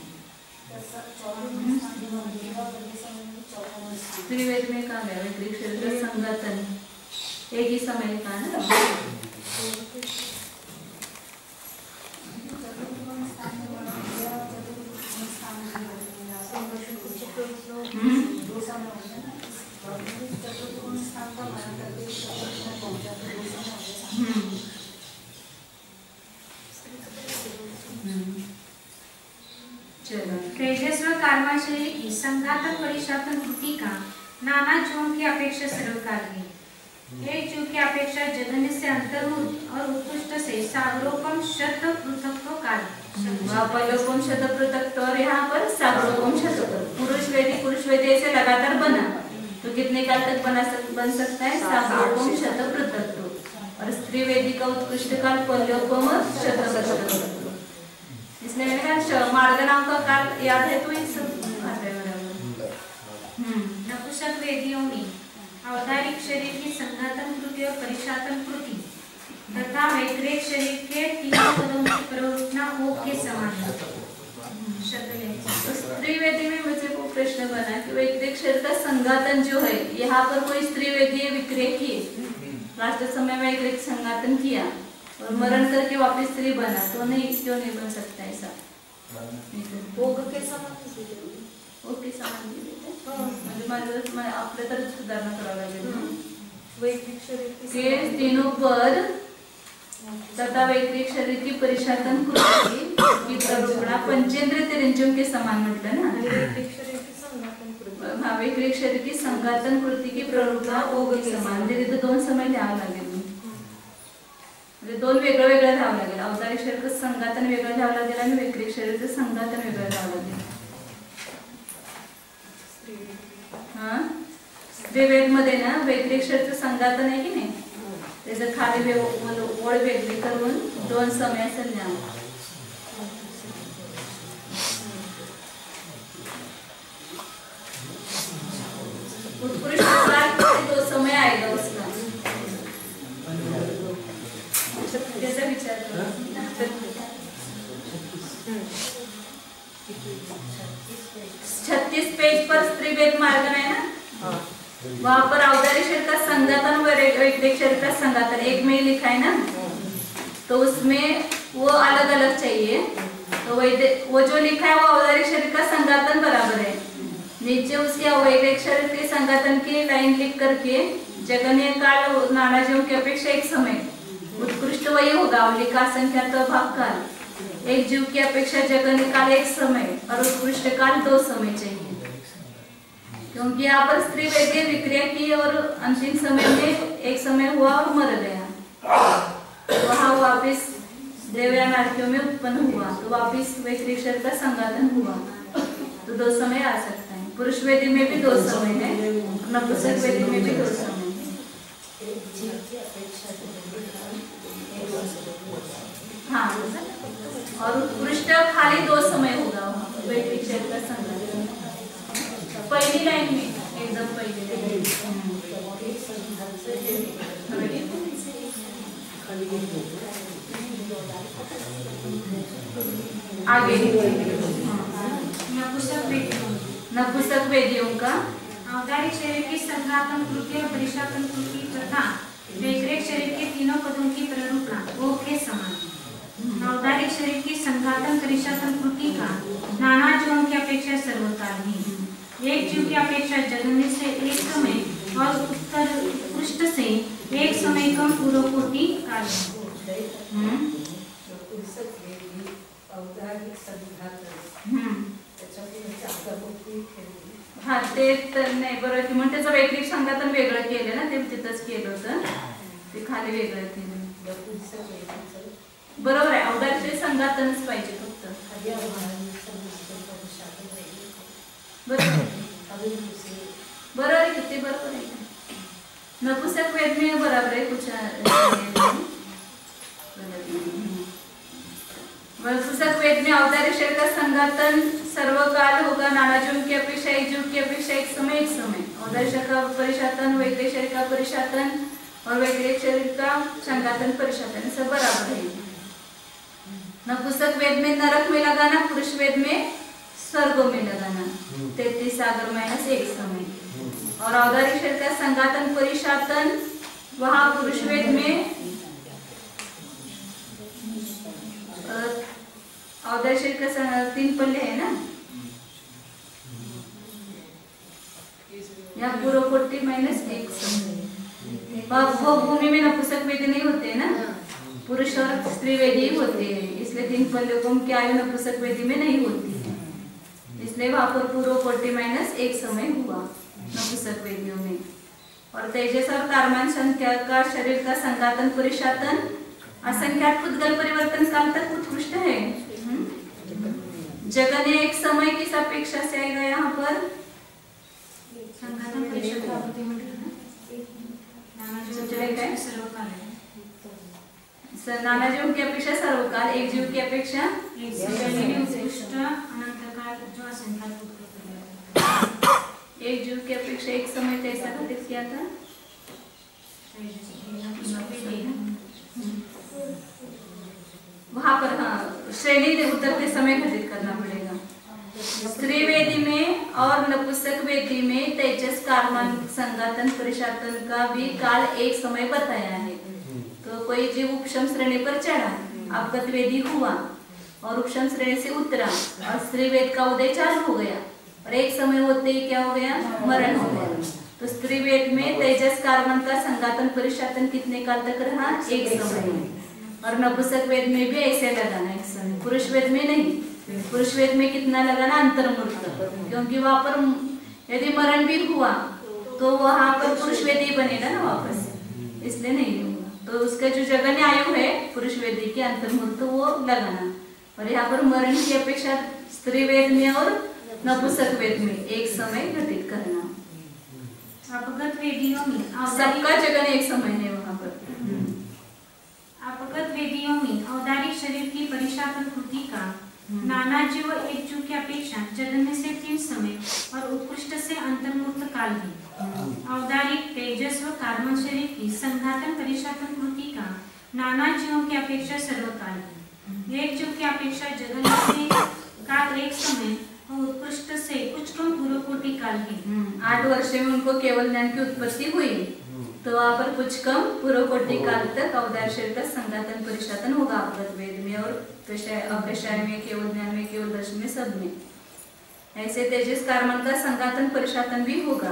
स्त्री वेद में कहा गया वैक्रिक शरीर का संघातन एक ही समय का ना। तेजस्व कालवा शरीर की संघातन परिशातन कृति का नाना जीवों की अपेक्षा सर्वकाल है। एक जीव की अपेक्षा जगन्य से अंतर्मुख और उत्कृष्ट से सागरोपम शत पृथक्तो काल। पल्योपम शत पृथक्तो और यहाँ पर सागरोपम शत। पुरुष वेदी ऐसे लगातार बना तो कितने काल तक बन सकता है सागरोपम शत पृथक्तो, और स्त्री वेदी का उत्कृष्ट काल पल्योपम शत पृथक्तो। इसलिए मैंने कहा मार्ग नाम का काल याद है तो इस आता है बराबर। नपुंसक वेदियों में औदारिक शरीर की संघातन कृति और परिशातन कृति तथा वैक्रेक शरीर के तीनों पदों की प्रलोभना ओघ के समान है। स्त्री वेदी में मुझे वो प्रश्न बना कि वैक्रेक शरीर का संघातन जो है, यहाँ पर कोई स्त्री वेदी है विक्रेक की, लास्ट समय में वैक्रेक संघातन किया और मरण करके वापस स्त्री बना, तो नहीं क्यों नहीं बन सकता ऐसा? ओघ के समान ओके समान म्हणजे मला आपल्या तर सुधारणा करावी लागेल। वैक्रिक शरीर के तीनों पद तथा वैक्रिक शरीर की परिशातन कृति की प्रलोभना पंचेंद्र तिरंजों के समान म्हटलं ना। वैक्रिक शरीर की संघातन कृति, हाँ वैक्रिक शरीर की संघातन कृति की प्रलोभना ओघ के समान, म्हणजे तिथे 2 समय लिहावं लागेल, म्हणजे 2 वेगळं वेगळं लिहावं लागेल। औदारिक शरीर संघातन वेगळं लिहावं लागेल आणि वैक्रिक शरीर संघातन वेगळं लिहावं लागेल। हाँ स्त्री वेद मध्ये ना वैक्रिक शरीर संघातन आहे की नाही, त्याचं खाली ओळ वेगळी करून 2 समय असं लिहा। उत्कृष्ट काल 2 समय आएगा उसका, कैसा विचार करो। 36 पेज पर स्त्री वेद मार्ग है ना, वहां पर औदारिक शरीर का संघातन और वैक्रिक शरीर का संघातन एक में ही लिखा है ना, तो उसमें वो अलग अलग चाहिए। तो वो जो लिखा है वो औदारिक शरीर का संघातन बराबर है, नीचे उसके वैक्रिक शरीर के संघातन की लाइन लिख करके जगन्य काल नाना जीवों की अपेक्षा एक समय उत्कृष्ट वही होगा, अवलिका संख्या तो भाग काल एक जीव की अपेक्षा जगन्य काल एक समय और उत्कृष्ट काल 2 समय चाहिए, क्योंकि यहाँ पर स्त्री वेदी विक्रिया की और अंतिम समय में एक समय हुआ और मर गया, वहां वापिस देव या नारकियों में उत्पन्न हुआ तो वापिस वैक्रिक शरीर का संघातन हुआ, तो 2 समय आ सकता है। पुरुष वेदी में भी 2 समय है, नपुंसक वेदी में भी 2 समय है। हाँ, और उत्कृष्ट खाली 2 समय होगा वहाँ पर वैदिक शैली का संघातन। पहली लाइन में एकदम पहली लाइन आगे नपुंसक वेदियों का औदारिक शरीर की संघातन कृति और परिशातन कृति तथा व्यतिरेक शरीर के तीनों पदों की प्ररूपणा वो के समान। औदारिक शरीर की संघातन परिशातन कृति का नाना जीवों की अपेक्षा सर्वकालीन, एक जीव की अपेक्षा जगन्य से एक समय और उत्कृष्ट से एक समय कम पूर्वकोटि काल। हा ते तर नाही बरोबर की म्हणून त्याचं वैयक्तिक संघातन वेगळं केलं ना, ते तिथंच केलं होतं, ते खाली वेगळं केलं. बरोबर आहे, औदार्य संघातनच पाहिजे फक्त. बरोबर आहे की ते बरोबर आहे. नपुंसक वेद में बराबर है कुछ नपुंसक वेद में औदार्य शरीर का संघातन सर्वकाल होगा, नाना जीव की अपेक्षा एक जीव की अपेक्षा एक समय औदार्य शरीर का परिशातन, वैदिक शरीर का परिशातन और वैदिक शरीर का संघातन परिशातन सब बराबर है. नपुंसक वेद में नरक में लगाना, पुरुष वेद में स्वर्ग में लगाना, 33 सागर माइनस 1 समय. और औदार्य शरीर का संघातन परिशातन वहां पुरुष वेद में औदार्य शरीर का 3 पल्ले है ना, या पूर्वकोटि माइनस 1 समय. वो भूमि में नपुंसक वेदी नहीं होते ना, पुरुष और स्त्री वेदी होते हैं, इसलिए 3 पल्ले को क्या आयु नपुंसक वेदी में नहीं होती है, इसलिए वहां पर पूर्वकोटि माइनस 1 समय हुआ नपुंसक वेदियों में. और तेजस और कार्मान संख्या का शरीर का संघातन परिशातन असंख्यात पुद्गल परिवर्तन काल तक उत्कृष्ट है. जगन एक समय किस अपेक्षा से आएगा यहाँ पर संघातन परिशातन नाना जीव की अपेक्षा सर्वकाल, एक जीव की अपेक्षा उत्कृष्ट अनंतकाल जो असंख्यात एक जीव की अपेक्षा एक समय कैसा घटित किया था. वहां पर हाँ श्रेणी उतरते समय घटित करना पड़ेगा. स्त्री वेदी में और नपुंसक वेदी में तेजस कार्मान संघातन परिशातन का भी काल एक समय बताया है. तो कोई जीव उपशम श्रेणी पर चढ़ा, अवगत वेदी हुआ और उपशम श्रेणी से उतरा और स्त्री वेद का उदय चालू हो गया और एक समय होते ही क्या हो गया, मरण हो गया. तो स्त्री वेद में तेजस कार्बन का संघातन परिशातन कितने काल तक रहा, एक समय. और नपुंसक वेद में भी ऐसे लगाना एक समय. पुरुष वेद में नहीं, पुरुष वेद में कितना लगाना, अंतर्मुहूर्त, क्योंकि वहां पर यदि मरण भी हुआ तो वहां पर पुरुष वेदी बनेगा ना वापस, इसलिए नहीं होगा. तो उसका जो जगन्य आयु है पुरुष वेदी की अंतर्मुहूर्त वो लगाना. और यहाँ पर मरण की अपेक्षा स्त्री वेद में और नपुंसक वेद में एक समय घटित करना. अपगत वेदियों में सबका जगन एक समय है वहां पर. अपगत वेदियों में औदारिक शरीर की परिशातन कृति का नाना जीव एक जीव की अपेक्षा जगन्य से 3 समय और उत्कृष्ट से अंतर्मुहूर्त काल है. औदारिक तेजस व कार्बन शरीर की संघातन परिशातन कृति का नाना जीवों की अपेक्षा सर्वकाल है. एक जीव की अपेक्षा जगन्य से का एक समय और उत्कृष्ट से कुछ कम पूर्वकोटि काल है. 8 वर्ष में उनको केवल ज्ञान की उत्पत्ति हुई, तो वहां पर कुछ कम पूर्वकोटि काल तक औदार्य शरीर का संघातन परिशातन होगा अवगत वेद में और अप्रशय में, केवल ज्ञान में, केवल दर्शन में, सब में. ऐसे तेजस कार्बन का संघातन परिशातन भी होगा.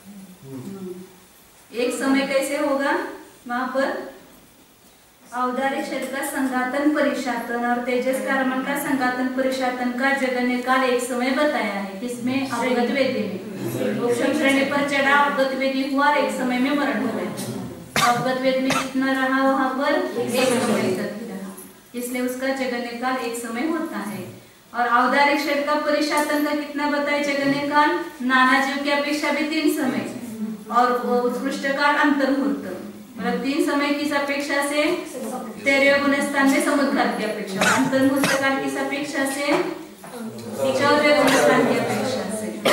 एक समय कैसे होगा, वहां पर औदार्य शरीर का संघातन परिशातन और तेजस कार्बन का संघातन परिशातन का जगन्य काल एक समय बताया है. किसमें, अवगत वेदी में. उपशम श्रेणी पर चढ़ा, अवगत वेदी हुआ और एक समय में मरण हो गया. अवगत वेद में कितना रहा, वहां पर एक समय तक रहा, इसलिए उसका जगन्य काल एक समय होता है. और औदारिक शरीर का परिशातन का कितना बताया जगन्य काल, नाना जीव की अपेक्षा भी 3 समय और वो उत्कृष्ट काल अंतर्मुहूर्त. मतलब 3 समय किस अपेक्षा से 13वें गुणस्थान में समुद्घात की अपेक्षा, अंतर्मुहूर्त काल किस अपेक्षा से 14वें गुणस्थान की अपेक्षा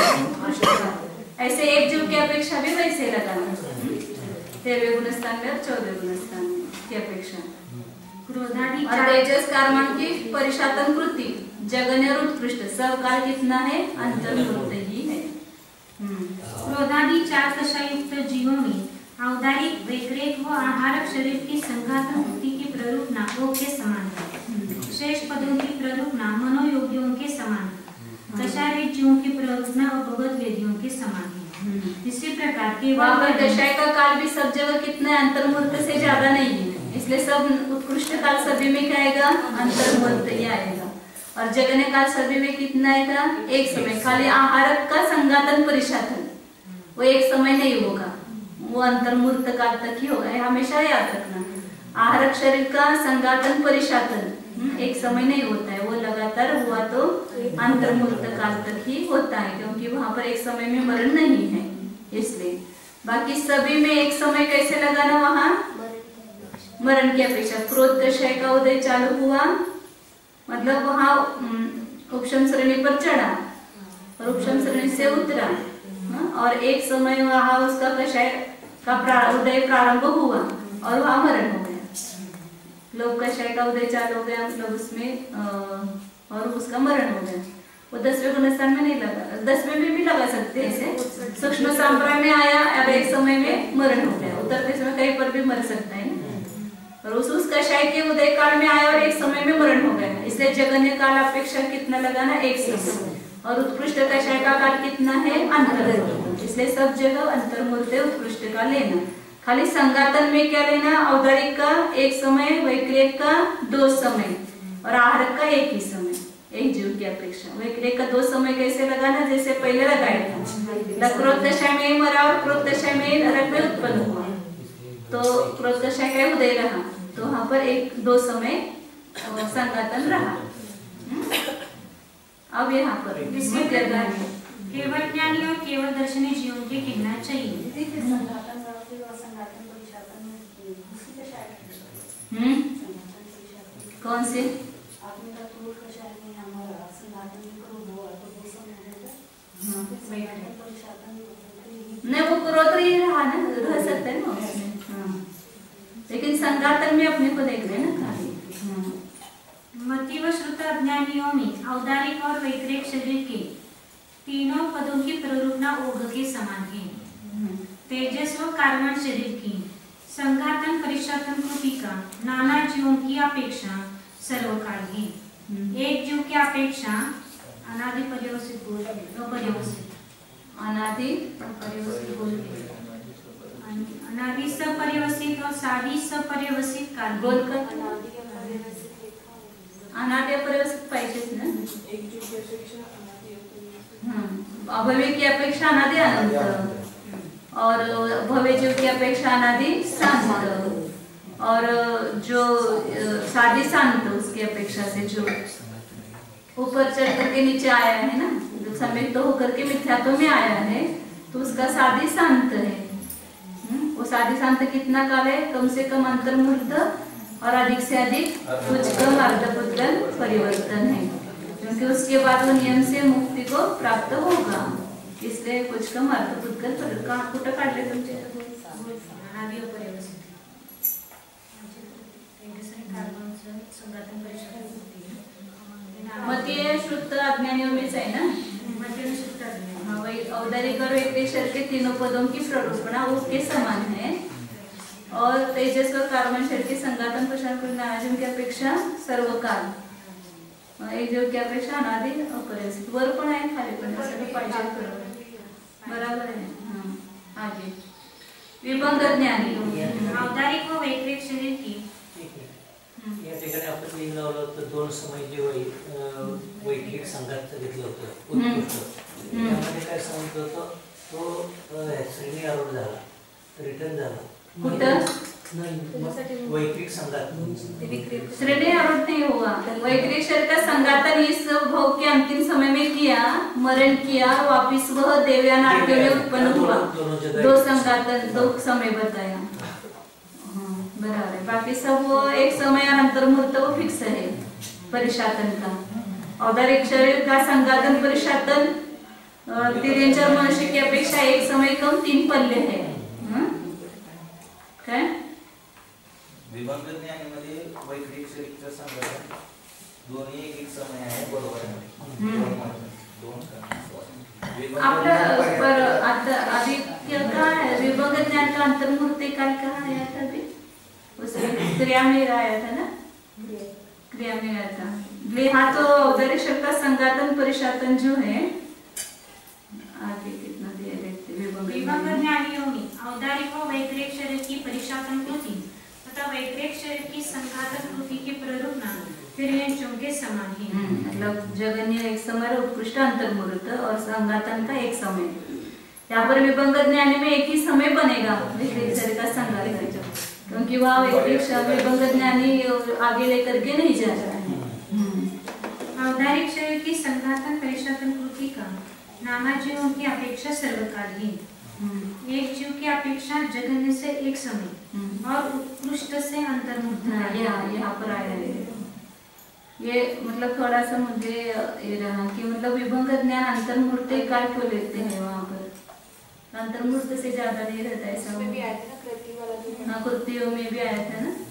से। ऐसे एक जीव की अपेक्षा भी वैसे लगाना 13वें गुणस्थान में और 14वें गुणस्थान की अपेक्षा। क्रोधादि और तेजस कर्मण की परिशातन कृति जगन्य और उत्कृष्ट सब काल कितना है, अंतर्मुहूर्त ही है। क्रोधादि 4 दशायुक्त जीवों में औदारिक वैक्रेक व आहारक शरीर की संघातन वृत्ति की प्ररूपना वो के समान है। शेष पदों की प्ररूपना मनोयोगियों के समान है। दशारेत जीवों की प्ररूपना और भगवत वेदियों के समान है। इसी प्रकार के वहाँ पर दशाएं का काल भी सब जगह कितना है, अंतर्मुहूर्त से ज्यादा नहीं है, इसलिए सब उत्कृष्ट काल सभी में क्या आएगा, अंतर्मुहूर्त ही आएगा। और जगन्य काल सभी में कितना आएगा, एक समय। खाली आहारक का संघातन परिशातन वो एक समय नहीं होगा, वो अंतर्मुहूर्त काल तक ही होगा, हमेशा याद रखना। आहारक शरीर का संघातन परिशातन एक समय नहीं होता है, वो लगातार हुआ तो अंतर्मुहूर्त काल तक ही होता है, क्योंकि वहां पर एक समय में मरण नहीं है इसलिए। बाकी सभी में एक समय कैसे लगाना, वहां मरण की अपेक्षा। क्रोध दशा का उदय चालू हुआ मतलब वहां उपशम श्रेणी पर चढ़ा और उपशम श्रेणी से उतरा, और एक समय वहां उसका कषाय का उदय प्रारंभ हुआ और वहां मरण हो गया। लोग कषाय का उदय चालू हो गया मतलब उसमें और उसका मरण हो गया। वो 10वें गुणस्थान में नहीं लगा, 10वें में भी लगा सकते हैं ऐसे। सूक्ष्म संप्रदाय में आया और एक समय में मरण हो गया, उतरते समय कहीं पर भी मर सकता है ना। और उस कषाय के उदय काल में आया और एक समय में मरण हो गया, इसलिए जगन्य काल अपेक्षा कितना लगाना, एक समय। और उत्कृष्ट कषाय का काल कितना है, अंतर्मुहूर्त, इसलिए सब जगह अंतर्मुहूर्त उत्कृष्ट का लेना। खाली संघातन में क्या लेना, औदारिक का एक समय, वैक्रियक का 2 समय और आहारक का एक ही समय, एक जीव की अपेक्षा। वैक्रियक का 2 समय कैसे लगाना, जैसे पहले लगाया था, क्रोध दशा में मरा और क्रोध दशा में नरक में उत्पन्न हुआ, तो क्रोध दशा का उदय रहा, तो वहां पर 1-2 समय संघातन रहा। अब यहाँ पर केवल ज्ञानी और केवल दर्शनी जीवों के कहना चाहिए। कौन से नहीं, वो क्रोध ही रहा ना, रह सकता है ना उसमें। लेकिन संघातन में अपने को देख रहे हैं ना खाली। मति व श्रुत अज्ञानियों में औदारिक और वैक्रिक शरीर के तीनों पदों की प्ररूपना ओघ के समान है। तेजस व कार्बन शरीर की संघातन परिशातन कृति का नाना जीवों की अपेक्षा सर्वकाल है। एक जीव की अपेक्षा अनादि पर्यवसित गोल अपर्यवसित, अनादि पर्यवसित गोल, अनादि सपर्यवसित और सादि सपर्यवसित काल गोल का अनादि पर्यवसित पाहिजेच ना। अभव्य की अपेक्षा अनादि अनंत, और भव्य जीव की अपेक्षा अनादि शांत, और जो सादी शांत उसकी अपेक्षा से जो ऊपर चढ़ करके नीचे आया है ना, जो समेत तो होकर के मिथ्यात्व में आया है, तो उसका सादी शांत है। वो सादी शांत कितना काल है, कम से कम अंतर्मुहूर्त और अधिक से अधिक कुछ कम अर्धपुद्गल परिवर्तन है, क्योंकि उसके बाद वो नियम से मुक्ति को प्राप्त होगा, इसलिए कुछ कम अर्धपुद्गल परिवर्तन। कुठं काढले तुमचे अनादि अपर्यवसित मती शुद्ध अज्ञानियों में है ना, औदारिक और वैक्रिक शरीर के तीनों पदों की प्ररूपणा उसके समान है, और तेजस और कार्बन शरीर के संघातन प्रशासन नानाजीव की अपेक्षा सर्वकाल, एक जीव की अपेक्षा अनादि अपरिवर्तित। वर पण आहे खाली पण सगळं पाहिजे बरोबर आहे। आगे विभंग ज्ञानी औदारिक व वैक्रिक शरीर की या ठिकाणी आपण लिहिलं होतं 2 समय जे वैक्रिक संघात घेतलं होतं उत्कृष्ट, त्यामध्ये काय सांगत होतं, तो श्रेणी आरोप झाला, रिटर्न झाला कुठं वैक्रिक संघात श्रेणी आरोप नहीं हुआ। वैक्रिक शरीर का संघातन इस भोग के अंतिम समय में किया, मरण किया, वापिस वह देवयान आर्यों में उत्पन्न हुआ। 2 संघातन 2 समय बताया, बराबर है। बाकी सब वो एक समय और अंतर्मुहूर्त वो फिक्स है परिशातन का। औदारिक शरीर का संघातन परिशातन तिर्यंचर मनुष्य की अपेक्षा एक समय कम 3 पल्ले है। काय विभंग ज्ञानीमध्ये वैक्रिक शरीरचं संघटन दोन्ही एक समय आहे, बरोबर आहे। आपलं पर आता आदित्य का है विभंग ज्ञान का अंतर्मुहूर्त काल कहाँ आया था अभी? उसमें क्रिया में आया था ना, क्रिया में आया था। हाँ तो औदारिक शरीर का संघातन परिशातन जो है आगे कितना दिया देखते विभंग ज्ञानियों में औदारिक व वैक्रिक शरीर की परिशातन कृति तथा वैक्रिक शरीर की संघातन कृति के प्ररूप नाम तिर्यंचों के समान है। मतलब जगन्य एक समय उत्कृष्ट अंतर्मुहूर्त और संघातन का एक समय। यहाँ पर विभंग ज्ञान में एक ही समय बनेगा वैक्रिक शरीर का संघातन, क्योंकि वह वैक्रिक विभंग ज्ञानी आगे लेकर के नहीं जा रहा है। औदारिक शरीर की संघातन परिशातन कृति का नानाजीवों की अपेक्षा सर्वकालीन, एक जीव की अपेक्षा जगन्य से एक समय और उत्कृष्ट से अंतर्मुहूर्त। यहाँ पर आया है ये, मतलब थोड़ा सा मुझे ये रहा कि मतलब विभंग ज्ञान अंतर्मुहूर्त काल क्यों लेते हैं वहाँ पर, अंतर्मुहूर्त से ज्यादा नहीं रहता है सब। हाँ कृतियों में भी आया था ना,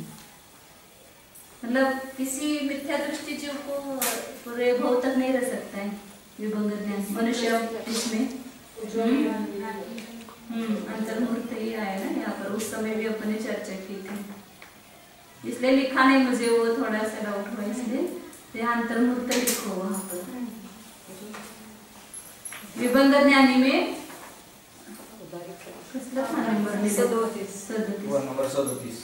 मतलब किसी मिथ्या दृष्टि जीव को पूरे भाव तक नहीं रह सकता है विभंग ज्ञान। मनुष्य इसमें अंतर्मुहूर्त ही आया ना यहाँ पर, उस समय भी अपने चर्चा की थी, इसलिए लिखा नहीं मुझे, वो थोड़ा सा डाउट हुआ इसलिए यहाँ अंतर्मुहूर्त लिखो वहाँ पर। विभंग ज्ञानी में नंबर 37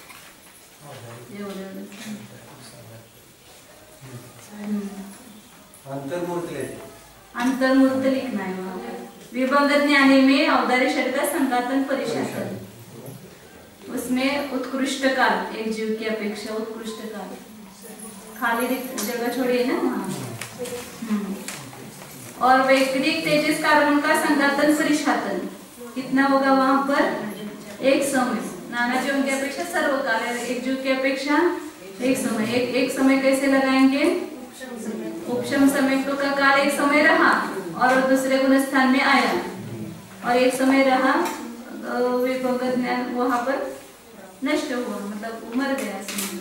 अंतर्मुहूर्त लिखना है वहाँ पर। विभंग ज्ञानी में औदारिक शरीर का संघातन परिशातन, उसमें उत्कृष्ट काल एक जीव की अपेक्षा उत्कृष्ट काल, खाली जगह छोड़िए ना वहाँ। और वैक्रिक तेजस कार्बन का संघातन परिशातन कितना होगा वहाँ पर? एक समय। नाना जीवों की अपेक्षा सर्वकाल है, एक जीव की अपेक्षा एक समय। एक समय कैसे लगाएंगे? उपशम समय का काल एक समय रहा और दूसरे गुण स्थान में आया, और एक समय रहा विभंग ज्ञान वहां पर नष्ट हुआ, मतलब मर गया।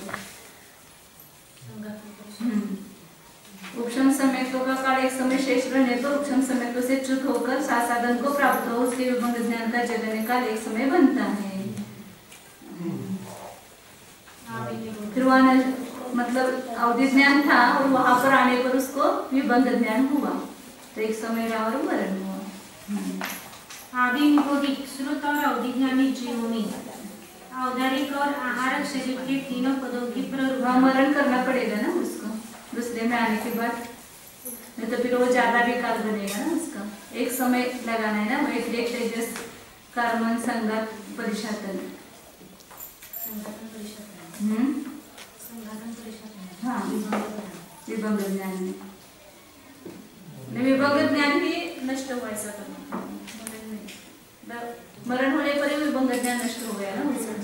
उपशम समय का काल एक समय शेष रहने पर उपशम समय से च्युत होकर साधन को प्राप्त हो, उसके विभंग ज्ञान का जगने काल एक समय बनता है। फिर वहां मतलब अवधि ज्ञान था और वहां पर आने पर उसको विभंग ज्ञान हुआ, तो एक समय रहा और मरण हुआ। आदि श्रुत और अवधि ज्ञानी जीवों में औदारिक और आहारक शरीर के तीनों पदों की मरण करना पड़ेगा ना उसको दूसरे में आने के बाद, नहीं तो फिर वो ज्यादा भी काल बनेगा ना उसका। एक समय लगाना है ना, वैक्रिक तेजस कार्बन संघात परिशातन। हाँ विभंग ज्ञान में विभंग ज्ञान ही नष्ट हुआ, ऐसा करना मरण होने पर ही विभंग ज्ञान नष्ट हो गया ना उसका।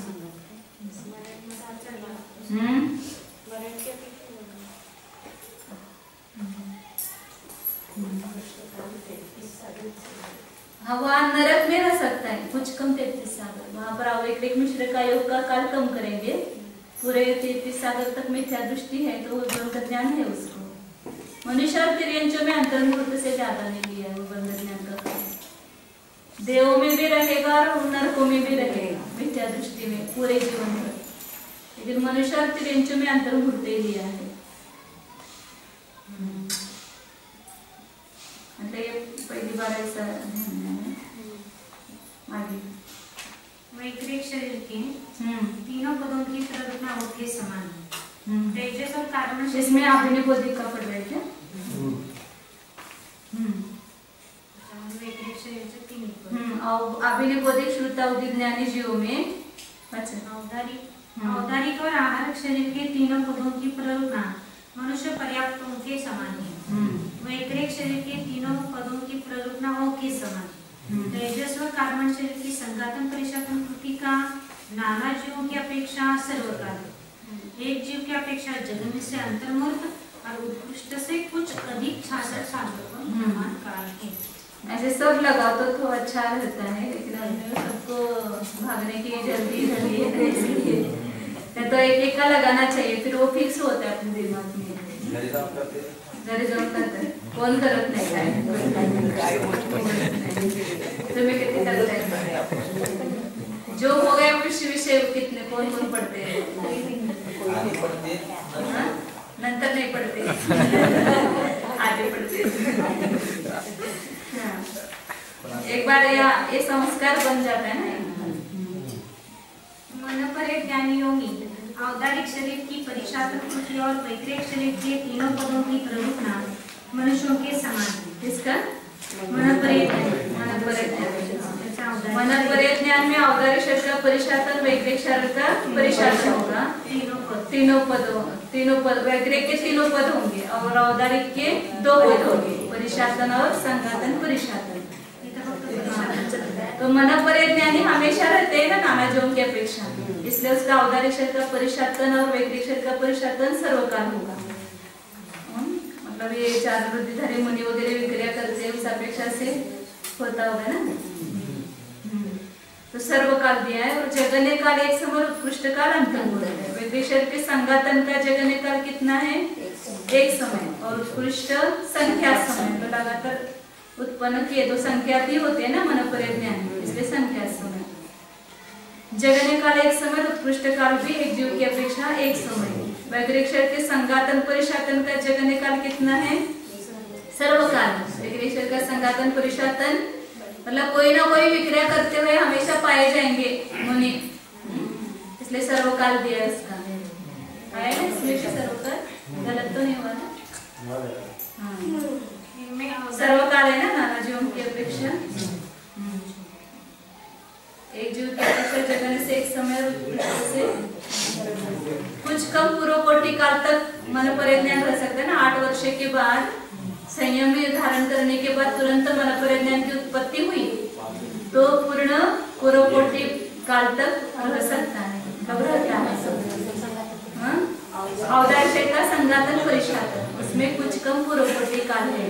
हाँ वहाँ नरक में रह सकता है कुछ कम 33 सागर, वहाँ पर अवैक्रिक मिश्र का योग का काल कम करेंगे, पूरे 33 सागर तक मिथ्या दृष्टि है तो विभंग ज्ञान है उसको। मनुष्य और तिर्यंचों में अंतर्मुहूर्त से ज्यादा नहीं लिया है विभंग ज्ञान का काल। देवों में भी रहेगा और नरकों में भी रहेगा मिथ्या दृष्टि में पूरे जीवन भर, लेकिन मनुष्य और तिर्यंचों में अंतर्मुहूर्त ही लिया है। मतलब ये पहली बार ऐसा आगे वैक्रिक शरीर के तीनों पदों की प्ररचना के समान है। तेजस और कार्बन इसमें आपने बौद्धिक का पढ़ रहे थे। वैक्रिक शरीर से तीन पद और आपने बौद्धिक श्रुतावधि ज्ञानी जीवों में अच्छा औदारिक और आहारक शरीर के तीनों पदों की प्ररचना मनुष्य पर्याप्तों के समान है। वैक्रिक शरीर के तीनों पदों की प्ररूपना के समान। तेजस और कार्बन शरीर की संघातन परिशातन कृति का नाना जीवों की अपेक्षा सर्वकाल, एक जीव की अपेक्षा जगन से अंतर्मूर्त और उत्कृष्ट से कुछ अधिक 66 सालों का समान काल है। ऐसे सब लगाओ तो अच्छा रहता है, लेकिन अभी सबको भागने की जल्दी रहती है, इसलिए तो एक एक का लगाना चाहिए, फिर वो फिक्स होता है अपने दिमाग में। घरी जाऊन करते कोण करत नाही काय तुम्ही किती करताय? जो हो गया विषय कितने कौन कौन पढ़ते हैं? नंतर नहीं पढ़ते आगे पढ़ते। एक बार ये संस्कार बन जाता है ना। मन पर एक ज्ञानी योगी औदारिक शरीर की परिशात्रकृति और वैक्रिक शरीर के तीनों पदों की प्ररूपना मनुष्यों के समान है। इसका मन पर एक ज्ञान में औदारिक शरीर का परिशातन वैक्रिक शरीर का परिशातन होगा। तीनों पद वैक्रिक के तीनों पद होंगे और औदारिक के 2 पद होंगे, परिशातन और संघातन परिशातन। तो मन पर ज्ञानी हमेशा रहते हैं ना नाना जीवों की अपेक्षा, इसलिए उसका औदारिक शरीर का परिशातन और वैक्रिक शरीर का परिशातन सर्वकाल होगा। मतलब ये 4 वृद्धिधारी मुनि वगैरह विक्रिया करते हैं, उस अपेक्षा से होता होगा ना। तो सर्वकाल दिया है और जगने काल एक समय उत्कृष्ट काल अंतर्मूर्त है। वैक्रिक शरीर के संघातन का जगने काल कितना है? 1 समय और उत्कृष्ट संख्या समय। तो लगातार उत्पन्न किए तो संख्या भी होती है ना मन पर ज्ञान, इसलिए संख्या समय। जगने काल 1 समय, उत्कृष्ट काल भी एक जीव की अपेक्षा 1 समय। वैक्रिक शरीर के संघातन परिशातन का जगने काल कितना है? सर्वकाल। वैक्रिक शरीर का संघातन परिशातन मतलब कोई ना कोई विक्रिया करते हुए हमेशा पाए जाएंगे मुनि, इसलिए सर्वकाल दिया है इसका। है ना, इसलिए सर्वकाल गलत तो नहीं हुआ ना? सर्वकाल है ना नाना जीवों की अपेक्षा। एक जीव की अपेक्षा जगने से 1 समय से कुछ कम पूर्व कोटि काल तक मन पर ज्ञान रह सकता है ना। 8 वर्ष के बाद संयम धारण करने के बाद तुरंत मन पर ज्ञान की उत्पत्ति हुई तो पूर्ण पूर्व कोटि काल तक रह सकता है। कब रहता है? औदार्य शरीर का संघातन परिशातन, उसमें कुछ कम पूर्व कोटि काल है।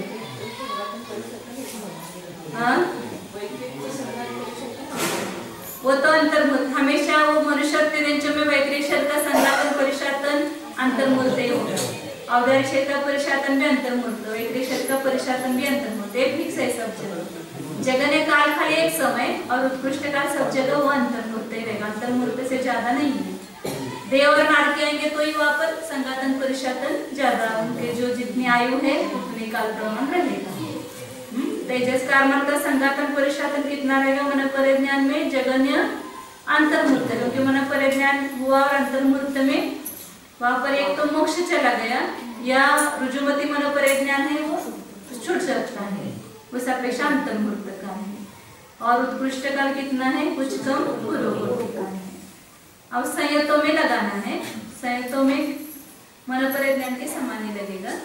वो तो अंतर्मुक्त हमेशा वो मनुष्य में वैक्रिक शरीर का संघातन परिशातन अंतर्मुक्त है। औदार्य शरीर का परिशातन भी अंतर्मुक्त, वैक्रिक शरीर का परिशातन भी अंतर्मुक्त, एक फिक्स है सब जगह। जगने काल खाली 1 समय और उत्कृष्ट काल सब जगह वो अंतर्मुक्त रहेगा, अंतर्मुक्त से ज्यादा नहीं है। देव और नारकी आएंगे तो ही वहां पर संघातन परिशातन ज्यादा, उनके जो जितनी आयु है उतने काल प्रमाण रहेगा। तेजस कार्मल का संघातन परिशातन कितना रहेगा मन परिज्ञान में? जगन्य अंतर्मूर्त, क्योंकि मन परिज्ञान हुआ और अंतर्मूर्त में वहां पर एक तो मोक्ष चला गया या रुजुमती मन परिज्ञान है वो छूट सकता है, उस अपेक्षा अंतर्मूर्त का है। और उत्कृष्ट काल कितना है? कुछ कम पूर्ववर्ती काल है। अब संयतों में लगाना है, संयतों में मन परिज्ञान के समान ही लगेगा।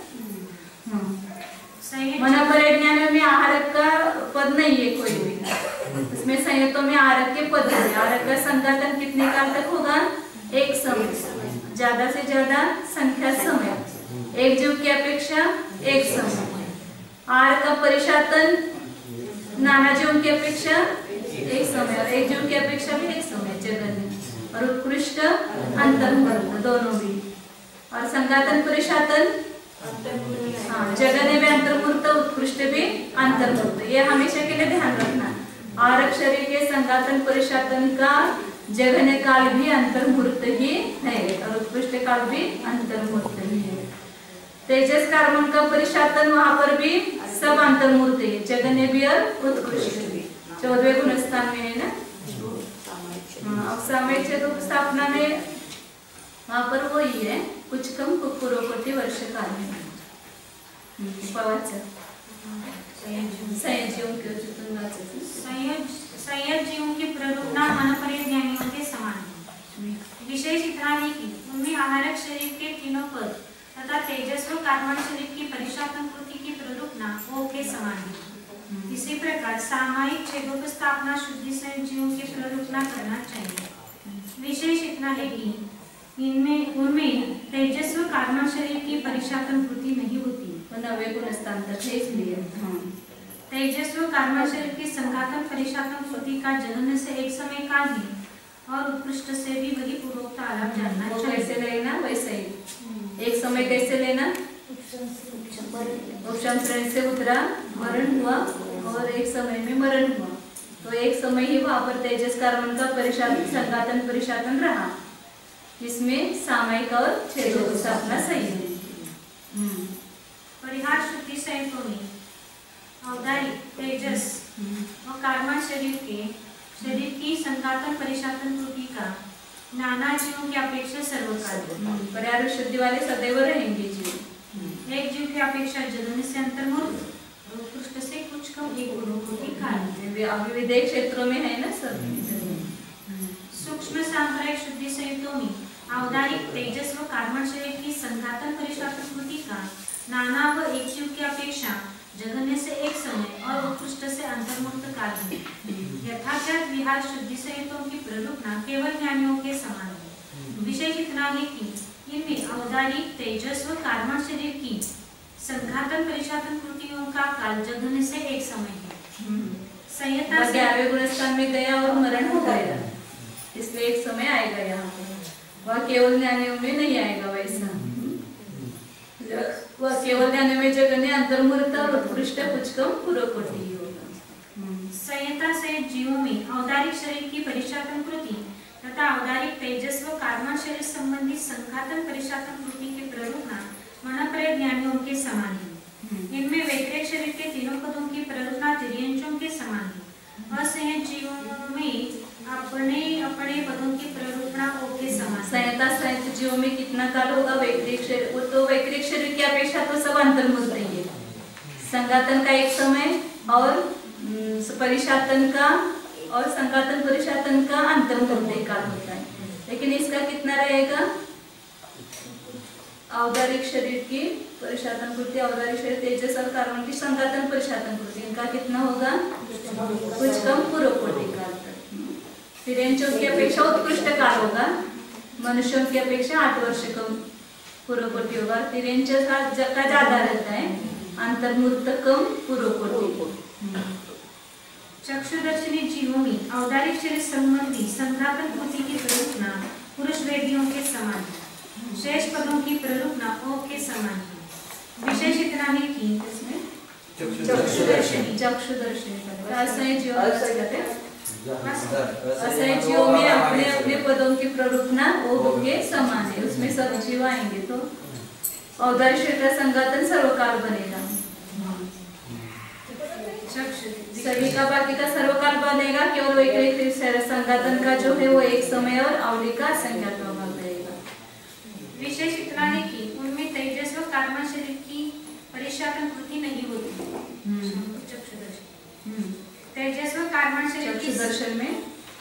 मन परिज्ञान में आहारक का पद नहीं है कोई भी, उसमें संयतों में आहारक के पद है। आहारक का संघातन कितने काल तक होगा? 1 समय, ज्यादा से ज्यादा संख्या समय, एक जीव की अपेक्षा 1 समय। आहार का परिशातन नाना जीवों की अपेक्षा 1 समय और एक जीव की अपेक्षा भी 1 समय जगन्य और उत्कृष्ट अंतर्मूर्त दोनों भी। और संघातन परिशातन जगन्य भी अंतर्मूर्त, उत्कृष्ट भी अंतर्मूर्त, ये हमेशा के लिए ध्यान रखना। आरक शरीर के संघातन परिशातन का जगन्य काल भी अंतर्मूर्त ही है और उत्कृष्ट काल भी अंतर्मूर्त ही है। तेजस कार्बन का परिशातन वहां पर भी सब अंतर्मूर्त है, जगन्य भी और उत्कृष्ट भी। 14वें गुणस्थान में है ना। सामयिक रूप स्थापना में वहां पर वो ही है, कुछ कम पूर्ववर्ती वर्ष काल है। संयजीवों की प्ररूपना मन परिज्ञानियों के समान है। विशेष इतना है कि उनमें आहारक शरीर के तीनों पद तथा तेजस व कार्बन शरीर की परिशातन कृति की प्ररूपना वो के समान है। इसी प्रकार सामायिक छेदों की स्थापना शुद्धि संयजीवों की प्ररूपना करना चाहिए। विशेष इतना है कि उनमें तेजस्व कार्बन शरीर की परीक्षात्मक कृति नहीं होती। तो 90 गुण हस्तांतर है इसलिए। तेजस्व कार्बन शरीर की संघातन परीक्षात्मक कृति का जनन से एक समय काल ही और उत्कृष्ट से भी वही पूर्वोक्त आलाप जानना वो चाहिए। कैसे लेना वैसे ही। एक समय कैसे लेना, उपशम श्रेणी से उतरा, मरण हुआ और एक समय में मरण हुआ, तो एक समय ही वहां पर तेजस कार्बन का संघातन परिशातन रहा, जिसमें सामयिक और छेदों स्थापना सही है। परिहार शुद्धि संयुक्तों में औदारिक तेजस और कार्बन शरीर की संघातन परिशातन कृति का नाना जीवों की अपेक्षा सर्वकाल पर्याय शुद्धि वाले सदैव रहेंगे जीव। एक जीव की अपेक्षा जनन से अंतर्मुख उत्कृष्ट से कुछ कम एक गुणों को भी कारण अभी विधेयक क्षेत्रों में है ना सब। सूक्ष्म सांप्रदायिक शुद्धि संयुक्तों में औदारिक तेजस व कार्बन शरीर की संघातन परिशातन कृति का नाना व एक जीव की अपेक्षा जगन्य से एक समय और उत्कृष्ट से अंतर्मुक्त काल है। यथार्थ विहार शुद्धि संयुक्तों की प्ररूपना केवल ज्ञानियों के समान है। विशेष इतना है कि इनमें औदारिक तेजस व कार्बन शरीर की संघातन परिशातन कृतियों का काल जगन्य से एक समय है। संयता से 11वें गुणस्थान में गया और मरण हो गया, इसलिए एक समय आएगा यहाँ पर। वह केवल ज्ञानियों में नहीं आएगा वैसा। वह केवल ज्ञानियों में जगन्य अंतर्मुक्त और उत्कृष्ट कुछ कम पूर्वकोटि होगा। संयता से जीवों में औदारिक शरीर की परिशातन कृति तथा औदारिक तेजस व कार्बन शरीर संबंधी संघातन परिशातन कृति की प्ररूपना मनप्रय ज्ञानियों के समान है। इनमें वैक्रिक शरीर के तीनों पदों की प्ररूपना तिर्यंचों के समान है। असंयत जीवों में अपने अपने पदों की प्ररूपना ओ के समान। संयता संयुक्त जीवों में कितना काल होगा वैक्रिक शरीर, वो तो वैक्रिक शरीर की अपेक्षा तो सब अंतर्मुक्त है। संघातन का एक समय और परिशातन का और संघातन परिशातन का अंतर्मुक्त काल होता है, लेकिन इसका कितना रहेगा? औदारिक शरीर की परिशातन कृति, औदारिक शरीर तेजस और कार्बन की संघातन परिशातन कृति, इनका कितना होगा? कुछ कम पूर्वकोटि काल तक। तिर्यंचों की अपेक्षा उत्कृष्ट काल होगा, मनुष्यों की अपेक्षा 8 वर्ष कम पूर्वकोटि होगा। तिर्यंच का ज्यादा रहता है, अंतर्मुक्त कम पूर्वकोटि। चक्षुदर्शनी जीवों में औदारिक शरीर संबंधी संघातन कृति की प्ररूपना पुरुष वेदियों के समान है। शेष पदों की प्ररूपना ओ के समान है। विशेष इतना है कि इसमें चक्षुदर्शनी असंय जीवों में अपने अपने पदों की प्ररूपना ओ के समान है। उसमें सब जीव आएंगे तो औदारिक शरीर का संघातन सर्वकाल बनेगा। सभी का बाकी का सर्वकाल बनेगा, केवल वैक्रिक संघातन का जो है वो एक समय और अवधि का संज्ञात बनेगा। विशेष इतना है कि उनमें तेजस व कार्बन शरीर की परिशातन कृति नहीं होती। तेजस व कार्बन शरीर की दर्शन में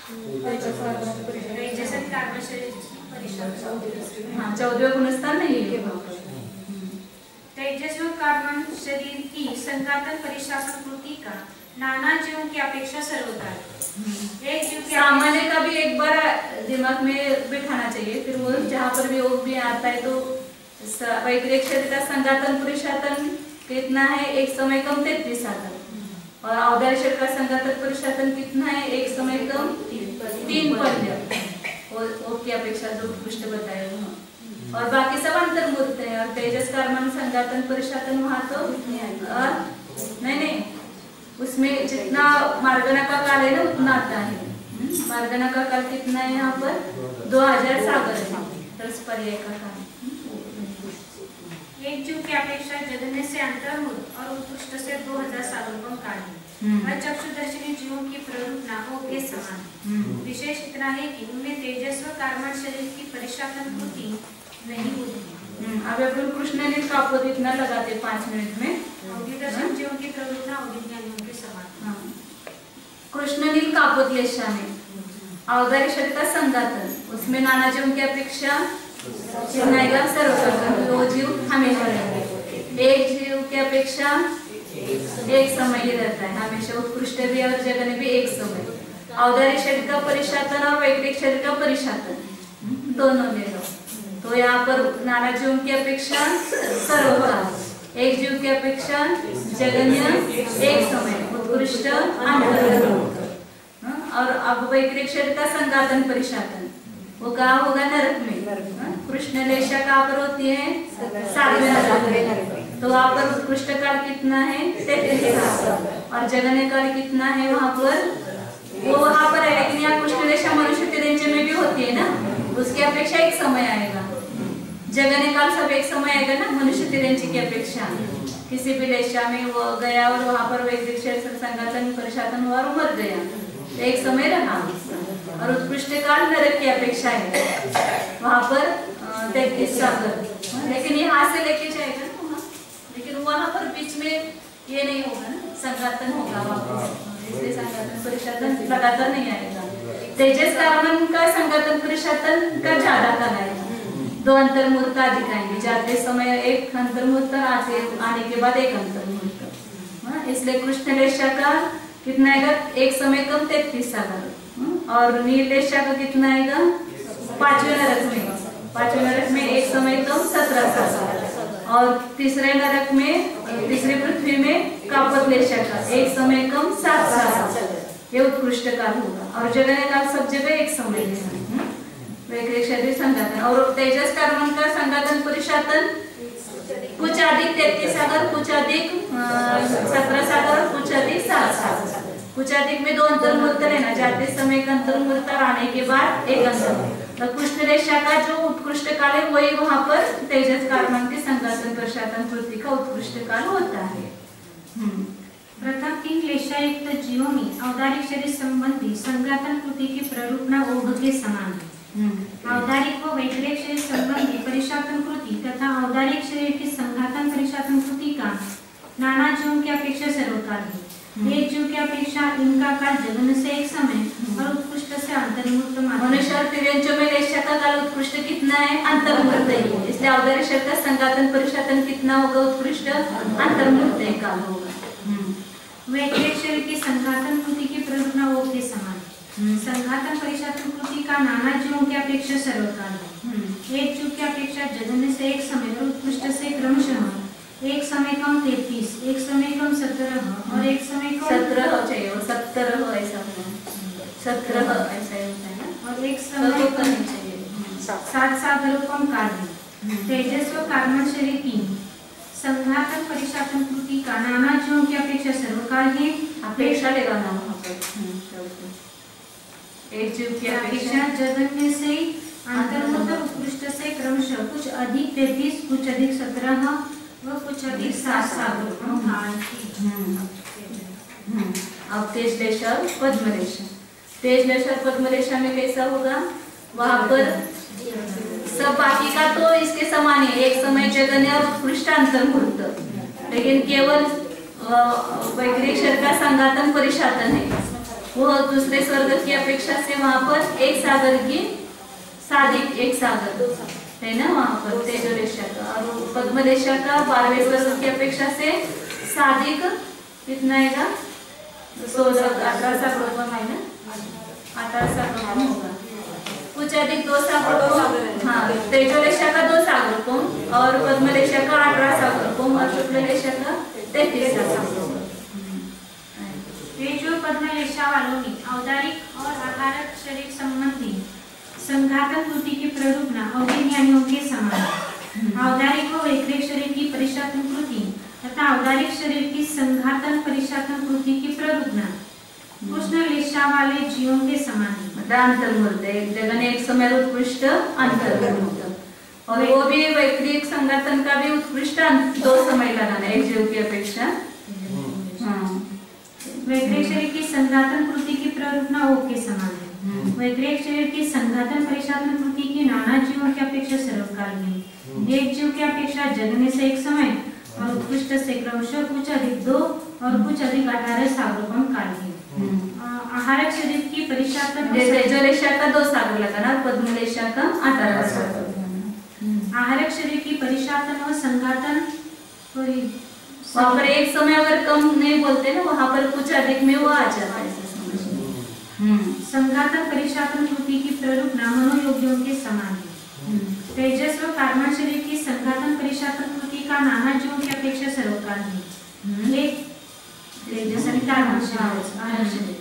तेजस व कार्बन शरीर परिशातन, हाँ 14वें गुणस्थान नहीं है। तेजस व कार्बन शरीर की संघातन परिशातन कृति का नाना जीवों की अपेक्षा सर्वकाल एक जीव के सामान्य का भी एक बार दिमाग में बिठाना चाहिए, फिर वो जहाँ पर भी वो भी आता है तो वैक्रिक शरीर का संघातन परिशातन कितना है? एक समय कम 33 आतन, और औदारिक शरीर का संघातन परिशातन कितना है? एक समय कम 3 पर्याप्त वो की अपेक्षा जो उत्कृष्ट बताए वहाँ, और बाकी सब अंतर्मुक्त है। और तेजस कार्बन संघातन परिशातन वहाँ तो नहीं, उसमें जितना मार्गना का काल है ना उतना आता है। मार्गना का काल कितना है यहाँ पर? 2000 सागर है 10 पर्याय का काल। एक जीव की अपेक्षा जगन्य से अंतर्मुक्त और उत्कृष्ट से 2000 सालों कम काल है। चक्षुदर्शनी जीवों की प्ररूपना ओ के समान है। विशेष इतना है कि उनमें तेजस व कार्बन शरीर की परिशातन कृति नहीं होती। अब अपन कृष्ण ने कापोत इतना लगाते 5 मिनट में। दर्शन जीवों की प्ररूपना अवधिज्ञानियों के समान। कृष्ण नील कापोत लेशा में औदारिक शरीर का संघातन, उसमें नाना जीवों की अपेक्षा सर्वकाल, वो जीव हमेशा रहेंगे। एक जीव की अपेक्षा एक समय ही रहता है हमेशा, उत्कृष्ट भी और जगन्य भी एक समय। औदारिक शरीर का परिशातन और वैक्रिक शरीर का परिशातन दोनों ले लो। तो यहाँ पर नाना जीवों की अपेक्षा सर्वकाल, एक जीव की अपेक्षा जगन्य, एक समय, उत्कृष्ट, अंतर्मुक्त। और अब वैक्रिक शरीर का संघातन परिशातन वो कहाँ होगा? नरक में। कृष्ण लेशा कहाँ पर होती है? 7वें नरक में। तो वहाँ पर उत्कृष्ट काल कितना है? 33 साल। और जगन्य काल कितना है वहाँ पर? वो वहाँ पर है, लेकिन यहाँ कृष्ण लेशा मनुष्य तिरंजे में भी होती है ना, उसकी अपेक्षा एक समय आएगा। जगन्य काल सब एक समय आएगा ना, मनुष्य तिरंजे की अपेक्षा। किसी भी लेशा में वो गया और वहाँ पर वैक्रिक शरीर संघातन परिशातन हुआ और मर गया, एक समय रहा। और उत्कृष्ट काल नरक की अपेक्षा है, वहाँ पर 33 सागर। लेकिन यहाँ से लेके जाएगा ना वहाँ, लेकिन वहाँ पर बीच में ये नहीं होगा ना, संघातन होगा वापस, इसलिए संघातन परिशातन लगातार नहीं आएगा। तेजस कार्बन का संघातन परिशातन का ज्यादा काल आएगा, 2 अंतर्मुहूर्त अधिक आएंगे। जाते समय एक अंतर्मुहूर्त, आने के बाद एक अंतर्मुहूर्त। इसलिए कृष्ण लेशा का कितना आएगा? एक समय कम 33 सागर। और नील लेशा का कितना आएगा? 5वें नरक में। 5वें नरक में एक समय कम 17 सागर। और तीसरे नरक में, तीसरी पृथ्वी में कापत लेशा का एक समय कम 7 सागर। ये उत्कृष्ट काल होगा। और जगन्य काल सब जगह एक समय है, वैक्रिक शरीर संघातन। और तेजस कार्बन का संघातन परिशातन कुछ अधिक 33 सागर, कुछ अधिक 17 सागर और कुछ अधिक 7 सागर। कुछ अधिक में 2 अंतर्मुहूर्त लेना, जाते समय एक अंतर्मुहूर्त, आने के बाद एक अंतर्मुहूर्त। तो कृष्ण रेशा का जो उत्कृष्ट काल है वही वहाँ पर तेजस कार्बन के संघातन परिशातन कृति का उत्कृष्ट काल होता है। प्रथम 3 लेशायुक्त जीवों में औदारिक शरीर संबंधी संघातन कृति की प्ररूपना ओघ के समान है। औदारिक व वैक्रिक शरीर संबंधी परिशातन कृति तथा औदारिक शरीर की संघातन परिशातन कृति का नाना जीवों की अपेक्षा सर्वकाल है। एक जीव की अपेक्षा इनका काल जगन से एक समय और उत्कृष्ट से अंतर्मुहूर्त मात्र। मनुष्य और तिर्यंजों में लेशा का काल उत्कृष्ट कितना है? अंतर्मुहूर्त है। इसलिए औदारिक शरीर का संघातन परिशातन कितना होगा? उत्कृष्ट अंतर्मुहूर्त काल होगा। वैक्रिक शरीर की संघातन कृति की प्ररूपना ओघ के समान। संघातन परिशातन कृति का नाना जीवों की अपेक्षा सर्वकाल है। एक जीव की अपेक्षा जगन्य से एक समय और उत्कृष्ट से क्रमशः एक समय कम 33, एक समय कम 17 और एक समय कम 17 चाहिए, और 17 ऐसा होगा, 17 ऐसा होता है ना, और एक समय कम चाहिए 7 सागर कम काल है। तेजस व कार्बन शरीर की संघातन परिशातन कृति का नाना जीवों की अपेक्षा सर्वकाल है। अपेक्षा लेगा ना वहाँ पर, एक जीव की अपेक्षा जगन्य से अंतर्मुहूर्त उत्कृष्ट से क्रमशः कुछ अधिक 33, कुछ अधिक 17 व कुछ अधिक 7 सागर काल है। अब तेज लेशा और पद्म लेशा। तेज लेशा और पद्म लेशा में कैसा होगा? वहाँ पर सब बाकी का तो इसके समान है, एक समय जगन्य और उत्कृष्ट अंतर्मुहूर्त, लेकिन केवल वैक्रिक शरीर का संघातन परिशातन है। वो दूसरे स्वर्ग की अपेक्षा से वहाँ पर एक सागर की साधिक एक सागर है ना वहाँ पर तेज लेशा का। और पद्म लेशा का 12वें स्वर्ग की अपेक्षा से साधिक कितना आएगा? 18 सागर कम है ना, 18 सागर कम होगा। कुछ अधिक 2 सागर कम, हाँ, तेजोलेशा का 2 सागर कम और पद्मलेशा का 18 सागर कम और शुक्ललेशा का 33 सागर कम। तेजो पद्मलेशा वालों में औदारिक और आहारक शरीर संबंधी संघातन कृति की प्ररूपना अवज्ञानियों के समान है। औदारिक व वैक्रिक शरीर की परिशातन कृति तथा औदारिक शरीर की संघातन परिशातन कृति की प्ररूपना कृष्ण लेशा वाले जीवों के समान है। मतलब अंतर्मुहूर्त, एक जगह एक समय उत्कृष्ट अंतर्मुहूर्त, और वो भी वैक्रिक संघातन का भी उत्कृष्ट 2 समय लगाना एक जीव की अपेक्षा। वैक्रिक शरीर की संघातन कृति की प्ररूपना ओघ के समान है। वैक्रिक शरीर की संघातन परिशातन कृति की नाना जीवों की अपेक्षा सर्वकाल है। एक जीव की अपेक्षा जगने से एक समय और उत्कृष्ट से क्रमशः कुछ अधिक 2 और कुछ अधिक 18 सागर कम काल है। आहारक शरीर की परिशातन तेजोलेशा का 2 सागर लगाना और पद्मलेशा का 18 सागर। आहारक शरीर की परिशातन व संघातन वहाँ पर एक समय अगर कम नहीं बोलते ना, वहाँ पर कुछ अधिक में वो आ जाता है, संघातन परिशातन कृति की प्ररूपना मनोयोगियों के समान है। तेजस व कार्बन शरीर की संघातन परिशातन कृति का नाना जीवों की अपेक्षा सर्वकाल है। एक तेजस आणि कार्बन शरीर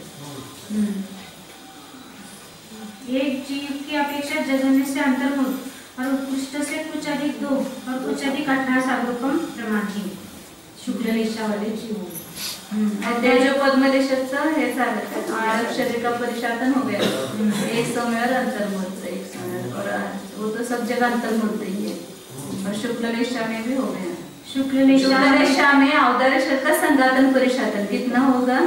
एक जीव की अपेक्षा जगन्य से अंतर्मुख और उत्कृष्ट से कुछ अधिक 2 और कुछ अधिक 18 सार्वभौम प्रमाण है। शुक्ल रेषा वाले जीव तेजो पद्मदेशाचं हे झालं आरब शरीर का परिशातन हो गया, एक समय और अंतर्मुख एक समय, और वो तो सब जगह अंतर्मुख ही है। और शुक्ल रेषा में भी हो गया। शुक्ल रेषा में अवदार्य शरीर का संघातन परिशातन कितना होगा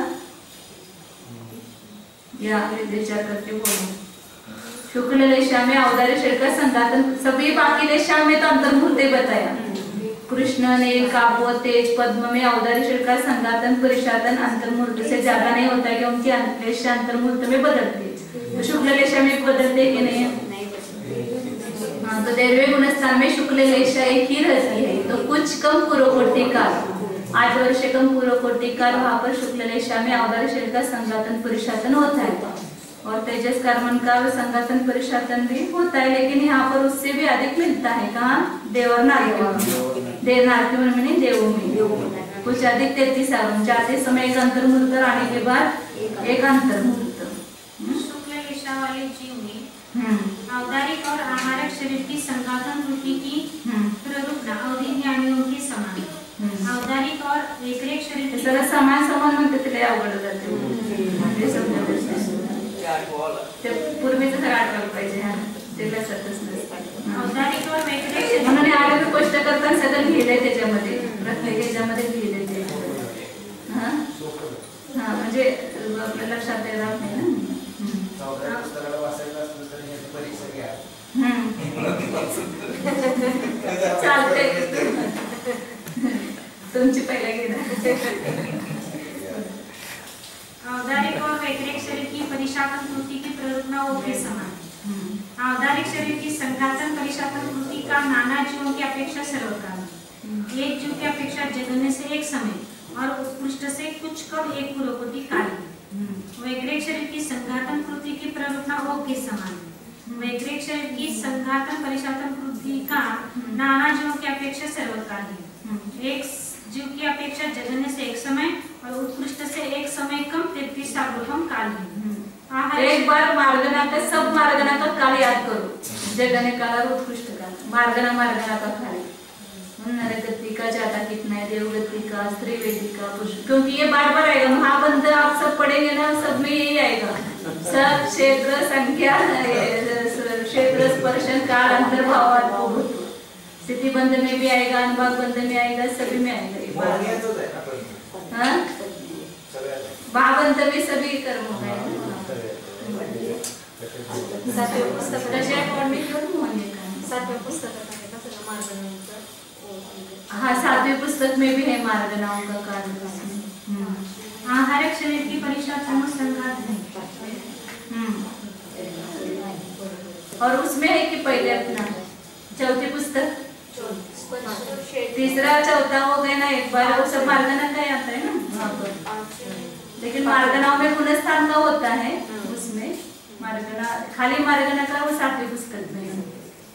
या विचार करके बोलो। शुक्ल रेषा में अवदार्य शरीर का संघातन, सभी बाकी रेषा में तो अंतर्मुख बताया। कृष्ण नील कापो तेज पद्म में अवदार्य शरीर का संघातन परिशातन अंतर्मूर्त से ज्यादा नहीं होता है, क्योंकि रेषा अंतर्मूर्त में बदलती है। तो शुक्ल रेषा में बदलते कि नहीं? हाँ, तो 13वें गुणस्थान में शुक्ल रेषा एक ही रहती है। तो कुछ कम पूर्वकोटि काल 8 वर्ष कम पूर्वकोटि काल वहां पर शुक्ल रेषा में अवदार्य शरीर का संघातन परिशातन होता है। और तेजस कार्बन का संघातन परिशातन भी होता है, लेकिन यहाँ पर उससे भी अधिक मिलता है। कहाँ? देवनार्कियों में नहीं, देवों में कुछ अधिक 33 आगम जाते समय एक अंतर्मुहूर्त आने के बाद एक अंतर्मुहूर्त। शुक्ल रेषा वाले जीव में औदारिक और आहारक शरीर की संघातन कृति की प्ररूपना अवधि ज्ञानियों के समान। औदारिक और एकरेक शरीर सगळं समान समान म्हणते तिला अवघड जाते। ते पूर्वीच सगळं आठवलं पाहिजे, ते लक्षातच नसतं। औदारिक और एकरेक शरीर म्हणून आरोग्य स्पष्ट करताना सगळं लिहिलंय त्याच्यामध्ये, प्रत्येक ह्याच्यामध्ये लिहिलंय ते। हा म्हणजे आपल्या लक्षात येणार नाही ना। चालतंय तुमची पहिला घेणार। औदारिक और वैक्रिक शरीर की परिशातन कृति की प्ररूपना के समान। औदारिक शरीर की संघातन परिशातन कृति का नाना जीवों की अपेक्षा सर्वकाल, एक जीव की अपेक्षा जगन्य से एक समय और उत्कृष्ट से कुछ कम एक पूर्वकोटि काल। वैक्रिक शरीर की संघातन कृति की प्ररूपना के समान। वैक्रिक शरीर की संघातन परिशातन कृति का नाना जीवों की अपेक्षा सर्वकाल है। एक जीव की अपेक्षा जगन्य से एक समय और उत्कृष्ट से एक समय कम 33 सार्वभौम काल है। एक बार मार्गना का सब मार्गना का काल याद करो। जगन्य काल और उत्कृष्ट काल, मार्गना का काल। नरगति का ज्यादा कितना है, देवगति का, स्त्रीवेदी का, पुरुष, क्योंकि ये बार बार आएगा। महाबंध आप सब पढ़ेंगे ना, सब में यही आएगा। सब क्षेत्र संख्या क्षेत्र स्पर्शन काल अंतर्भाव स्थिति बंध में भी आएगा, अनुभाग बंध में आएगा, सभी में आएगा। भागवंत में सभी कर्म है। हाँ, 7वें पुस्तक में भी है मार्गनाओं का काल। आहारक शरीर की परिशातन संघात है। और उसमें है कि पहले अपना 4थी पुस्तक, तीसरा चौथा हो गया ना एक बार। वो सब मार्गना का आता है ना वहाँ पर, लेकिन मार्गनाओं में गुणस्थान का होता है। उसमें मार्गना खाली मार्गना का वो 7वीं पुस्तक में है।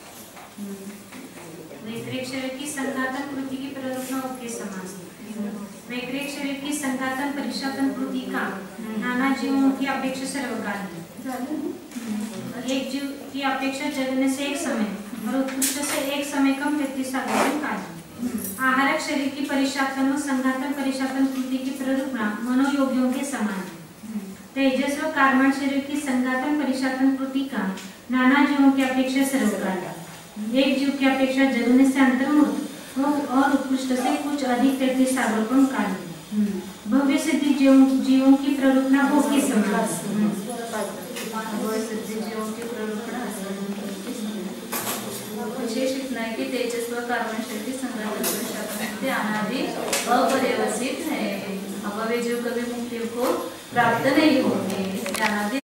वैक्रिक शरीर की संघातन कृति की प्ररूपना के समान। वैक्रिक शरीर की संघातन परिशातन कृति का नाना जीवों की अपेक्षा सर्वकाल है। एक जीव की अपेक्षा जगन्य से एक समय और उत्कृष्ट से एक समय कम 33 सार्वभौम काल। आहारक शरीर की परिशातन व संघातन परिशातन कृति की प्ररूपना मनोयोगियों के समान है। तेजस व कार्बन शरीर की संघातन परिशातन कृति का नाना जीवों की अपेक्षा सर्वकाल, एक जीव की अपेक्षा जगन्य से अंतर्मुख और उत्कृष्ट से कुछ अधिक 33 सार्वभौम काल। भव्य सिद्धि जीवों की प्ररूपना के समान। विशेष इतना है कि तेजस व कार्बन शरीर की संघातन अनादि अपर्यवसित है। अपव्य जीव कभी मुक्ति को प्राप्त नहीं होंगे।